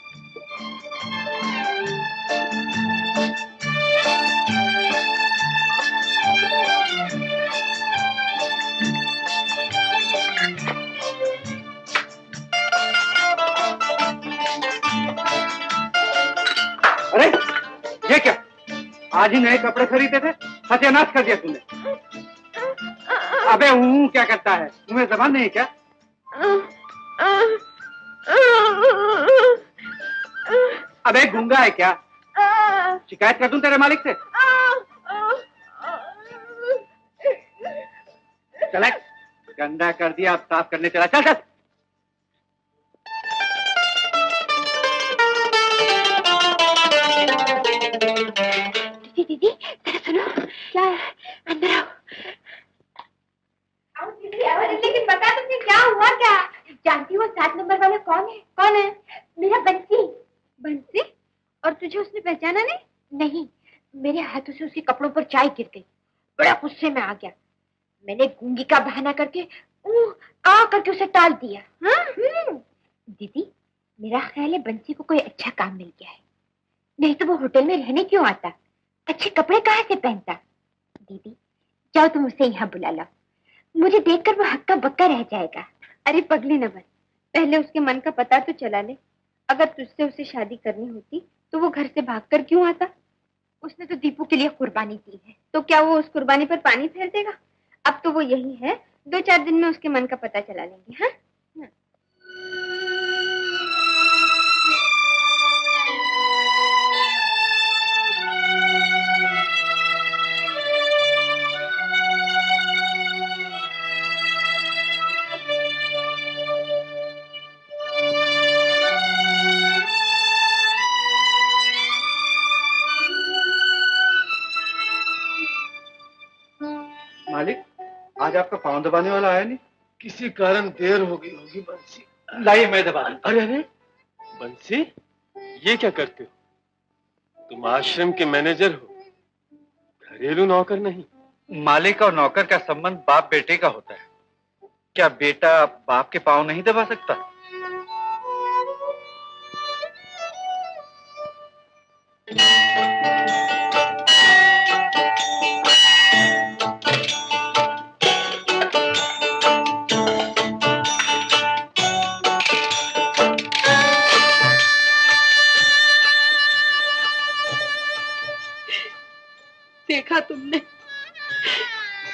अरे ये क्या? आज ही नए कपड़े खरीदे थे, सत्यानाश कर दिया तूने। अबे क्या करता है? तुम्हें जबान नहीं है क्या? अबे गूंगा है क्या? शिकायत कर दूं तेरे मालिक से? चल, गंदा कर दिया, अब साफ करने चला। चल चल। दीदी, जरा सुनो। क्या है? अंदर आओ। लेकिन बता तुमने क्या हुआ? क्या जानती हो 7 नंबर वाला कौन है? कौन है? मेरा बंसी। बंसी? और तुझे उसने पहचाना नहीं? नहीं, मेरे हाथों से उसके कपड़ों पर चाय गिर गई। बड़ा गुस्से में आ गया। मैंने गूंगी का बहाना करके आ करके उसे टाल दिया। हाँ? दीदी, मेरा ख्याल है बंसी को कोई अच्छा काम मिल गया है, नहीं तो वो होटल में रहने क्यों आता? अच्छे कपड़े कहाँ से पहनता? दीदी, जाओ तुम उसे यहाँ बुला लाओ। मुझे देखकर वो हक्का बक्का रह जाएगा। अरे पगली न बन, पहले उसके मन का पता तो चला ले। अगर तुझसे उसे शादी करनी होती तो वो घर से भागकर क्यों आता? उसने तो दीपू के लिए कुर्बानी दी है, तो क्या वो उस कुर्बानी पर पानी फेर देगा? अब तो वो यही है, 2-4 दिन में उसके मन का पता चला लेंगे। हाँ? मालिक, आज आपका पाँव दबाने वाला आया नहीं? किसी कारण देर हो गई होगी बंसी। लाइए मैं दबा दूं। अरे अरे बंसी, ये क्या करते हो? तुम आश्रम के मैनेजर हो, घरेलू नौकर नहीं। मालिक और नौकर का संबंध बाप बेटे का होता है। क्या बेटा बाप के पाँव नहीं दबा सकता?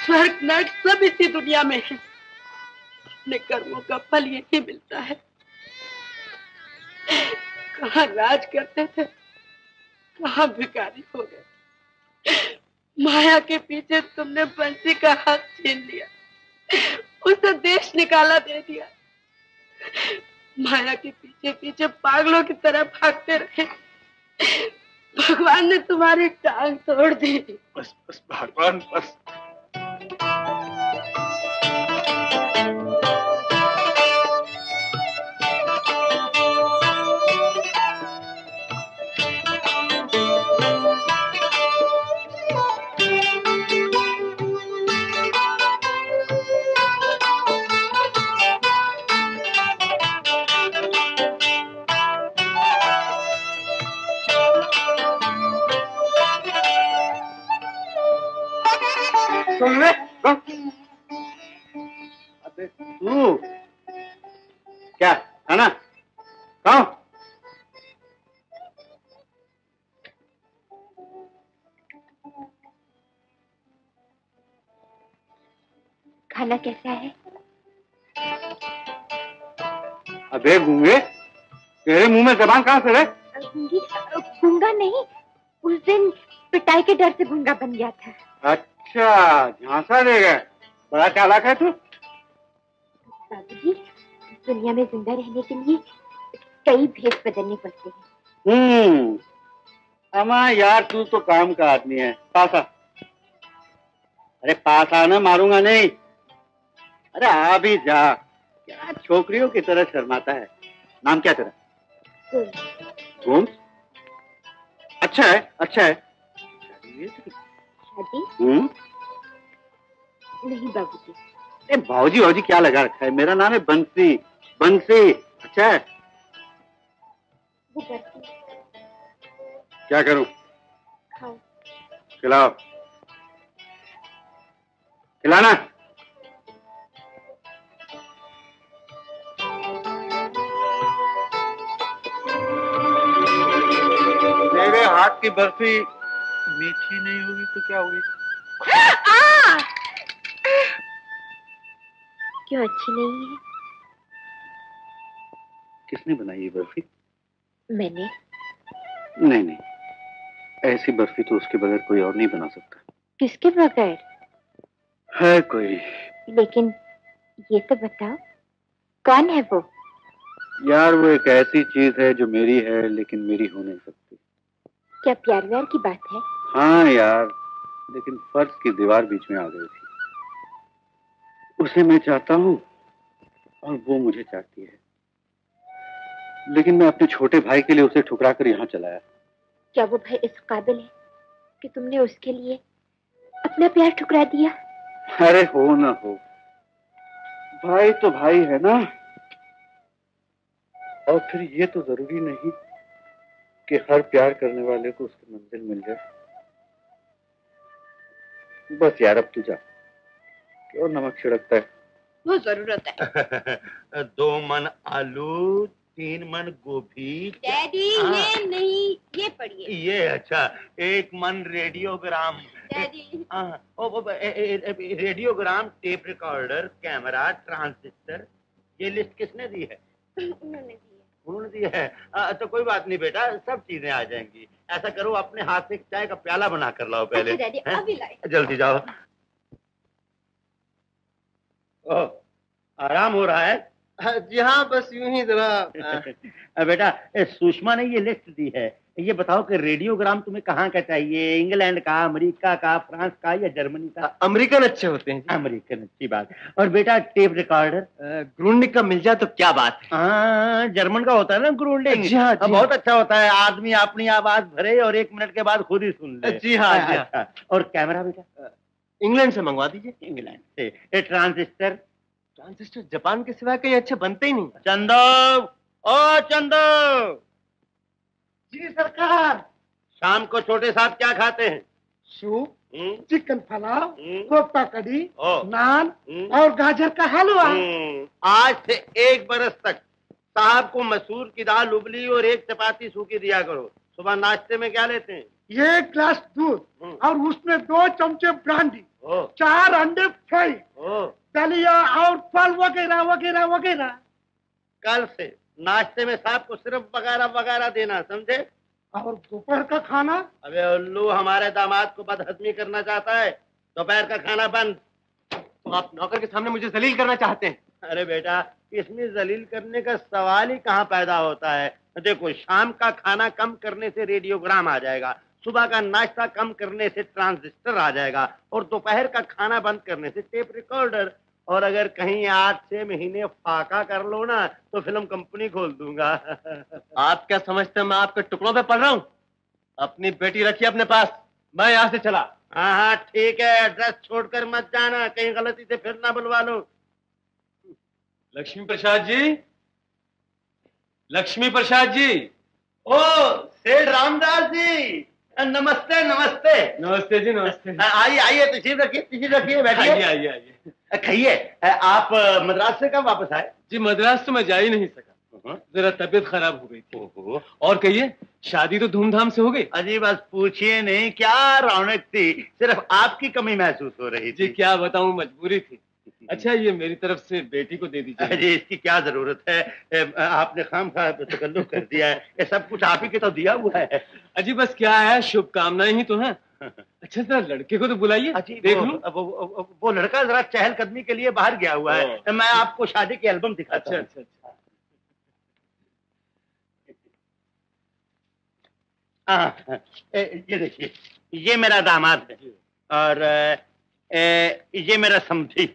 स्वर्ग नर्क सब इसी दुनिया में है। अपने कर्मों का फल यही मिलता है। कहाँ राज करते थे, कहाँ भिखारी हो गए। माया के पीछे तुमने बंसी का हाथ छीन लिया, उसे देश निकाला दे दिया। माया के पीछे पीछे पागलों की तरह भागते रहे। भगवान ने तुम्हारी टांग तोड़ दी। बस बस भगवान बस। तुमने अबे तू क्या खाना खाओ। खाना कैसा है? अबे गूंगे, तेरे मुंह में जबान कहाँ से है? गूंगी? गूंगा नहीं, उस दिन पिटाई के डर से गूंगा बन गया था। अच्छा, झांसा दे गए। बड़ा चालाक है तू। बाबूजी, दुनिया में जिंदा रहने के लिए कई भेष बदलने पड़ते हैं। अमा यार, तू तो काम का आदमी है। पास आ। अरे पास आना, मारूंगा नहीं। अरे आ भी जा। क्या छोकरियों की तरह शर्माता है। नाम क्या तेरा? गोम। अच्छा है, अच्छा है। शादी? नहीं बाबूजी। अरे भाऊजी भाऊजी क्या लगा रखा है? मेरा नाम है बंसी। बंसी। अच्छा है। वो बर्फी क्या करूं? खाओ। खिलाओ। खिलाना। मेरे हाथ की बर्फी मीठी नहीं होगी तो क्या होगी? क्यों अच्छी नहीं है? किसने बनाई ये बर्फी? मैंने। नहीं नहीं, ऐसी बर्फी तो उसके बगैर कोई और नहीं बना सकता। किसके बगैर? है कोई। लेकिन ये तो बताओ, कौन है वो? यार वो एक ऐसी चीज है जो मेरी है लेकिन मेरी हो नहीं सकती। क्या प्यार व्यार की बात है? हाँ यार, लेकिन फर्ज की दीवार बीच में आ गई थी। उसे मैं चाहता हूँ और वो मुझे चाहती है, लेकिन मैं अपने छोटे भाई के लिए उसे ठुकरा कर यहाँ चला आया। क्या वो भाई इस काबिल है कि तुमने उसके लिए अपना प्यार ठुकरा दिया? अरे हो ना हो, भाई तो भाई है ना। और फिर ये तो जरूरी नहीं कि हर प्यार करने वाले को उसकी मंजिल मिल जाए। बस यार अब तू जा, क्यों नमक छिड़कता है? वो जरूरत है। 2 मन आलू, 3 मन गोभी। डैडी ये नहीं, ये पढ़िए। ये अच्छा, 1 मन radiogram. Daddy radiogram, tape recorder, camera, transistor. ये लिस्ट किसने दी है? उन्होंने दी है। उन्होंने दी है। तो कोई बात नहीं बेटा, सब चीजें आ जाएंगी। ऐसा करो, अपने हाथ से चाय का प्याला बना कर लाओ पहले। अच्छा डैडी, अभी लाए। जल्दी जाओ। ओह, आराम हो रहा है? जी हाँ, बस यूं ही जरा। बेटा, सुषमा ने ये लिस्ट दी है। ये बताओ कि रेडियोग्राम तुम्हें कहाँ का चाहिए? इंग्लैंड का, अमेरिका का, फ्रांस का या जर्मनी का? अमेरिकन अच्छे होते हैं। अमेरिकन, अच्छी बात। और बेटा टेप रिकॉर्डर? ग्रूंडिक का मिल जाए तो क्या बात है। हाँ, जर्मन का होता है ना ग्रूंडिक। जी हाँ, जी बहुत अच्छा होता है। आदमी अपनी आवाज भरे और 1 मिनट के बाद खुद ही सुन ले। जी हाँ, जी हाँ। अच्छा। और कैमरा बेटा? इंग्लैंड से मंगवा दीजिए। इंग्लैंड से। ये ट्रांजिस्टर? ट्रांजिस्टर जापान के सिवा कहीं अच्छे बनते ही नहीं। चंदो, ओ चंदो। जी सरकार। शाम को छोटे साहब क्या खाते हैं? सूप, चिकन पुलाव, कोफ्ता कड़ी, ओ। नान और गाजर का हलवा। आज से 1 बरस तक साहब को मसूर की दाल उबली और 1 चपाती सूखी दिया करो। सुबह नाश्ते में क्या लेते हैं? 1 ग्लास दूध और उसमें 2 चमचे ब्रांडी, 4 अंडे फ्राई, दलिया और फल वगैरह वगैरह वगैरह। कल से नाश्ते में साहब को सिर्फ वगैरह वगैरह देना, समझे? और दोपहर का खाना? अबे उल्लू, हमारे दामाद को बदहजमी करना चाहता है, दोपहर का खाना बंद। तो आप नौकर के सामने मुझे जलील करना चाहते हैं? अरे बेटा, इसमें जलील करने का सवाल ही कहाँ पैदा होता है। देखो, शाम का खाना कम करने से रेडियोग्राम आ जाएगा, सुबह का नाश्ता कम करने से ट्रांजिस्टर आ जाएगा, और दोपहर का खाना बंद करने से टेप रिकॉर्डर। और अगर कहीं 8-6 महीने फाका कर लो ना, तो फिल्म कंपनी खोल दूंगा। आप क्या समझते हैं मैं आपके टुकड़ों पे पड़ रहा हूँ? अपनी बेटी रखिए अपने पास, मैं यहाँ से चला। हाँ हाँ ठीक है, एड्रेस छोड़कर मत जाना, कहीं गलती से फिर ना बुलवा लो। लक्ष्मी प्रसाद जी, लक्ष्मी प्रसाद जी। ओ सेठ रामदास जी, नमस्ते नमस्ते। नमस्ते जी, नमस्ते। आइए आइए, तशरीफ रखिए, बैठिए। आइए आइए आइए। कहिए, आप मद्रास से कब वापस आए? जी मद्रास तो मैं जा ही नहीं सका, जरा तबीयत खराब हो गई थी। और कहिए, शादी तो धूमधाम से हो गई? अजी बस पूछिए नहीं, क्या रौनक थी, सिर्फ आपकी कमी महसूस हो रही थी। जी क्या बताऊं, मजबूरी थी। अच्छा, ये मेरी तरफ से बेटी को दे दीजिए। जी इसकी क्या जरूरत है, आपने खामखा तकल्लुफ कर दिया है, ये सब कुछ आप ही के तो दिया हुआ है। अजी बस क्या है, शुभकामनाएं ही तो हैं। अच्छा जरा लड़के को तो बुलाइए, देख लूं। वो लड़का जरा चहलकदमी के लिए बाहर गया हुआ है, मैं आपको शादी की एल्बम दिखाता हूं। अच्छा अच्छा। ये देखिए, ये मेरा दामाद है, और ये मेरा समधी।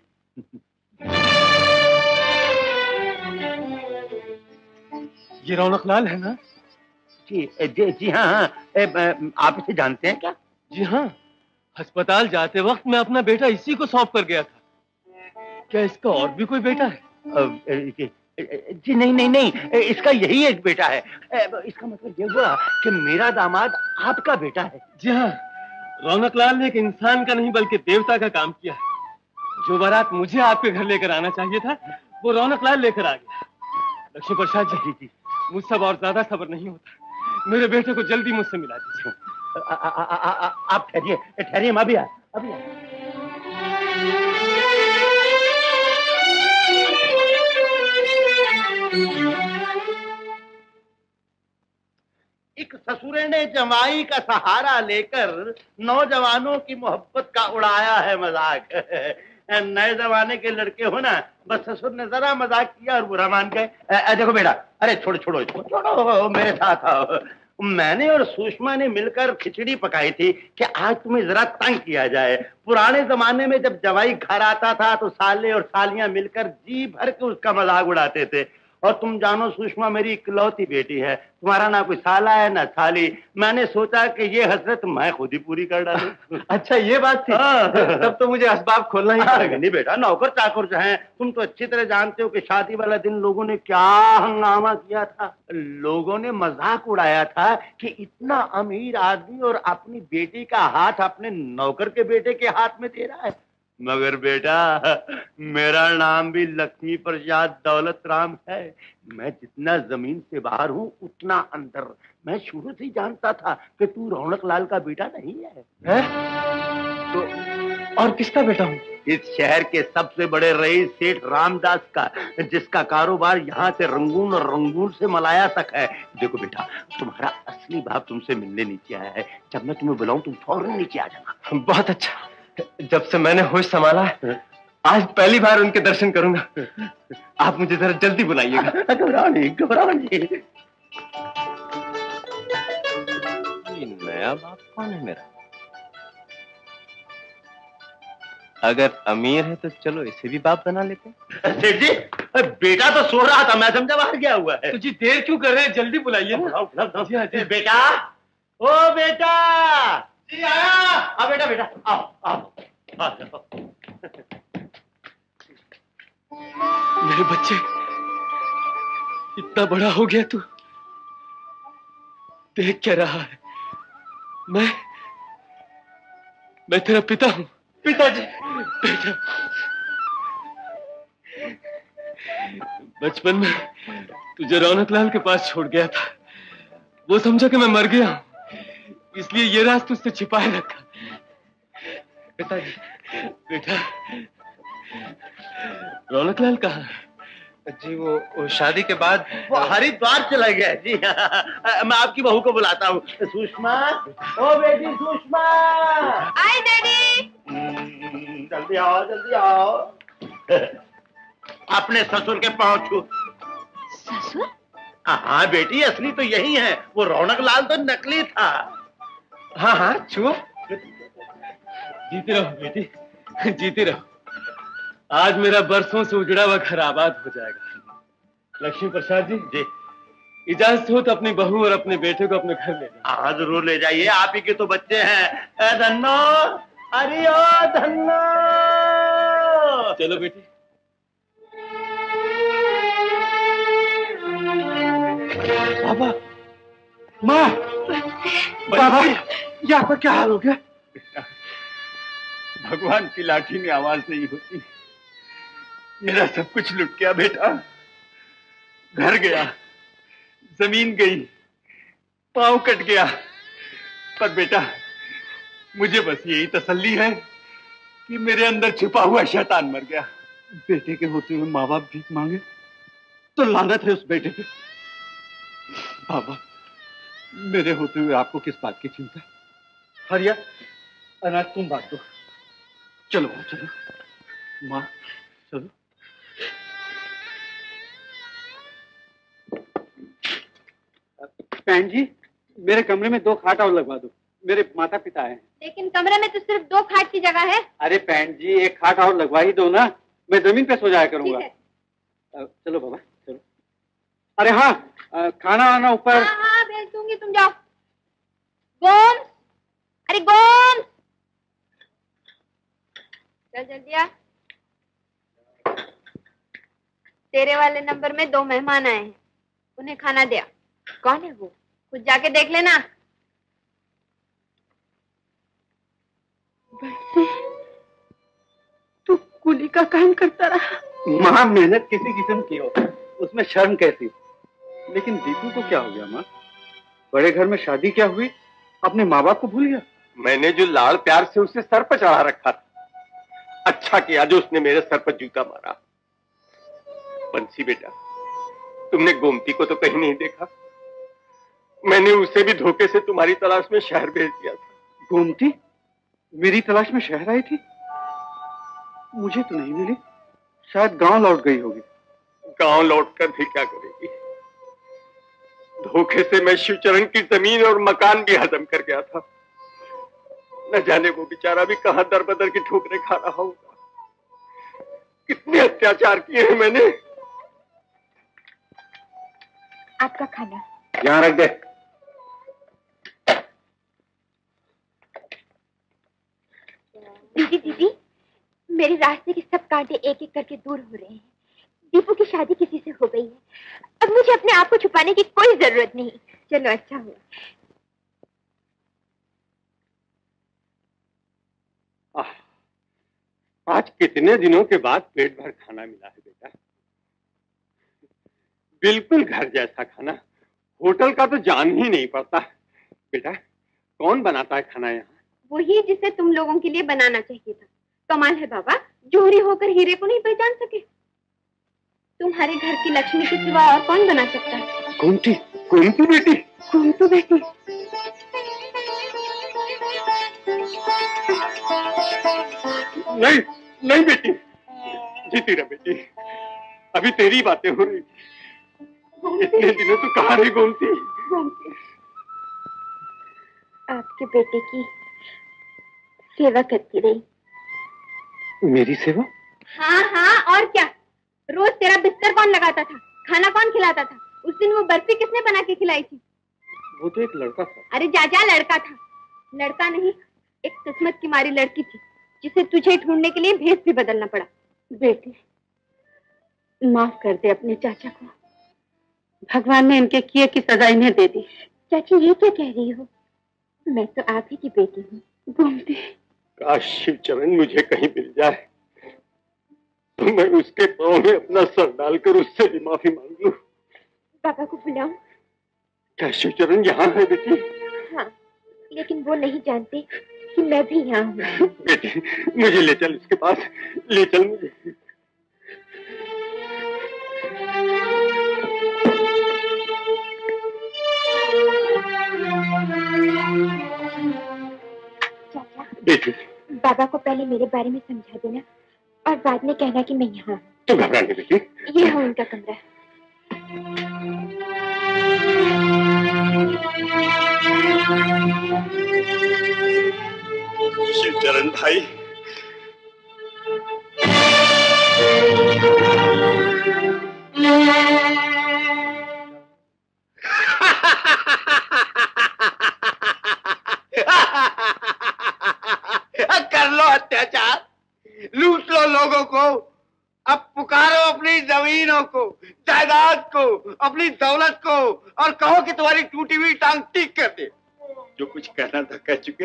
ये रौनक लाल है ना? जी हाँ, आप इसे जानते हैं क्या? जी हाँ, अस्पताल जाते वक्त मैं अपना बेटा इसी को सौंप कर गया था। क्या इसका और भी कोई बेटा है? जी नहीं, इसका यही एक बेटा है। इसका मतलब ये हुआ कि मेरा दामाद आपका बेटा है। जी हाँ, रौनक लाल ने एक इंसान का नहीं बल्कि देवता का काम किया है। जो बारात मुझे आपके घर लेकर आना चाहिए था, वो रौनक लाल लेकर आ गया। लक्ष्मी प्रसाद जी, मुझसे और ज्यादा सब्र नहीं होता, मेरे बेटे को जल्दी मुझसे मिला दीजिए। आप ठहरिए, मैं अभी आ। एक ससुरे ने जमाई का सहारा लेकर नौजवानों की मोहब्बत का उड़ाया है मजाक। नए जमाने के लड़के हो ना, बस ससुर ने जरा मजाक किया और बुरा मान गए। देखो बेटा, अरे छोड़ो छोड़ो, मेरे साथ आओ। मैंने और सुषमा ने मिलकर खिचड़ी पकाई थी कि आज तुम्हें जरा तंग किया जाए। पुराने जमाने में जब जवाई घर आता था तो साले और सालियां मिलकर जी भर के उसका मजाक उड़ाते थे। और तुम जानो सुषमा मेरी इकलौती बेटी है, तुम्हारा ना कोई साला है ना साली। मैंने सोचा कि ये हसरत मैं खुद ही पूरी कर डालूं। अच्छा ये बात थी। तब तो मुझे असबाब खोलना ही पड़ेगा। नहीं बेटा, नौकर चाकर जो हैं, तुम तो अच्छी तरह जानते हो कि शादी वाला दिन लोगों ने क्या हंगामा किया था। लोगों ने मजाक उड़ाया था कि इतना अमीर आदमी और अपनी बेटी का हाथ अपने नौकर के बेटे के हाथ में दे रहा है। मगर बेटा, मेरा नाम भी लक्ष्मी प्रसाद दौलत राम है। मैं जितना जमीन से बाहर हूँ उतना अंदर। मैं शुरू से ही जानता था कि तू रौनक लाल का बेटा नहीं है? तो और किसका बेटा हूँ? इस शहर के सबसे बड़े रईस सेठ रामदास का, जिसका कारोबार यहाँ से रंगून और रंगून से मलाया तक है। देखो बेटा, तुम्हारा असली बाप तुमसे मिलने नीचे आया है। जब मैं तुम्हें बुलाऊं तुम फौरन नीचे आ जाना। बहुत अच्छा, जब से मैंने होश संभाला आज पहली बार उनके दर्शन करूंगा। आप मुझे जरा जल्दी बुलाइएगा। घबराओ नहीं। नया बाप कौन है मेरा? अगर अमीर है तो चलो इसे भी बाप बना लेते हैं। सेठ जी, बेटा तो सो रहा था, मैं समझा बाहर गया हुआ है। तो जी देर क्यों कर रहे हैं, जल्दी बुलाइए। बेटा, ओ बेटा जी आया। बेटा आओ। मेरे बच्चे, इतना बड़ा हो गया तू, देख क्या रहा है? मैं तेरा पिता हूं। पिताजी। बेटा, बचपन में तुझे रौनक लाल के पास छोड़ गया था। वो समझा कि मैं मर गया हूं, इसलिए ये राज तुझसे छिपाए रखा। पिताजी, बेटा, रौनक लाल कहाँ है? जी वो शादी के बाद वो हरिद्वार चला गया जी। मैं आपकी बहू को बुलाता हूँ। सुषमा, ओ बेटी सुषमा। आई डैडी। जल्दी आओ, जल्दी आओ। अपने ससुर के पांव छू। ससुर? हाँ बेटी, असली तो यही है। वो रौनक लाल तो नकली था। हाँ हाँ छुओ। जीती रहो बेटी, जीती रहो। आज मेरा बरसों से उजड़ा हुआ घर आबाद हो जाएगा। लक्ष्मी प्रसाद जी, जी इजाजत हो तो अपनी बहू और अपने बेटे को अपने घर ले जाओ। हाँ जरूर ले जाइए, आप ही के तो बच्चे हैं। धन्नो, अरे ओ धन्नो। चलो बेटी। बाबा, माँ, बाबा, ये आपका क्या हाल हो गया? भगवान की लाठी में आवाज नहीं होती। मेरा सब कुछ लुट गया बेटा। घर गया, जमीन गई, पांव कट गया। पर बेटा, मुझे बस यही तसल्ली है कि मेरे अंदर छिपा हुआ शैतान मर गया। बेटे के होते हुए माँ बाप भीख मांगे तो लानत है उस बेटे पे। बाबा, मेरे होते हुए आपको किस बात की चिंता? हरिया, अनाज तुम बांट दो। चलो चलो माँ, चलो। बहन जी, मेरे कमरे में 2 खाट और लगवा दो। मेरे माता पिता हैं। लेकिन कमरे में तो सिर्फ 2 खाट की जगह है। अरे बहन जी, 1 खाट और लगवा ही दो ना, मैं जमीन पे सो जाया करूंगा। चलो बाबा, चलो। अरे हाँ, खाना आना ऊपर। हाँ हाँ भेज दूंगी, तुम जाओ। गोम्स, अरे गोम्स, चल जल्दी आ। तेरे वाले नंबर में 2 मेहमान आए हैं, उन्हें खाना दिया। कौन है वो? कुछ जाके देख लेना। तू कुली का काम करता रहा। माँ, मेहनत किसी किस्म की हो उसमें शर्म कैसी? लेकिन दीपू को क्या हो गया माँ? बड़े घर में शादी क्या हुई, अपने माँ बाप को भूल गया? मैंने जो लाड़ प्यार से उसे सर पर चढ़ा रखा था, अच्छा किया जो उसने मेरे सर पर जूता मारा। बंसी बेटा, तुमने गोमती को तो कहीं नहीं देखा। मैंने उसे भी धोखे से तुम्हारी तलाश में शहर भेज दिया था। गोमती मेरी तलाश में शहर आई थी? मुझे तो नहीं मिली, शायद गांव लौट गई होगी। गांव लौटकर भी क्या करेगी? धोखे से मैं शिवचरण की जमीन और मकान भी हजम कर गया था। न जाने वो बेचारा भी कहां दर बदर की ठोकरें खा रहा होगा। कितने अत्याचार किए हैं मैंने। आपका खाना यहाँ रख दे। दीदी दीदी, मेरे रास्ते के सब कांटे एक एक करके दूर हो रहे हैं। दीपू की शादी किसी से हो गई है, अब मुझे अपने आप को छुपाने की कोई जरूरत नहीं। चलो अच्छा हुआ। आज कितने दिनों के बाद पेट भर खाना मिला है बेटा। बिल्कुल घर जैसा खाना, होटल का तो जान ही नहीं पड़ता। बेटा, कौन बनाता है खाना यहाँ? वही जिसे तुम लोगों के लिए बनाना चाहिए था। कमाल है बाबा, जोहरी होकर हीरे को नहीं पहचान सके। तुम्हारे घर की लक्ष्मी के सिवा और कौन बना सकता है? गोमती, गोमती बेटी, गोमती बेटी। नहीं नहीं बेटी, जीती रह बेटी, अभी तेरी बातें हो रही। इतने दिनों तो कहाँ रही गोमती? आपके बेटे की सेवा करती रही। मेरी सेवा? हाँ हाँ, और क्या। रोज तेरा बिस्तर कौन लगाता था, खाना कौन खिलाता था? उस दिन वो बर्फी किसने बना के खिलाई थी? वो तो एक लड़का था। अरे जाजा, लड़का था। लड़का नहीं, एक किस्मत की मारी लड़की थी जिसे तुझे ढूंढने के लिए भेष भी बदलना पड़ा। बेटी, माफ कर दे अपने चाचा को। भगवान ने इनके किए की सजा इन्हें दे दी। चाची, ये क्या कह रही हो? मैं तो आप ही की बेटी हूँ। गोमती, काश शिवचरण मुझे कहीं मिल जाए तो मैं उसके पांव में अपना सर डालकर उससे भी माफी मांग लूं। पापा को बुलाऊं? क्या शिवचरण यहाँ है बेटी? हाँ, लेकिन वो नहीं जानते कि मैं भी यहाँ हूँ। बेटी मुझे ले चल इसके पास, ले चल मुझे। चाचा, बेटी बाबा को पहले मेरे बारे में समझा देना और बाद में कहना कि मैं यहाँ हूँ। तुम घबरा नहीं बेटी। ये है उनका कमरा। शिवचरण भाई, कर लो अत्याचार, लूट लो लोगों को, अब पुकारो अपनी जमीनों को, जायदाद को, अपनी दौलत को, और कहो कि तुम्हारी टूटी हुई टांग ठीक कर दे। जो कुछ कहना था कह चुके।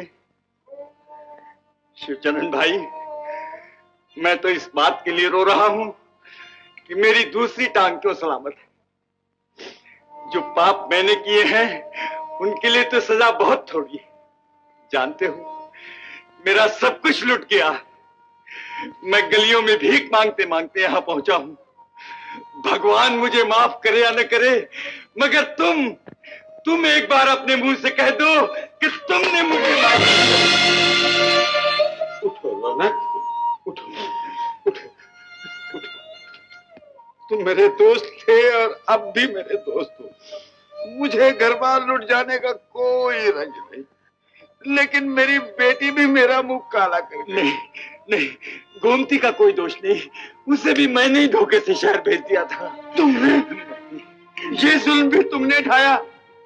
शिवचरण भाई, मैं तो इस बात के लिए रो रहा हूं कि मेरी दूसरी टांग क्यों सलामत है। जो पाप मैंने किए हैं उनके लिए तो सजा बहुत थोड़ी है। जानते हो, मेरा सब कुछ लुट गया। मैं गलियों में भीख मांगते मांगते यहां पहुंचा हूं। भगवान मुझे माफ करे या न करे, मगर तुम एक बार अपने मुंह से कह दो कि तुमने मुझे माफ किया। उठो रौनक, उठो, उठो, उठो। तुम मेरे दोस्त थे और अब भी मेरे दोस्त हो। मुझे घर बार लुट जाने का कोई रंज नहीं, लेकिन मेरी बेटी भी मेरा मुंह काला कर गई। नहीं, गोमती का कोई दोष नहीं, उसे भी मैंने ही धोखे से शहर भेज दिया था। तुमने, ये जुल्म भी तुमने ढाया।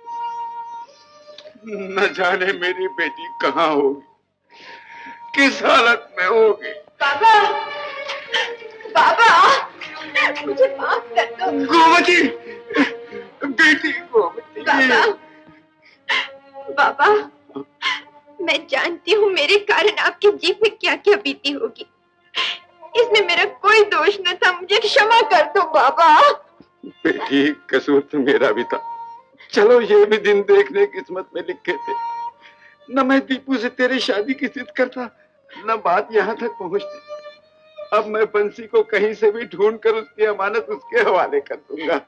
न जाने मेरी बेटी कहाँ होगी, किस हालत में होगी। बाबा, बाबा, मुझे माफ कर दो। गोमती, बेटी गोमती। बाबा, बाबा, मैं जानती हूँ मेरे कारण आपकी जीभ में क्या क्या बीती होगी। इसमें मेरा कोई दोष न था, मुझे क्षमा कर दो बाबा। बेटी, कसूर तो मेरा भी था। चलो, ये भी दिन देखने किस्मत में लिखे थे। न मैं दीपू से तेरी शादी की जिद करता, न बात यहाँ तक पहुँचती। अब मैं बंसी को कहीं से भी ढूंढ कर उसकी अमानत उसके हवाले कर दूंगा।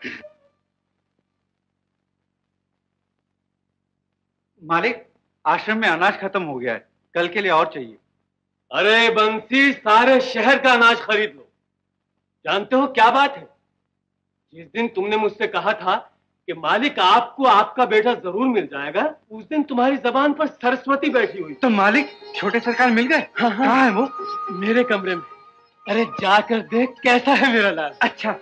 मालिक, आश्रम में अनाज खत्म हो गया है, कल के लिए और चाहिए। अरे बंसी, सारे शहर का अनाज खरीद लो। जानते हो क्या बात है? जिस दिन तुमने मुझसे कहा था कि मालिक आपको आपका बेटा जरूर मिल जाएगा, उस दिन तुम्हारी जबान पर सरस्वती बैठी हुई। तो मालिक, छोटे सरकार मिल गए? हाँ, कहाँ है वो? मेरे कमरे में। अरे जाकर देख कैसा है मेरा लाल। अच्छा।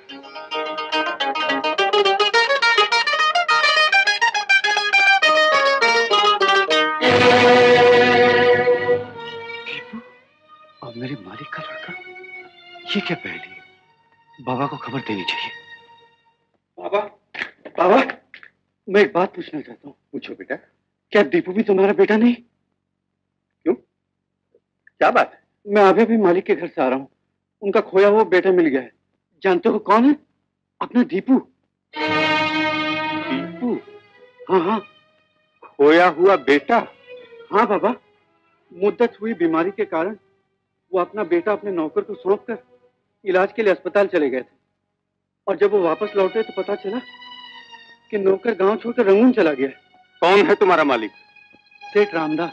और मेरे मालिक का लड़का, ये क्या पहली है? बाबा को खबर देनी चाहिए। बाबा, बाबा, मैं एक बात पूछना चाहता हूँ। पूछो बेटा। क्या दीपू भी तुम्हारा बेटा नहीं? क्यों, क्या बात है? मैं अभी मालिक के घर से आ रहा हूँ, उनका खोया हुआ बेटा मिल गया है। जानते हो कौन है? अपना दीपू। दीपू? हाँ हाँ, खोया हुआ बेटा। हाँ बाबा, मुद्दत हुई बीमारी के कारण वो अपना बेटा अपने नौकर को सौंपकर इलाज के लिए अस्पताल चले गए थे, और जब वो वापस लौटे तो पता चला कि नौकर गांव छोड़कर रंगून चला गया है। कौन है तुम्हारा मालिक? सेठ रामदास।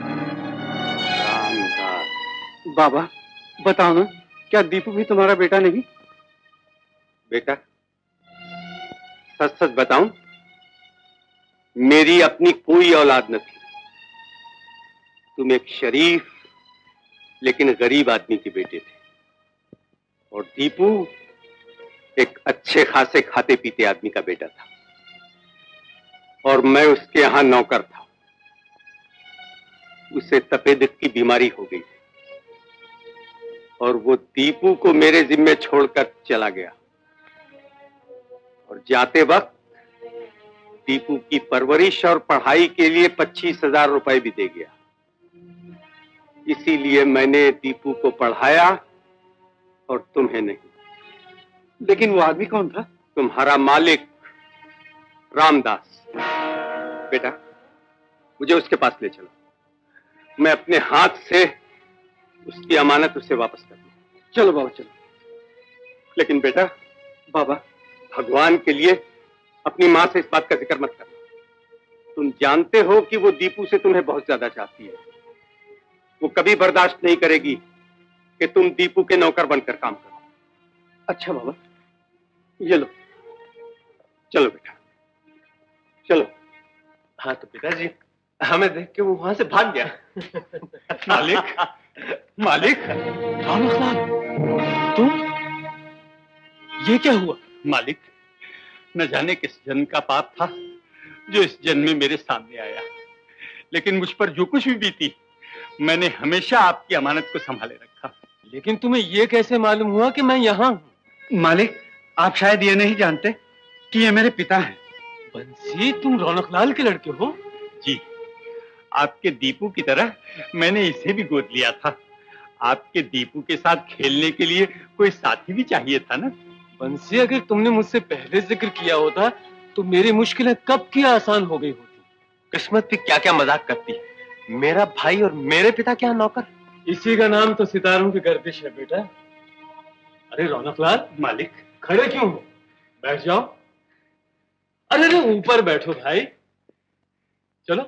रामदास? बाबा बताओ ना, क्या दीपू भी तुम्हारा बेटा नहीं? बेटा, सच सच बताऊं, मेरी अपनी कोई औलाद न थी। तुम एक शरीफ लेकिन गरीब आदमी के बेटे थे, और दीपू एक अच्छे खासे खाते पीते आदमी का बेटा था, और मैं उसके यहां नौकर था। उसे तपेदिक की बीमारी हो गई और वो दीपू को मेरे जिम्मे छोड़कर चला गया, और जाते वक्त दीपू की परवरिश और पढ़ाई के लिए 25,000 रुपए भी दे गया। इसीलिए मैंने दीपू को पढ़ाया और तुम्हें नहीं। लेकिन वो आदमी कौन था? तुम्हारा मालिक रामदास। बेटा, मुझे उसके पास ले चलो। मैं अपने हाथ से उसकी अमानत उससे वापस कर दूं। चलो बाबा चलो। लेकिन बेटा, बाबा, भगवान के लिए अपनी माँ से इस बात का जिक्र मत करना। तुम जानते हो कि वो दीपू से तुम्हें बहुत ज्यादा चाहती है। वो कभी बर्दाश्त नहीं करेगी कि तुम दीपू के नौकर बनकर काम करो। अच्छा बाबा, ये लो। चलो बेटा, चलो। हाँ तो पिताजी, हमें देख के वो वहां से भाग गया। मालिक, मालिक। तुम? ये क्या हुआ? मालिक, न जाने किस जन्म का पाप था जो इस जन्म में मेरे सामने आया, लेकिन मुझ पर जो कुछ भी बीती, मैंने हमेशा आपकी अमानत को संभाले रखा। लेकिन तुम्हें ये कैसे मालूम हुआ कि मैं यहाँ हूँ? मालिक, आप शायद ये नहीं जानते कि ये मेरे पिता हैं। बंसी, तुम रौनकलाल के लड़के हो? जी, आपके दीपू की तरह मैंने इसे भी गोद लिया था। आपके दीपू के साथ खेलने के लिए कोई साथी भी चाहिए था ना। बंसी, अगर तुमने मुझसे पहले जिक्र किया होता तो मेरी मुश्किलें कब की आसान हो गई होती। किस्मत भी क्या क्या मजाक करती है। मेरा भाई और मेरे पिता क्या नौकर? इसी का नाम तो सितारों की गर्दिश है बेटा। अरे रौनकलाल। मालिक। खड़े क्यों हो? बैठ जाओ। अरे अरे ऊपर बैठो भाई। चलो।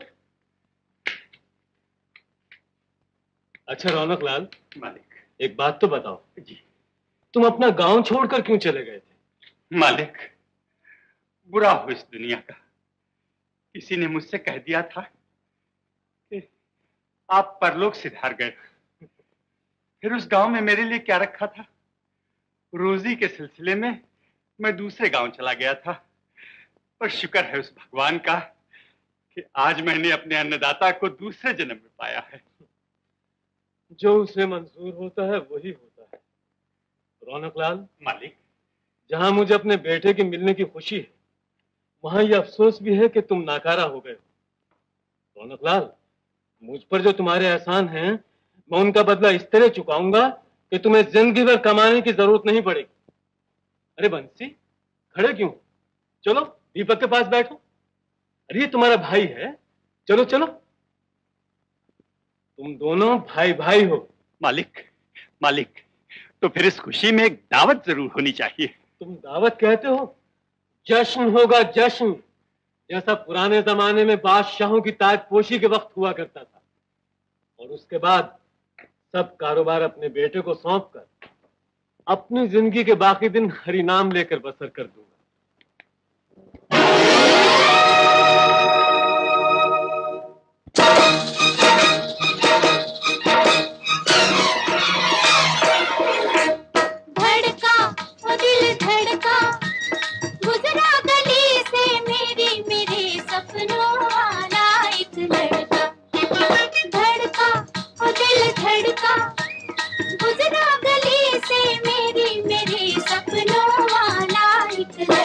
अच्छा रौनकलाल। मालिक। एक बात तो बताओ। जी। तुम अपना गांव छोड़कर क्यों चले गए थे? मालिक, बुरा हो इस दुनिया का। किसी ने मुझसे कह दिया था कि आप परलोक सिधार गए। फिर उस गांव में मेरे लिए क्या रखा था? रोजी के सिलसिले में मैं दूसरे गांव चला गया था। पर शुक्र है उस भगवान का कि आज मैंने अपने अन्नदाता को दूसरे जन्म में पाया है। जो उसे मंजूर होता है वही होता है। रौनकलाल। मालिक। जहां मुझे अपने बेटे के मिलने की खुशी है, वहां यह अफसोस भी है कि तुम नाकारा हो गए हो। रौनकलाल, मुझ पर जो तुम्हारे एहसान हैं, मैं उनका बदला इस तरह चुकाऊंगा कि तुम्हें जिंदगी भर कमाने की जरूरत नहीं पड़ेगी। अरे बंसी, खड़े क्यों? चलो दीपक के पास बैठो। अरे ये तुम्हारा भाई है, चलो चलो। तुम दोनों भाई भाई हो। मालिक, मालिक, तो फिर इस खुशी में एक दावत जरूर होनी चाहिए। तुम दावत कहते हो? जश्न होगा जश्न, जैसा पुराने जमाने में बादशाहों की ताजपोशी के वक्त हुआ करता था। और उसके बाद सब कारोबार अपने बेटे को सौंपकर अपनी जिंदगी के बाकी दिन हरि नाम लेकर बसर कर दूंगा। धड़का वो दिल धड़का, गुजरा गली से मेरे सपनों वाला एक लड़का। धड़का वो दिल धड़का, गुजरा गली से मेरे सपनों वाला एक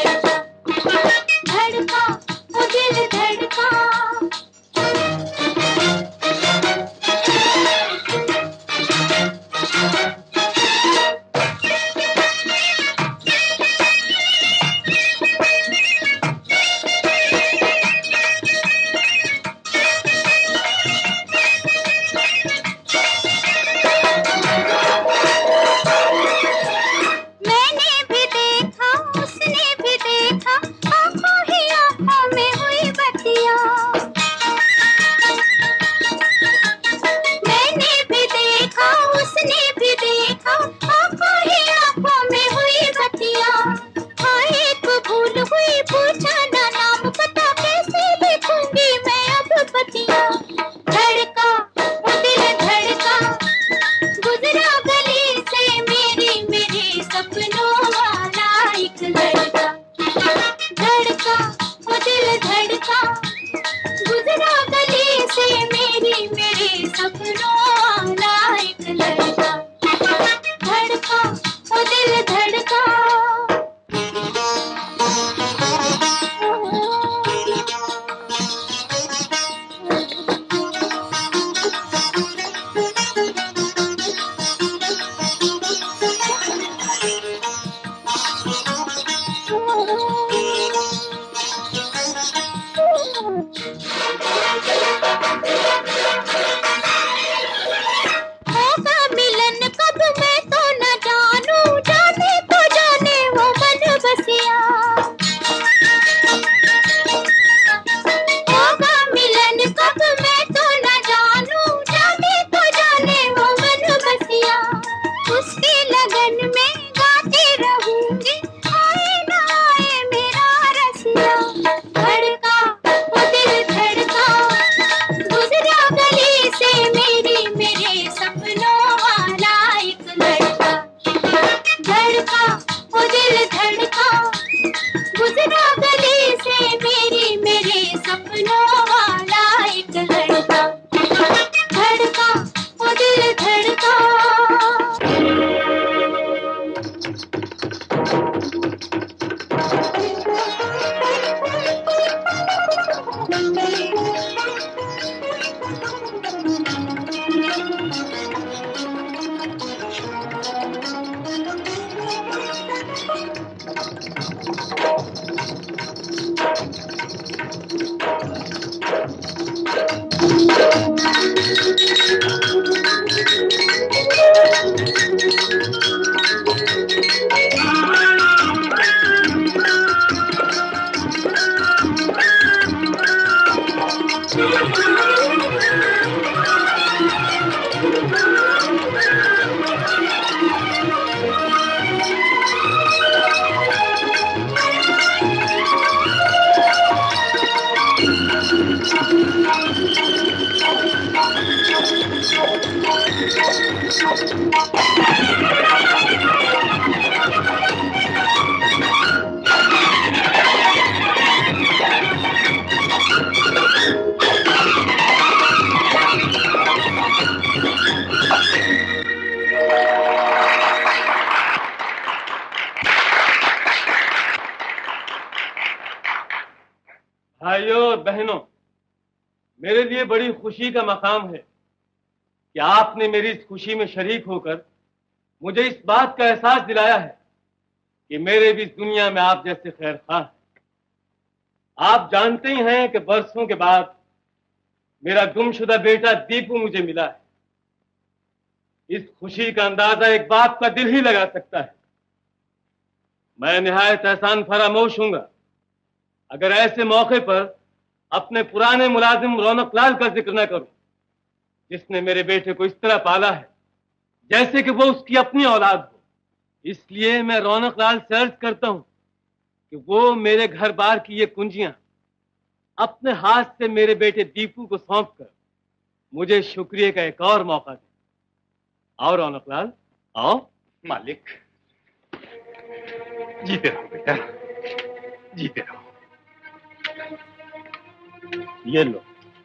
भाइयों और बहनों, मेरे लिए बड़ी खुशी का मकाम है कि आपने मेरी इस खुशी में शरीक होकर मुझे इस बात का एहसास दिलाया है कि मेरे भी इस दुनिया में आप जैसे खैर खां। आप जानते ही हैं कि बरसों के बाद मेरा गुमशुदा बेटा दीपू मुझे मिला है। इस खुशी का अंदाजा एक बाप का दिल ही लगा सकता है। मैं निहायत एहसान फरामोश हूंगा अगर ऐसे मौके पर अपने पुराने मुलाजिम रौनक लाल का जिक्र न करूं, जिसने मेरे बेटे को इस तरह पाला है जैसे कि वो उसकी अपनी औलाद हो। इसलिए मैं रौनक लाल से अर्ज करता हूं कि वो मेरे घर बार की ये कुंजियां अपने हाथ से मेरे बेटे दीपू को सौंप कर मुझे शुक्रिया का एक और मौका दे। आओ रौनक लाल, आओ। मालिक, जीते रहो बेटा, जीते रहो। ये लो।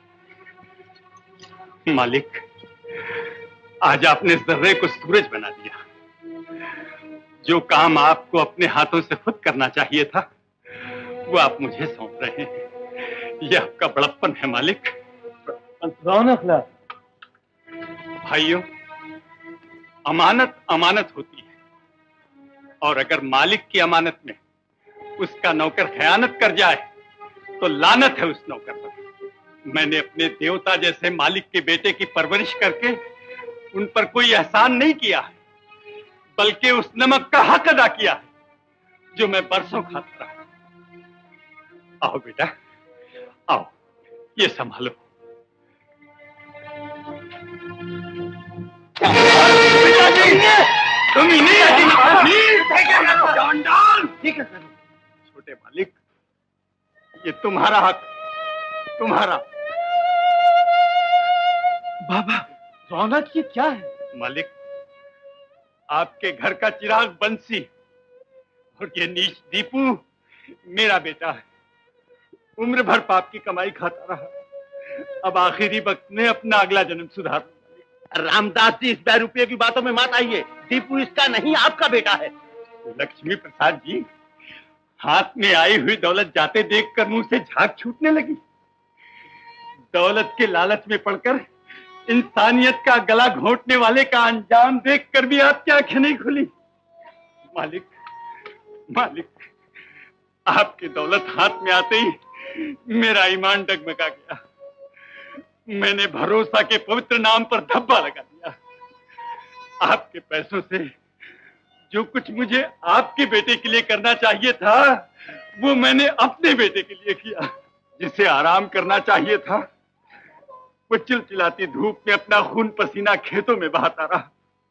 मालिक, आज आपने जर्रे को सूरज बना दिया। जो काम आपको अपने हाथों से खुद करना चाहिए था वो आप मुझे सौंप रहे हैं। ये आपका बड़प्पन है मालिक। रौनक लाल, भाइयों, अमानत अमानत होती है और अगर मालिक की अमानत में उसका नौकर खयानत कर जाए तो लानत है उस नौकर पर। मैंने अपने देवता जैसे मालिक के बेटे की परवरिश करके उन पर कोई एहसान नहीं किया है, बल्कि उस नमक का हक अदा किया है जो मैं बरसों खाता रहा। आओ बेटा, आओ, ये संभालो। तुम ठीक है सर। छोटे मालिक, ये तुम्हारा हक, तुम्हारा। बाबा, रौनक ये क्या है? मालिक, आपके घर का चिराग बंसी और ये नीच दीपू मेरा बेटा है। उम्र भर पाप की कमाई खाता रहा, अब आखिरी वक्त में अपना अगला जन्म सुधार। रामदास जी, इस ₹2 की बातों में मत आइए। दीपू इसका नहीं, आपका बेटा है। लक्ष्मी प्रसाद जी, हाथ में आई हुई दौलत जाते देखकर मुंह से झाग छूटने लगी। दौलत के लालच में पड़कर इंसानियत का गला घोंटने वाले का अंजाम देखकर भी आपकी आंखें नहीं खुली। मालिक, मालिक, आपकी दौलत हाथ में आते ही मेरा ईमान डगमगा गया। मैंने भरोसा के पवित्र नाम पर धब्बा लगा दिया। आपके पैसों से जो कुछ मुझे आपके बेटे के लिए करना चाहिए था वो मैंने अपने बेटे के लिए किया। जिसे आराम करना चाहिए था वो चिलचिलाती धूप में अपना खून पसीना खेतों में बहाता रहा।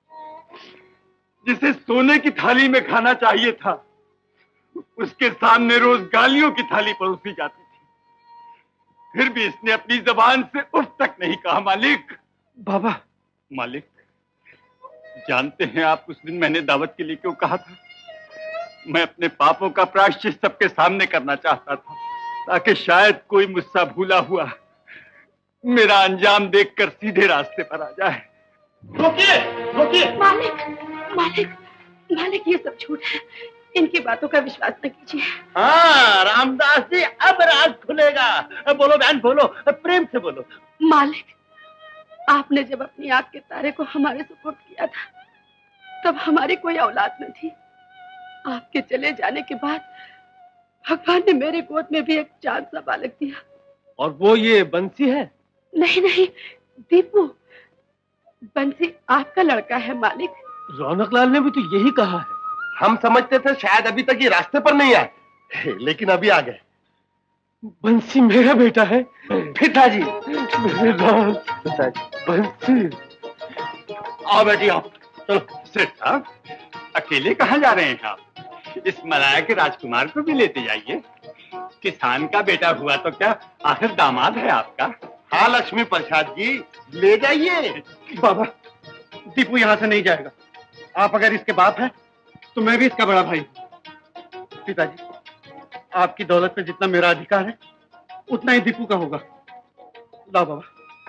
जिसे सोने की थाली में खाना चाहिए था उसके सामने रोज गालियों की थाली परोसी जाती थी। फिर भी इसने अपनी जबान से उफ तक नहीं कहा। मालिक, बाबा। मालिक, जानते हैं आप उस दिन मैंने दावत के लिए क्यों कहा था? मैं अपने पापों का प्रायश्चित सबके सामने करना चाहता था ताकि शायद कोई मुझसे भूला हुआ मेरा अंजाम देखकर सीधे रास्ते पर आ जाए। रोकिए, रोकिए। मालिक, मालिक, मालिक, ये सब झूठ है। इनकी बातों का विश्वास न कीजिए। हाँ रामदास जी, अब राज खुलेगा। बोलो बहन, बोलो, प्रेम से बोलो। मालिक, आपने जब अपनी आंख के तारे को हमारे सुपुर्द किया था तब हमारी कोई औलाद न थी। आपके चले जाने के बाद भगवान ने मेरे गोद में भी एक चांद सा बालक दिया। और वो ये बंसी है? नहीं नहीं, दीपू। बंसी आपका लड़का है मालिक। रौनक लाल ने भी तो यही कहा है। हम समझते थे शायद अभी तक ये रास्ते पर नहीं आए, लेकिन अभी आ गए। बंसी मेरा बेटा है। पिताजी, मेरे लाल, बंसी। आओ बेटी, आओ। चलो। सेठ साहब, अकेले कहाँ जा रहे हैं आप? इस मलाया के राजकुमार को भी लेते जाइए। किसान का बेटा हुआ तो क्या, आखिर दामाद है आपका। हाँ लक्ष्मी प्रसाद जी, ले जाइए। बाबा, दीपू यहाँ से नहीं जाएगा। आप अगर इसके बाप हैं तो मैं भी इसका बड़ा भाई। पिताजी, आपकी दौलत पे जितना मेरा अधिकार है उतना ही दीपू का होगा। लाओ बाबा।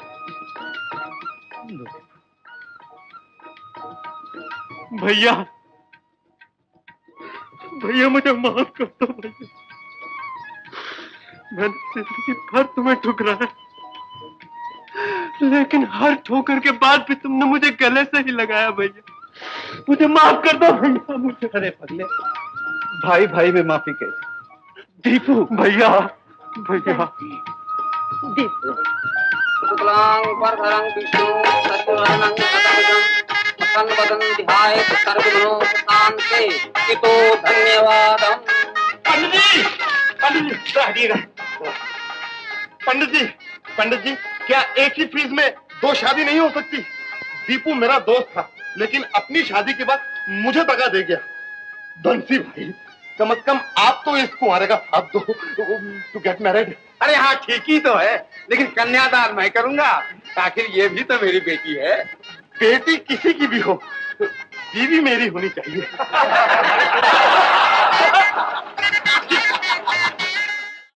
भैया, भैया मुझे माफ कर दो भैया। मैंने जिंदगी भर तुम्हें ठुकराया, लेकिन हर ठोकर के बाद भी तुमने मुझे गले से ही लगाया भैया। मुझे माफ कर दो भैया, मुझे। अरे पगले, भाई भाई में माफी कैसे? दीपू भैया, भैया। दीपू शुक्लांग वरधरं विष्णु शशिवर्णं चतुर्भुजं प्रसन्नवदनं ध्यायेत् सर्वविघ्नोपशान्ते। इतो धन्यवादम्। पंडित जी, क्या एक ही फ्रीज में दो शादी नहीं हो सकती? दीपू मेरा दोस्त था, लेकिन अपनी शादी के बाद मुझे दगा दे गया। बंसी भाई, कम से कम आप तो इस कुंवारे का साथ दो टू गेट मैरिड। अरे हाँ, ठीक ही तो है, लेकिन कन्यादान मैं करूंगा। आखिर ये भी तो मेरी बेटी है। बेटी किसी की भी हो, बीवी मेरी होनी चाहिए।